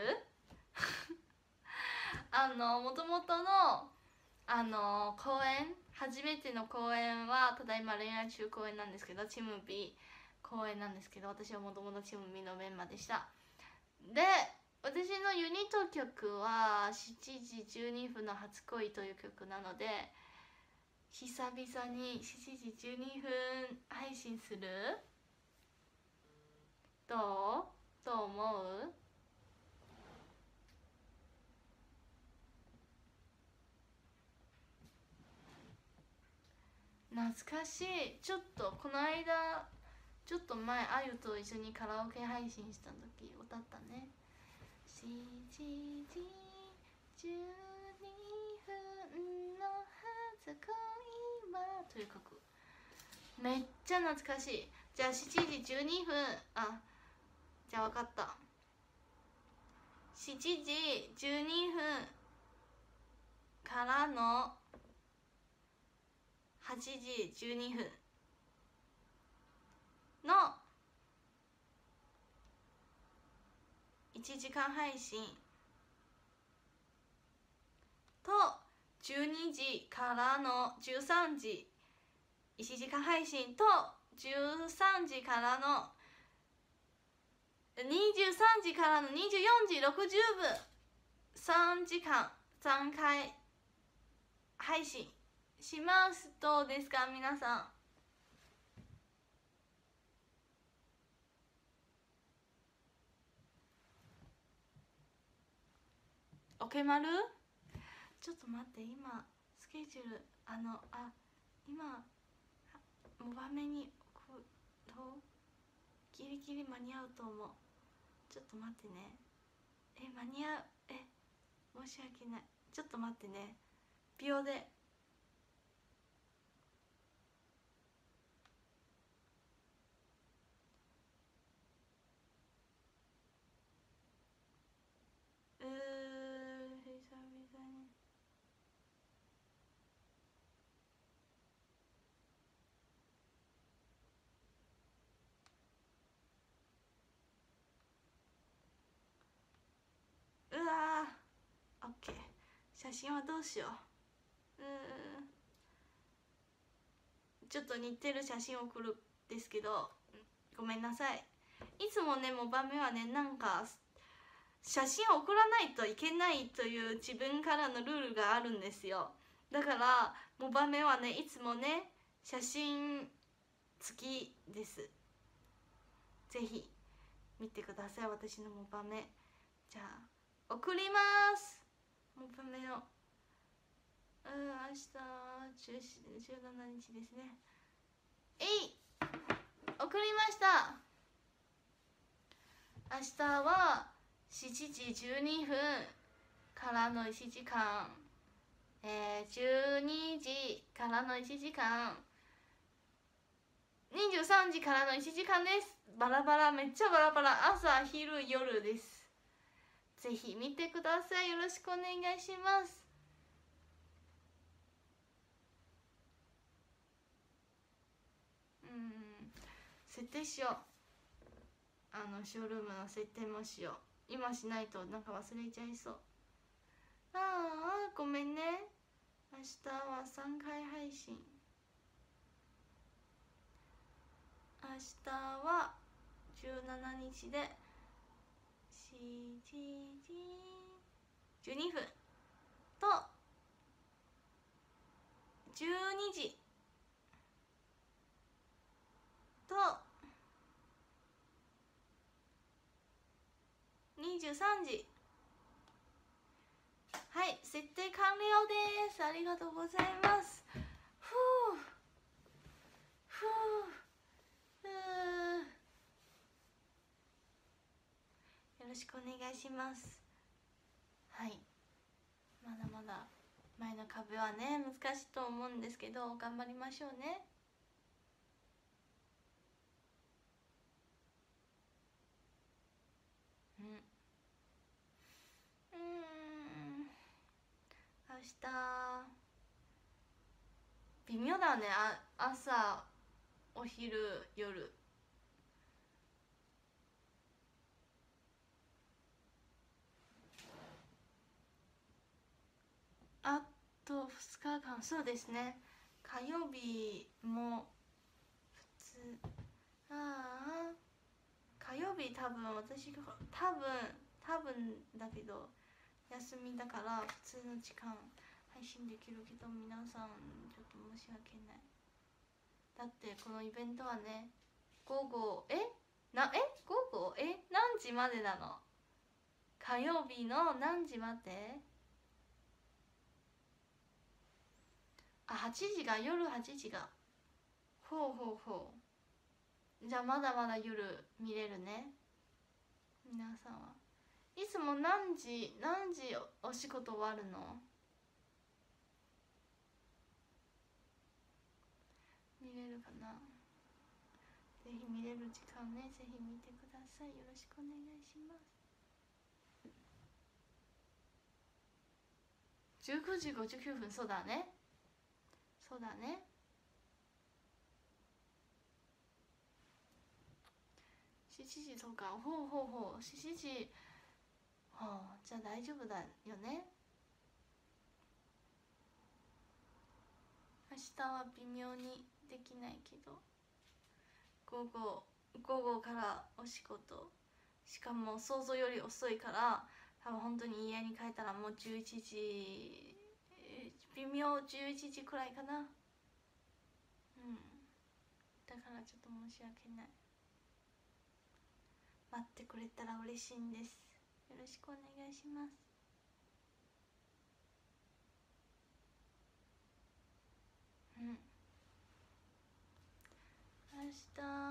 もともとの公演、初めての公演はただいま恋愛中公演なんですけど、チーム B 公演なんですけど、私はもともとチーム B のメンバーでした。で、私のユニット曲は7時12分の初恋という曲なので、久々に7時12分配信する？どう思う？懐かしい。ちょっとこの間、ちょっと前あゆと一緒にカラオケ配信した時歌ったね。7時12分の初恋はという曲、めっちゃ懐かしい。じゃあ7時12分、じゃあ分かった。7時12分からの8時12分の1時間配信と、12時からの13時1時間配信と、13時からの23時からの24時60分3時間3回配信します。どうですか皆さん。オケマル？ちょっと待って、今スケジュール今モバメに置くとギリギリ間に合うと思う。ちょっと待ってね。間に合う？申し訳ない。ちょっと待ってね。秒で。久々に。オッケー。写真はどうしよう。ちょっと似てる写真送るですけど、ごめんなさい。いつもね、モバメはね、なんか写真を送らないといけないという自分からのルールがあるんですよ。だからモバメはね、いつもね、写真付きです。ぜひ見てください、私のモバメ。じゃあ送ります、モバメを。明日17日ですね。送りました。明日は7時12分からの1時間、12時からの1時間、23時からの1時間です。バラバラ、めっちゃバラバラ。朝昼夜です。ぜひ見てください。よろしくお願いします。設定しよう。ショールームの設定もしよう。今しないとなんか忘れちゃいそう。ごめんね。明日は3回配信。 日は17日で7時12分と12時と23時。はい、設定完了です。ありがとうございます。ふうふうふう、よろしくお願いします。はい、まだまだ前の壁はね難しいと思うんですけど、頑張りましょうね。明日微妙だね。朝お昼夜。あと2日間、そうですね。火曜日も普通。火曜日多分私が多分だけど休みだから普通の時間配信できるけど、皆さんちょっと申し訳ない。だってこのイベントはね午後何時までなの？火曜日の何時まで？8時が、夜8時が。ほうほうほう。じゃあまだまだ夜見れるね。皆さんはいつも何時お仕事終わるの？見れるかな？ぜひ見れる時間ね、ぜひ見てください。よろしくお願いします。19時59分、そうだね。そうだね。7時とか、ほうほうほう、7時。はあ、じゃあ大丈夫だよね。明日は微妙にできないけど、午後からお仕事、しかも想像より遅いから、多分本当に家に帰ったらもう11時、微妙11時くらいかな。だからちょっと申し訳ない。待ってくれたら嬉しいんです。よろしくお願いします。明日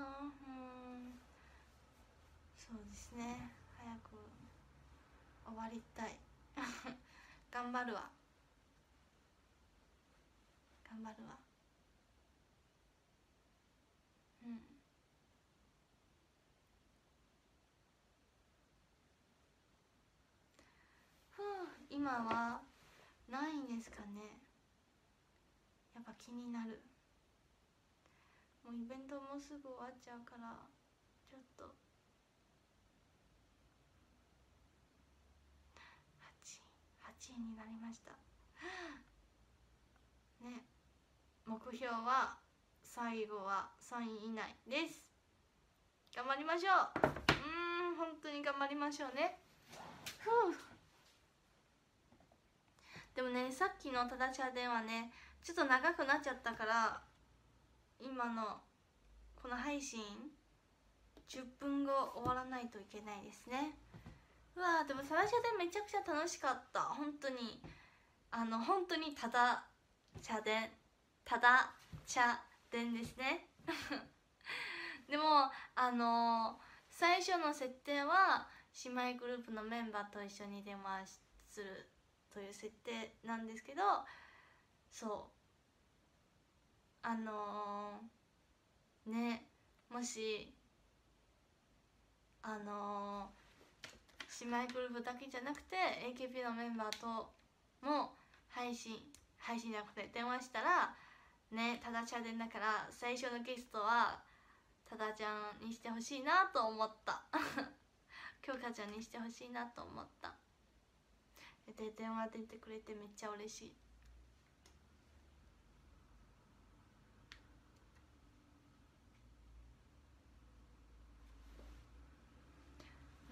そうですね、早く終わりたい。頑張るわ。今は何位ですかね。やっぱ気になる。もうイベントもすぐ終わっちゃうから、ちょっと8位になりましたね。目標は最後は3位以内です。頑張りましょう。本当に頑張りましょうね。でもね、さっきのただちゃ電話ね、ちょっと長くなっちゃったから、今のこの配信10分後終わらないといけないですね。でもただちゃ電めちゃくちゃ楽しかった。本当に本当にただちゃ電ですね。でも最初の設定は姉妹グループのメンバーと一緒に電話するという設定なんですけど、そうね、もし姉妹グループだけじゃなくて AKB のメンバーとも配信じゃなくて電話したらね、ただちゃんだから最初のゲストはただちゃんにしてほしいなと思った。京香ちゃんにしてほしいなと思った。で電話出てくれてめっちゃ嬉しい。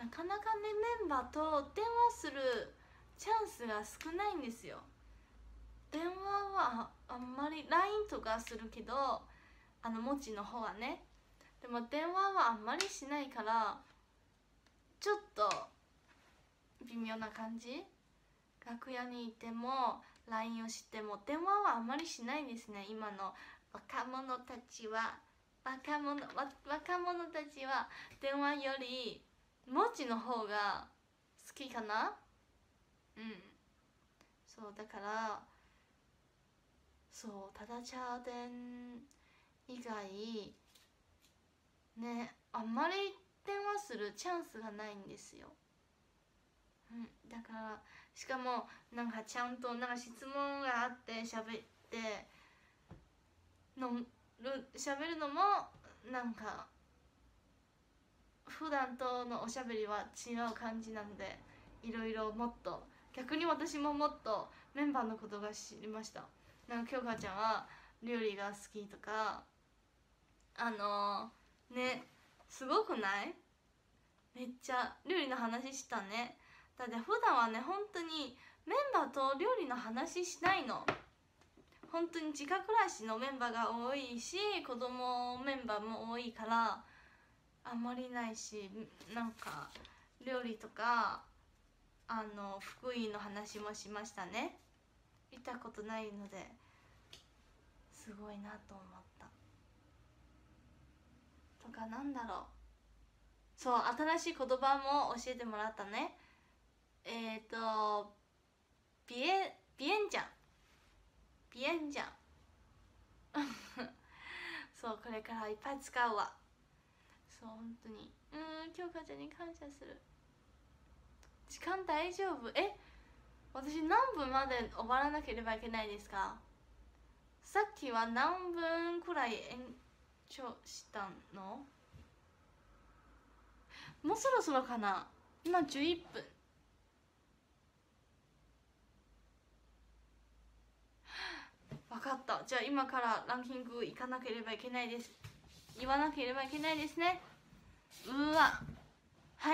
かなかねメンバーと電話するチャンスが少ないんですよ。電話はあんまり LINE とかするけど文字の方はね、でも電話はあんまりしないからちょっと微妙な感じ。楽屋にいても LINE をしても電話はあんまりしないですね。今の若者たちは電話より文字の方が好きかな。そうだからただチャーデン以外ねあんまり電話するチャンスがないんですよ。だからしかもなんかちゃんと質問があって喋るのもなんか普段とのおしゃべりは違う感じなので、いろいろもっと逆に私ももっとメンバーのことが知りました。京香ちゃんは料理が好きとかねすごくない？めっちゃ料理の話したね。だって普段はね本当にメンバーと料理の話しないの。本当に実家暮らしのメンバーが多いし子供メンバーも多いからあんまりないし、なんか料理とか福井の話もしましたね。行ったことないのですごいなと思った。とかなんだろう、新しい言葉も教えてもらったね。ビエンジャンこれからいっぱい使うわ。本当に京香ちゃんに感謝する。時間大丈夫？私何分まで終わらなければいけないですか？さっきは何分くらい延長したの？もうそろそろかな。今11分。分かった。じゃあ今からランキング行かなければいけないです。言わなければいけないですね。はい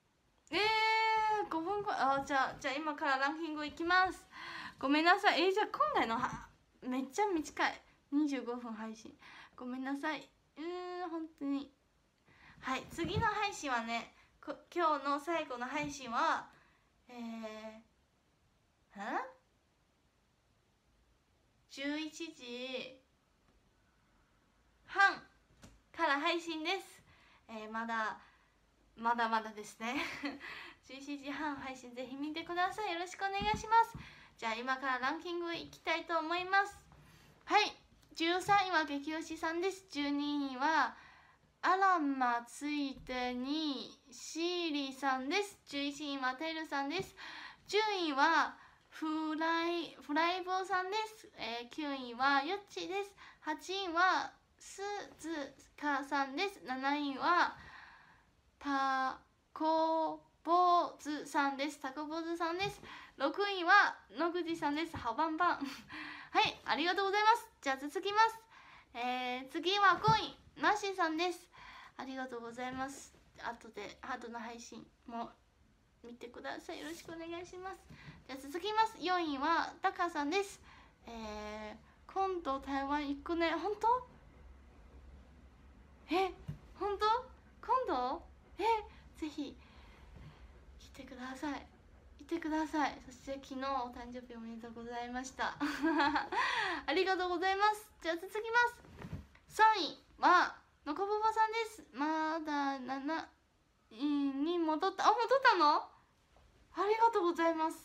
。5分じゃあ今からランキングいきます。ごめんなさい。じゃあ今回のめっちゃ短い25分配信ごめんなさい。本当に。はい、次の配信はね今日の最後の配信は11時半から配信です。まだですね11時半配信ぜひ見てください。よろしくお願いします。じゃあ今からランキングいきたいと思います。はい、13位は激推しさんです。12位はアランマついてにシーリーさんです。11位はテルさんです。10位はフライボーさんです。9位はヨッチです。8位はスズカさんです。7位はタコボーズさんです。6位は野口さんです。ハバンバンはい、ありがとうございます。じゃあ続きます。次は5位マッシーさんです。ありがとうございます。後の配信も見てください。よろしくお願いします。じゃあ続きます。4位はタカさんです。今度台湾行くね。本当？本当？今度？ぜひ来てください。そして昨日お誕生日おめでとうございましたありがとうございます。じゃあ続きます。3位はのこぼぼさんです。まだ7位に戻ったの？ありがとうございます。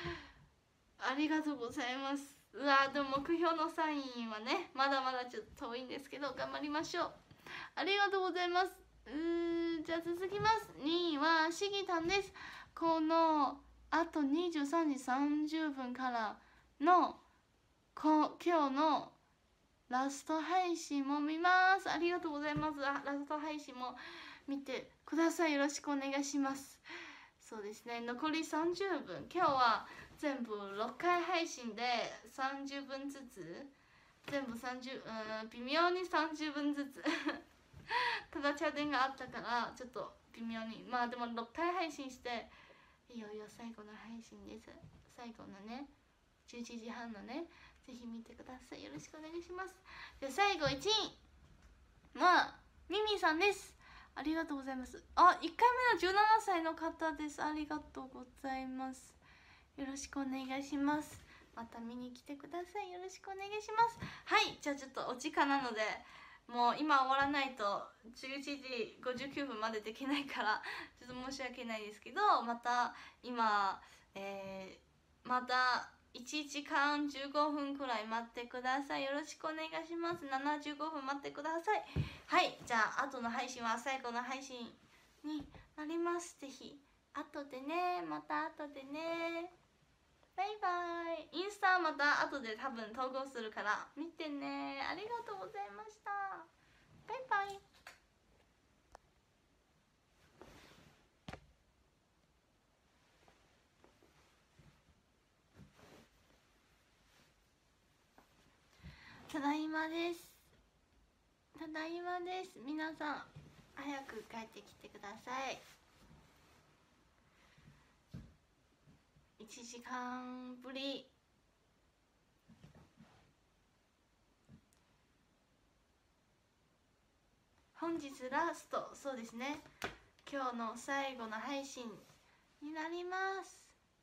でも目標の3位はねまだまだちょっと遠いんですけど頑張りましょう。ありがとうございます。じゃあ続きます。2位はしぎたんです。このあと23時30分からの今日のラスト配信も見ます。ありがとうございます。ラスト配信も見てください。よろしくお願いします。そうですね、残り30分。今日は全部6回配信で30分ずつ、全部微妙に30分ずつただ茶電があったからちょっと微妙に、まあでも6回配信していよいよ最後の配信です。最後のね11時半のね、ぜひ見てください。よろしくお願いします。で最後1位まあミミさんです。ありがとうございます。あ、1回目の17歳の方です。ありがとうございます。よろしくお願いします。また見に来てください。よろしくお願いします。はい、じゃあちょっとお時間なのでもう今終わらないと11時59分までできないからちょっと申し訳ないですけど、また今、また1時間15分くらい待ってください。よろしくお願いします。75分待ってください。はい、じゃあ後の配信は最後の配信になります。ぜひ後でね、また後でね。バイバイ。インスタまた後で多分投稿するから見てね。ありがとうございました。バイバイ。ただいまです。ただいまです。皆さん早く帰ってきてください。1時間ぶり。本日ラスト、そうですね、今日の最後の配信になります。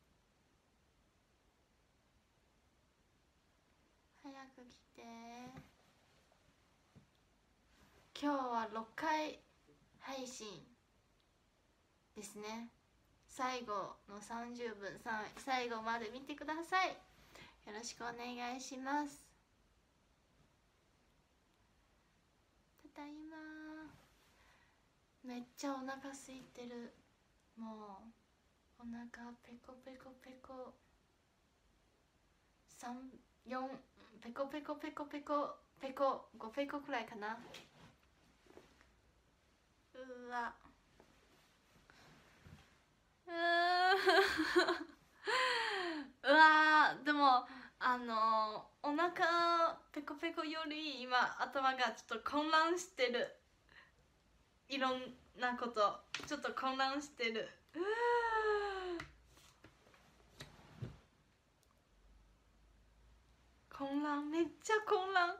早く来て。今日は6回配信ですね。最後の30分、最後まで見てください。よろしくお願いします。ただいま。めっちゃお腹空いてる。もうお腹ペコペコペコ4ペコペコペコペコペコ5ペコくらいかな。うわうわでもお腹ペコペコより今頭がちょっと混乱してる。いろんなことちょっと混乱してる。混乱、めっちゃ混乱。なん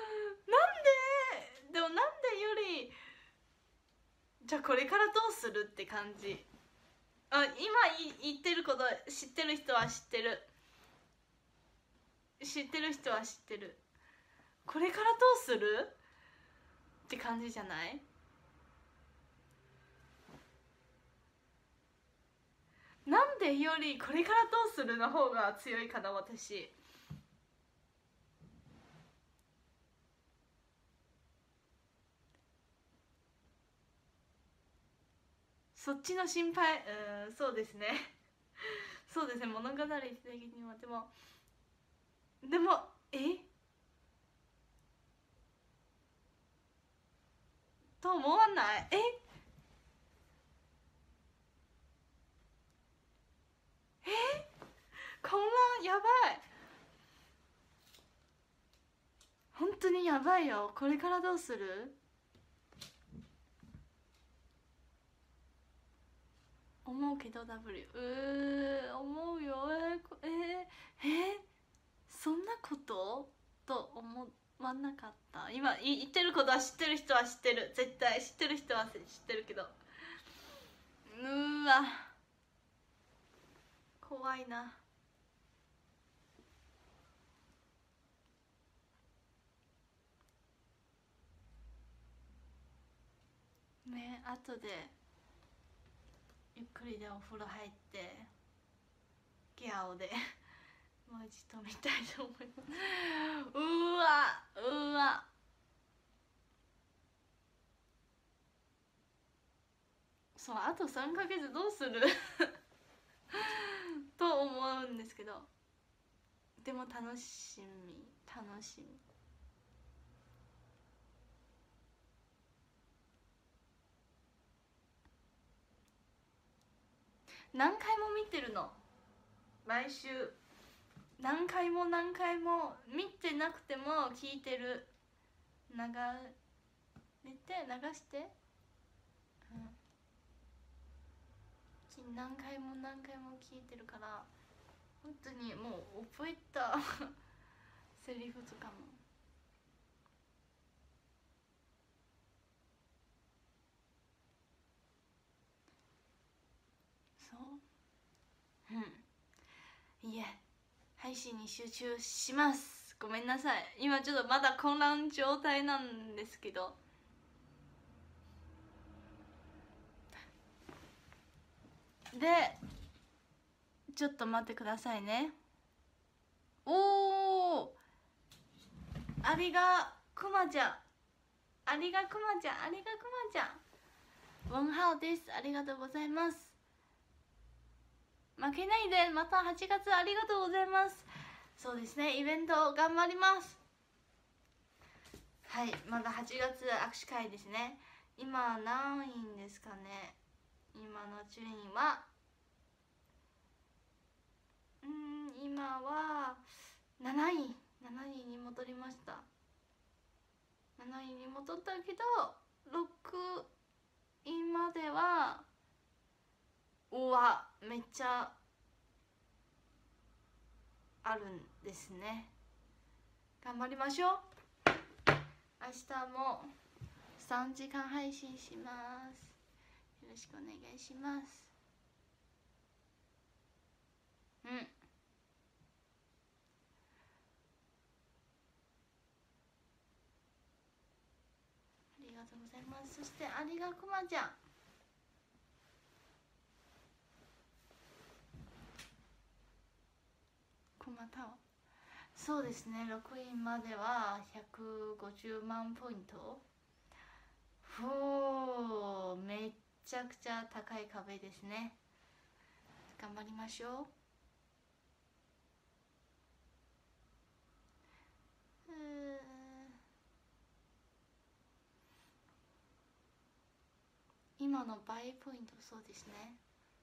ででもなんでよりじゃあこれからどうするって感じ。あ、今言ってること知ってる人は知ってる。知ってる人は知ってる。これからどうするって感じじゃない？なんでよりこれからどうするの方が強いかな、私。そっちの心配、そうですねそうですね、物語的には。でもと思わない？混乱やばい。本当にやばいよ。これからどうする？思うけど W 思うよ。そんなことと思わなかった。今言ってることは知ってる人は知ってる。絶対知ってる人は知ってるけど、うわ怖いな。ね、後でゆっくりでお風呂入ってギャオでもう一度見たいと思います。うわそう、あと3ヶ月どうすると思うんですけど、でも楽しみ。何回も見てるの、毎週。何回も見てなくても聞いてる。流して何回も何回も聞いてるから本当にもう覚えたセリフとかも。そういえ配信に集中します。ごめんなさい、今ちょっとまだ混乱状態なんですけど。でちょっと待ってくださいね。おお、ありがくまちゃん、ありがくまちゃん、ありがくまちゃん、ウォンハオです。ありがとうございます。負けないで、また8月ありがとうございます。そうですね、イベント頑張ります。はい、まだ8月握手会ですね。今何位ですかね。今の順位は今は7位に戻りました。7位に戻ったけど6位まではうわめっちゃあるんですね。頑張りましょう。明日も3時間配信します。よろしくお願いします。ありがとうございます。そしてありがくまちゃん、くまたわ、そうですね、6位までは150万ポイント。めっちゃくちゃ高い壁ですね。頑張りましょう。今の倍ポイント、そうですね。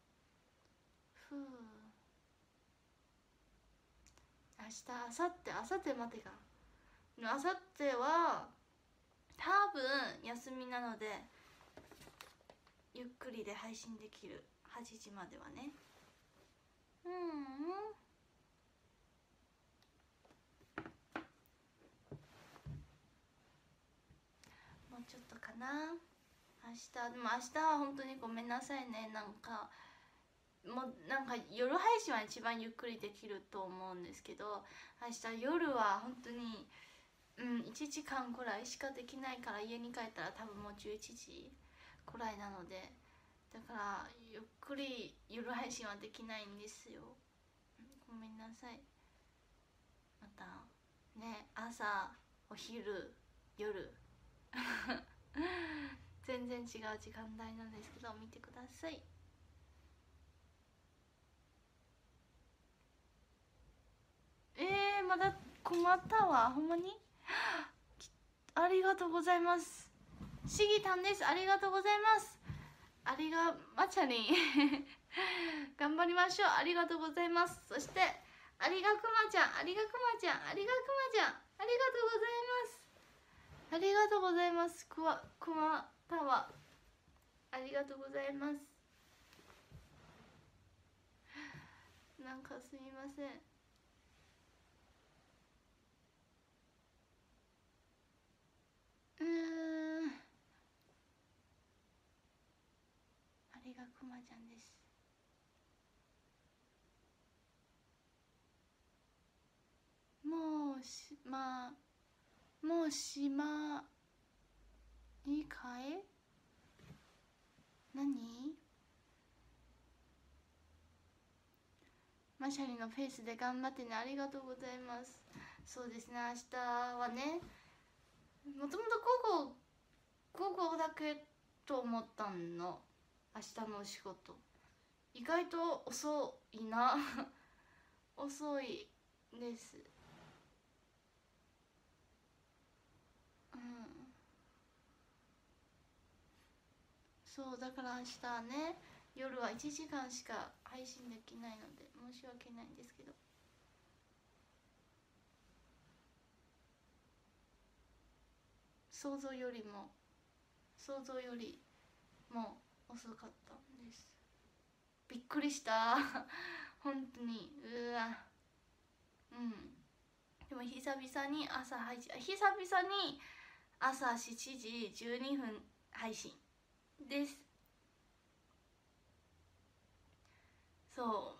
明日、明後日までが、明後日は多分休みなのでゆっくりで配信できる。8時まではね。もうちょっとかな。明日でも明日は本当にごめんなさいね。なんか夜配信は一番ゆっくりできると思うんですけど、明日夜は本当に1時間くらいしかできないから、家に帰ったら多分もう11時くらいなので、だからゆっくり夜配信はできないんですよ。ごめんなさい。またね、朝お昼夜全然違う時間帯なんですけど見てください。まだ困ったわ、ほんまにありがとうございます。しぎたんです。ありがとうございます。ありがまちゃりん頑張りましょう。ありがとうございます。そしてありがくまちゃん、ありがくまちゃん、ありがくまちゃん、ありがとうございます。ありがとうございます。くまたわ、ありがとうございます。なんかすみません。ありがくまちゃんです。もうしまいいかい。何マシャリのフェイスで頑張ってね。ありがとうございます。そうですね、明日はね、もともと午後だけと思ったの。明日のお仕事意外と遅いな遅いです。そうだから明日ね、夜は1時間しか配信できないので申し訳ないんですけど、想像よりもう遅かったんです。びっくりした本当に。うわ、でも久々に朝配信、久々に朝7時12分配信です。そう、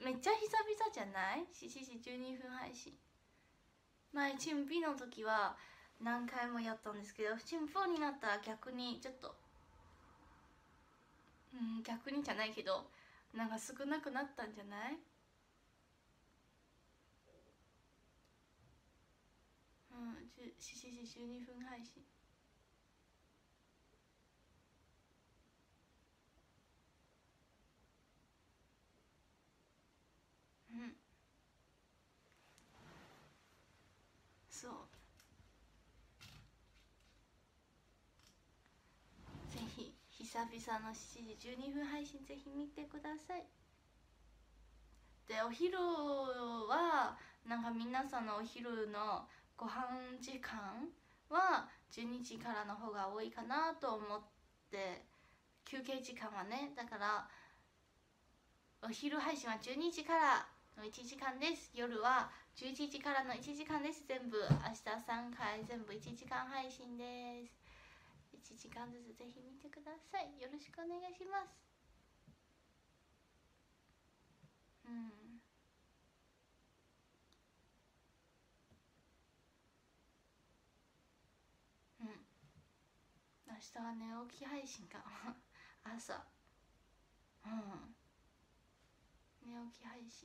めっちゃ久々じゃない？ 7 時12分配信。前チンピの時は何回もやったんですけど、チンポになったら逆にちょっと逆にじゃないけど、なんか少なくなったんじゃない？7時12分配信。そう、ぜひ久々の7時12分配信ぜひ見てください。で、お昼はなんか皆さんのお昼のご飯時間は12時からの方が多いかなと思って、休憩時間はね、だからお昼配信は12時からの1時間です。夜は11時からの1時間です。全部明日3回全部1時間配信です。1時間ずつぜひ見てください。よろしくお願いします。明日は寝起き配信か朝寝起き配信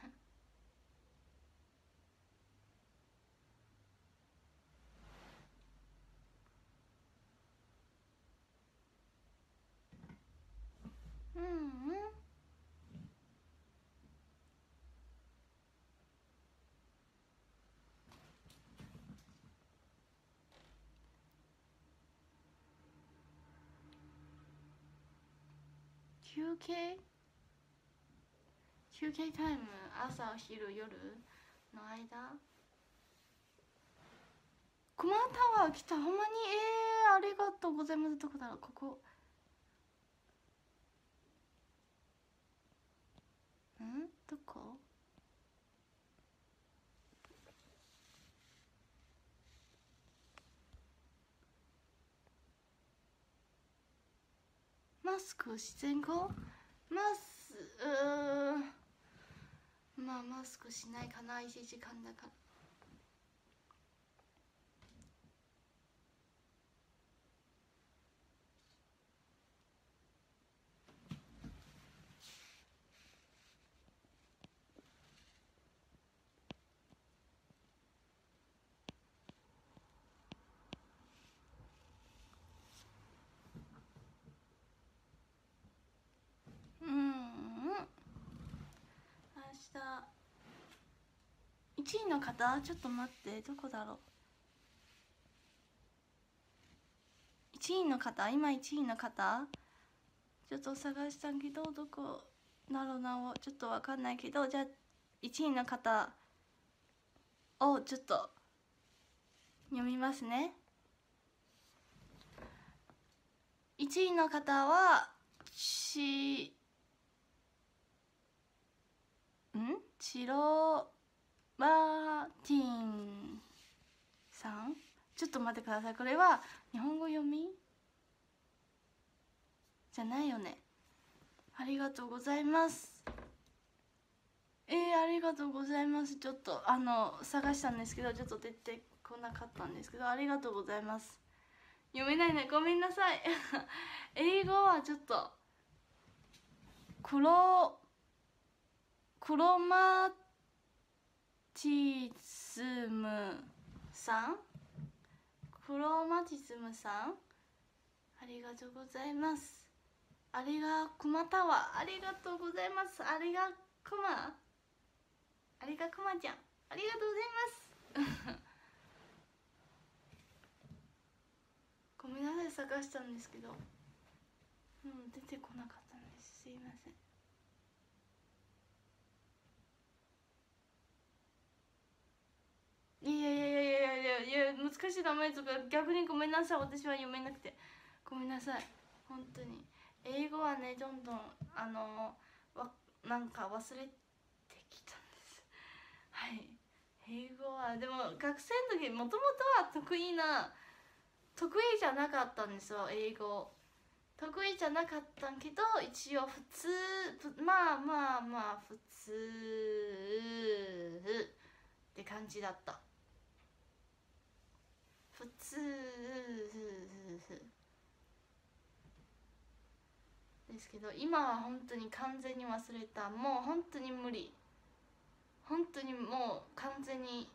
休憩タイム、朝お昼夜の間、コマタワー来た。ほんまにありがとうございます。どこだろう、ここどこ？マスク自然後まあマスクしないかな、1時間だから。明日1位の方、ちょっと待って、どこだろう。1位の方、今1位の方ちょっと探したけど、どこだろうな、ちょっとわかんないけど、じゃあ1位の方をちょっと読みますね。1位の方はチロバーティンさん。ちょっと待ってください。これは日本語読みじゃないよね。ありがとうございます。ありがとうございます。ちょっと探したんですけど、ちょっと出てこなかったんですけど、ありがとうございます。読めないね、ごめんなさい英語はちょっとクロマティズムさん、クロマティズムさん、ありがとうございます。ありがくまたわ、ありがとうございます。ありがくまちゃん、ありがとうございますごめんなさい、探したんですけど出てこなかったんです。すいません。いや難しい名前とか逆にごめんなさい。私は読めなくてごめんなさい。 本当に英語はねどんどんなんか忘れてきたんです。はい、英語はでも学生の時もともとは得意じゃなかったんですよ。英語得意じゃなかったんけど、一応普通、まあ普通って感じだった。普通ですけど、今は本当に完全に忘れた。もう本当に無理。本当にもう完全に。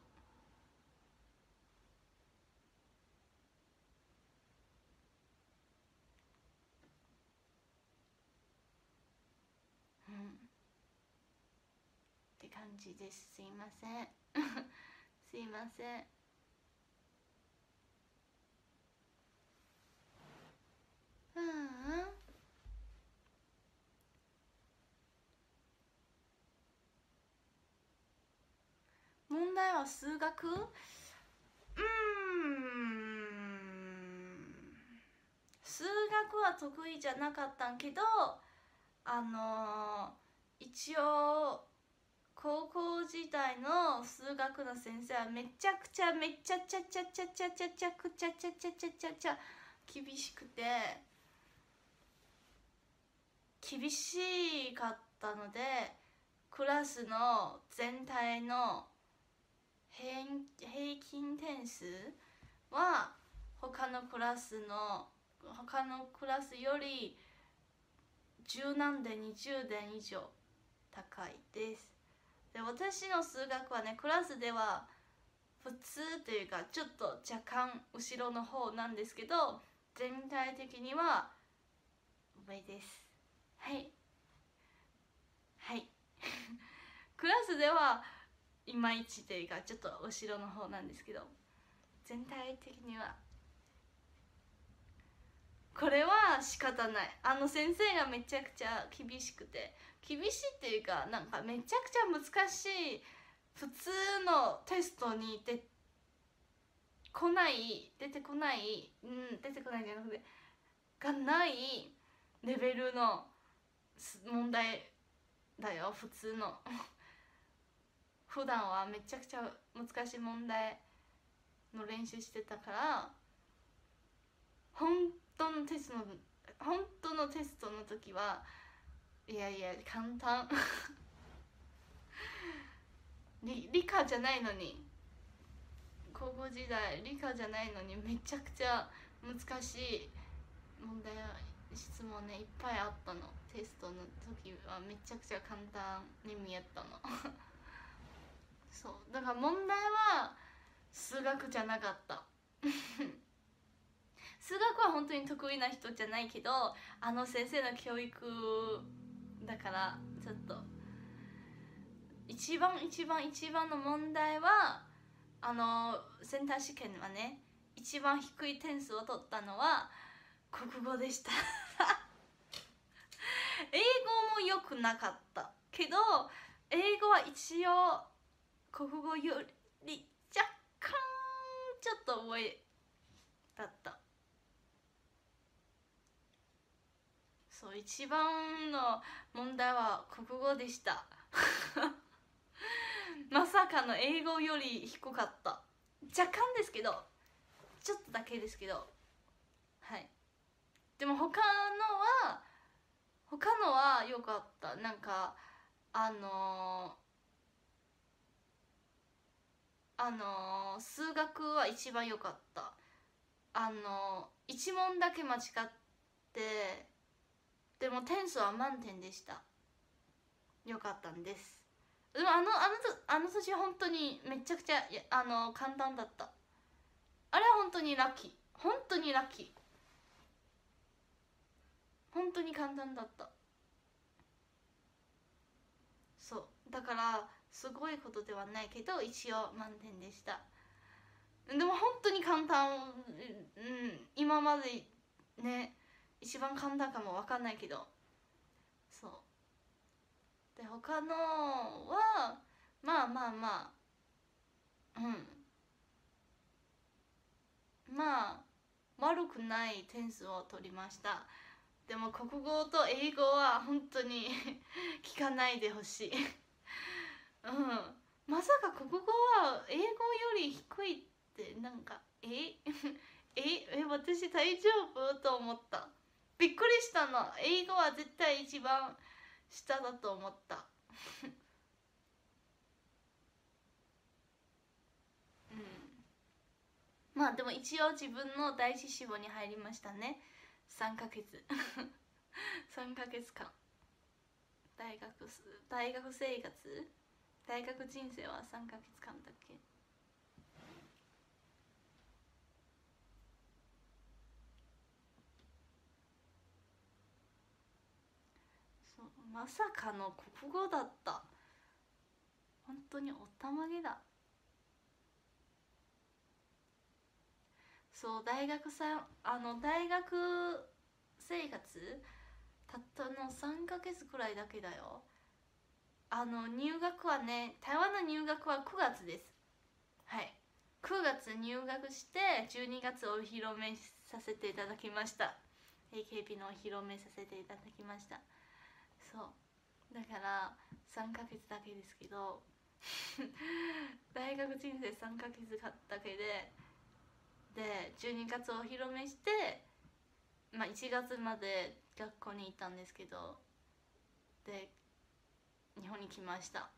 って感じです。すいませんすいません。問題は数学？数学は得意じゃなかったんけど、一応高校時代の数学の先生はめちゃくちゃめちゃちゃちゃちゃちゃちゃちゃくちゃちゃちゃちゃちゃちゃ厳しくて、厳しかったので、クラスの全体の平均点数は他のクラスより10何点20点以上高いです。で、私の数学はね、クラスでは普通というかちょっと若干後ろの方なんですけど、全体的には上です。はいはいクラスではいまいちというかちょっと後ろの方なんですけど、全体的にはこれは仕方ない。先生がめちゃくちゃ厳しくて、厳しいっていうかなんかめちゃくちゃ難しい、普通のテストに出てこないじゃなくてがないレベルの問題だよ。普通の普段はめちゃくちゃ難しい問題の練習してたから、本当のテストの時はいや簡単理科じゃないのに、高校時代理科じゃないのにめちゃくちゃ難しい問題質問ねいっぱいあったの。テストの時はめちゃくちゃ簡単に見えたのそうだから問題は数学じゃなかった数学は本当に得意な人じゃないけど、先生の教育だからちょっと一番の問題はセンター試験はね、一番低い点数を取ったのは国語でした英語も良くなかったけど、英語は一応国語より若干ちょっと上だった。そう、一番の問題は国語でしたまさかの英語より低かった。若干ですけど、ちょっとだけですけど、はい。でも他のは良かった。なんか数学は一番良かった。一問だけ間違ってでも点数は満点でした。良かったんです。でもあの年本当にめちゃくちゃ簡単だった。あれは本当にラッキー、本当にラッキー、本当に簡単だった。そうだからすごいことではないけど一応満点でした。でも本当に簡単、今までね一番簡単かも分かんないけど、そうで他のはまあまあ悪くない点数を取りました。 でも国語と英語は本当に聞かないでほしいうん、まさか国語は英語より低いってなんか私大丈夫と思った。びっくりしたの。英語は絶対一番下だと思ったうんまあでも一応自分の第一志望に入りましたね。3ヶ月3ヶ月間大学生活大学人生は3ヶ月間だっけ。そうまさかの国語だった。本当におったまげだ。そう大学生活たったの3ヶ月くらいだけだよ。入学はね、台湾の入学は9月です。はい、9月入学して12月お披露目させていただきました。 AKB のお披露目させていただきました。そうだから3ヶ月だけですけど大学人生3ヶ月だけで12月お披露目して、まあ、1月まで学校に行ったんですけど、で日本に来ました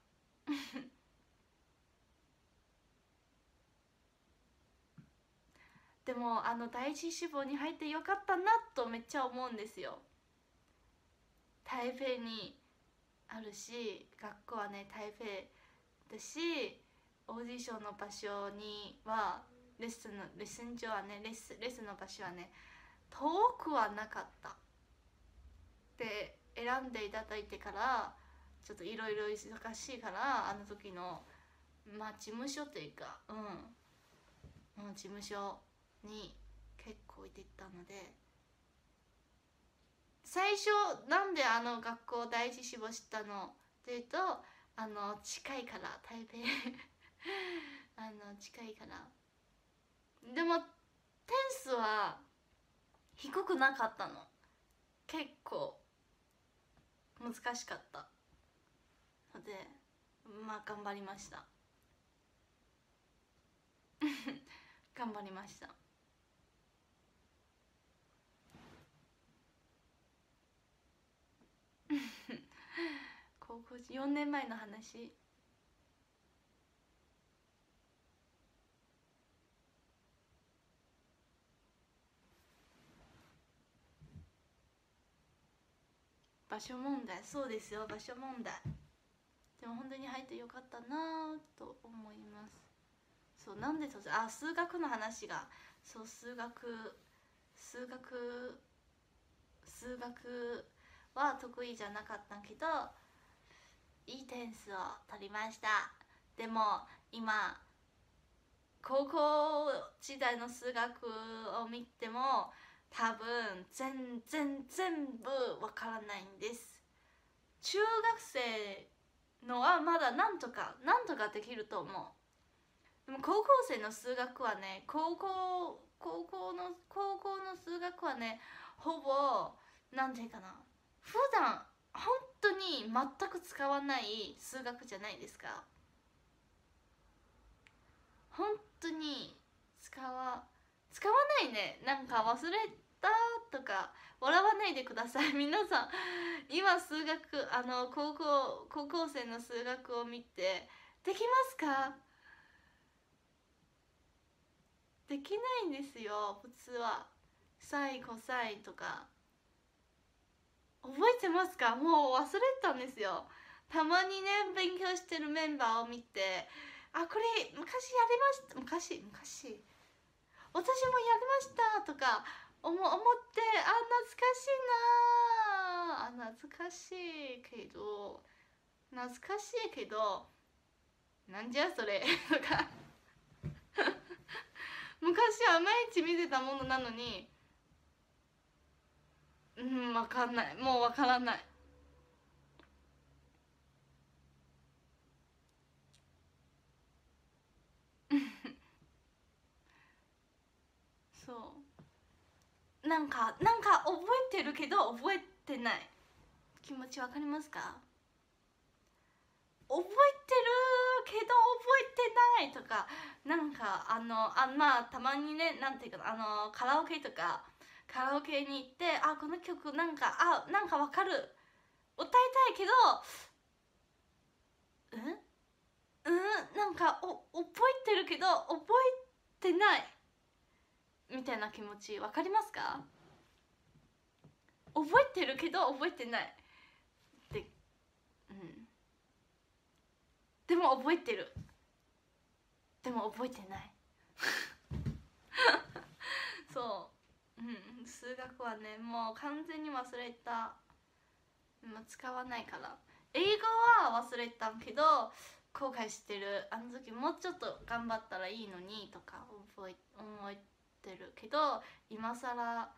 でも第一志望に入ってよかったなとめっちゃ思うんですよ。台北にあるし、学校はね台北だし、オーディションの場所にはレッスン場はねレッスンの場所はね遠くはなかった。で選んでいただいてからちょっといろいろ忙しいから、あの時のまあ事務所というか事務所に結構行ってたので、最初なんで学校第一志望したのっていうと近いから台北近いから。でも点数は低くなかったの。結構難しかったので、まあ頑張りました頑張りました高校4年前の話。場所問題、そうですよ、場所問題。でも本当に入ってよかったなと思います。そうなんで数学の話が、そう数学は得意じゃなかったけどいい点数を取りました。でも今高校時代の数学を見ても多分全部わからないんです。中学生のはまだなんとかできると思う。でも高校生の数学はね、高校の数学はね、ほぼなんていうかな、普段本当に全く使わない数学じゃないですか。本当に使わないね。なんか忘れたとか笑わないでください皆さん。今数学高校生の数学を見てできますか？できないんですよ普通は。サインコサインとか覚えてますか？もう忘れたんですよ。たまにね勉強してるメンバーを見て、あ、これ昔やりました、昔私もやりましたとか思って、懐かしいけどなんじゃそれとか昔は毎日見てたものなのに、分かんない、もう分からないそうなんか覚えてるけど覚えてない気持ちわかりますか？覚えてるけど覚えてないとか、なんかまあたまにね、なんていうかな、カラオケとかカラオケに行って、あ、この曲なんかわかる、歌いたいけどなんか覚えてるけど覚えてないみたいな気持ちわかりますか？覚えてるけど覚えてないって、でも覚えてる、でも覚えてないそう、数学はねもう完全に忘れた、使わないから。英語は忘れたけど後悔してる、あの時もうちょっと頑張ったらいいのにとか思えてるけど、今更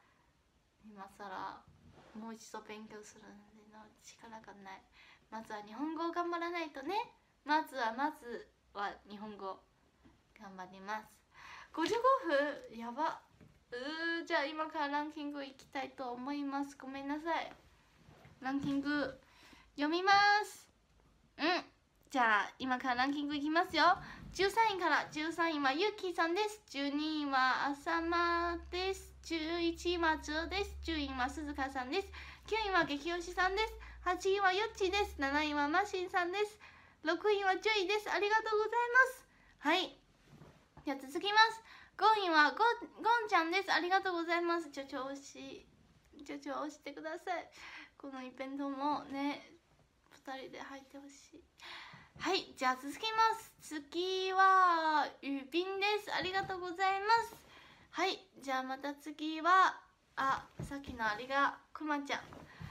もう一度勉強するの力がない。まずは日本語を頑張らないとね。まずは日本語頑張ります。55分やば。じゃあ今からランキングいきたいと思います。ごめんなさい。ランキング読みます。じゃあ今からランキングいきますよ。13位から13位はゆうきさんです。12位はあさまです。11位はズーです。10位はすずかさんです。9位は激推しさんです。8位はゆっちです。7位はましんさんです。6位はジュイです。ありがとうございます。はい、じゃあ続きます。5位はゴンちゃんです。ありがとうございます。ちょ押してください。このイベントもね2人で入ってほしい。はい、じゃあ続きます。次はゆびんです。ありがとうございます。はい、じゃあまた次はさっきのくまちゃん、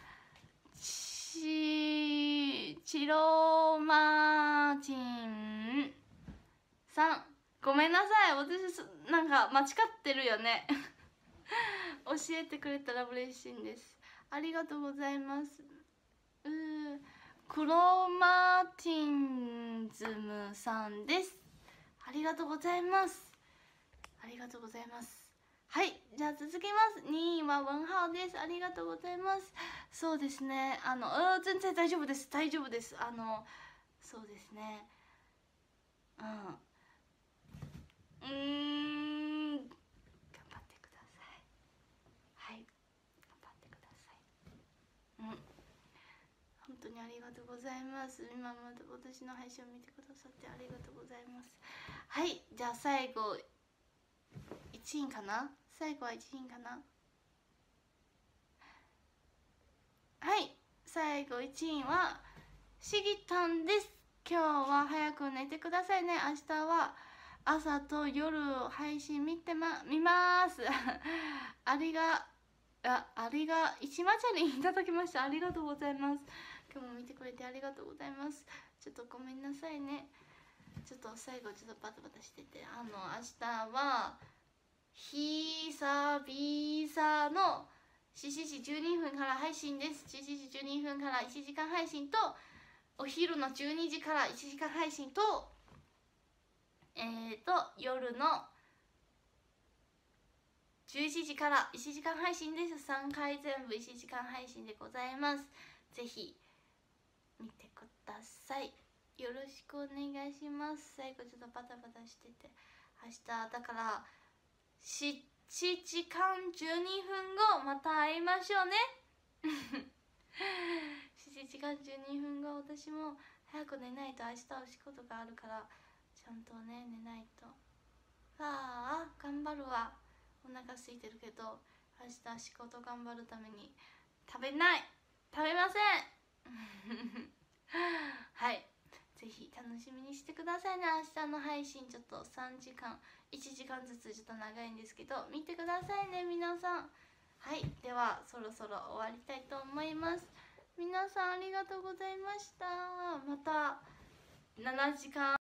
チロマチンさん、ごめんなさい、私なんか間違ってるよね教えてくれたら嬉しいんです。ありがとうございます。クロマティンズムさんです。ありがとうございます。ありがとうございます。はい、じゃあ続きます。2位は文ハオです。ありがとうございます。そうですね、全然大丈夫です。大丈夫です。そうですね、頑張ってください。はい、頑張ってください。本当にありがとうございます。今まで私の配信を見てくださってありがとうございます。はい、じゃあ最後1位かな。最後は1位かな。はい、最後1位はしぎたんです。今日は早く寝てくださいね。明日は朝と夜配信見ますありが一マチャリンいただきました。ありがとうございます。今日も見てくれてありがとうございます。ちょっとごめんなさいね。ちょっと最後ちょっとバタバタしてて、明日は久々の7時12分から配信です。7時12分から1時間配信と、お昼の12時から1時間配信と、夜の11時から1時間配信です。3回全部1時間配信でございます。ぜひ見てください。よろしくお願いします。最後ちょっとバタバタしてて、明日だから7時間12分後また会いましょうね7時間12分後、私も早く寝ないと、明日お仕事があるからちゃんとね寝ないと。頑張るわ。お腹空いてるけど明日仕事頑張るために食べませんはい、ぜひ楽しみにしてくださいね。明日の配信ちょっと3時間1時間ずつちょっと長いんですけど見てくださいね皆さん。はい、ではそろそろ終わりたいと思います。皆さんありがとうございました。また7時間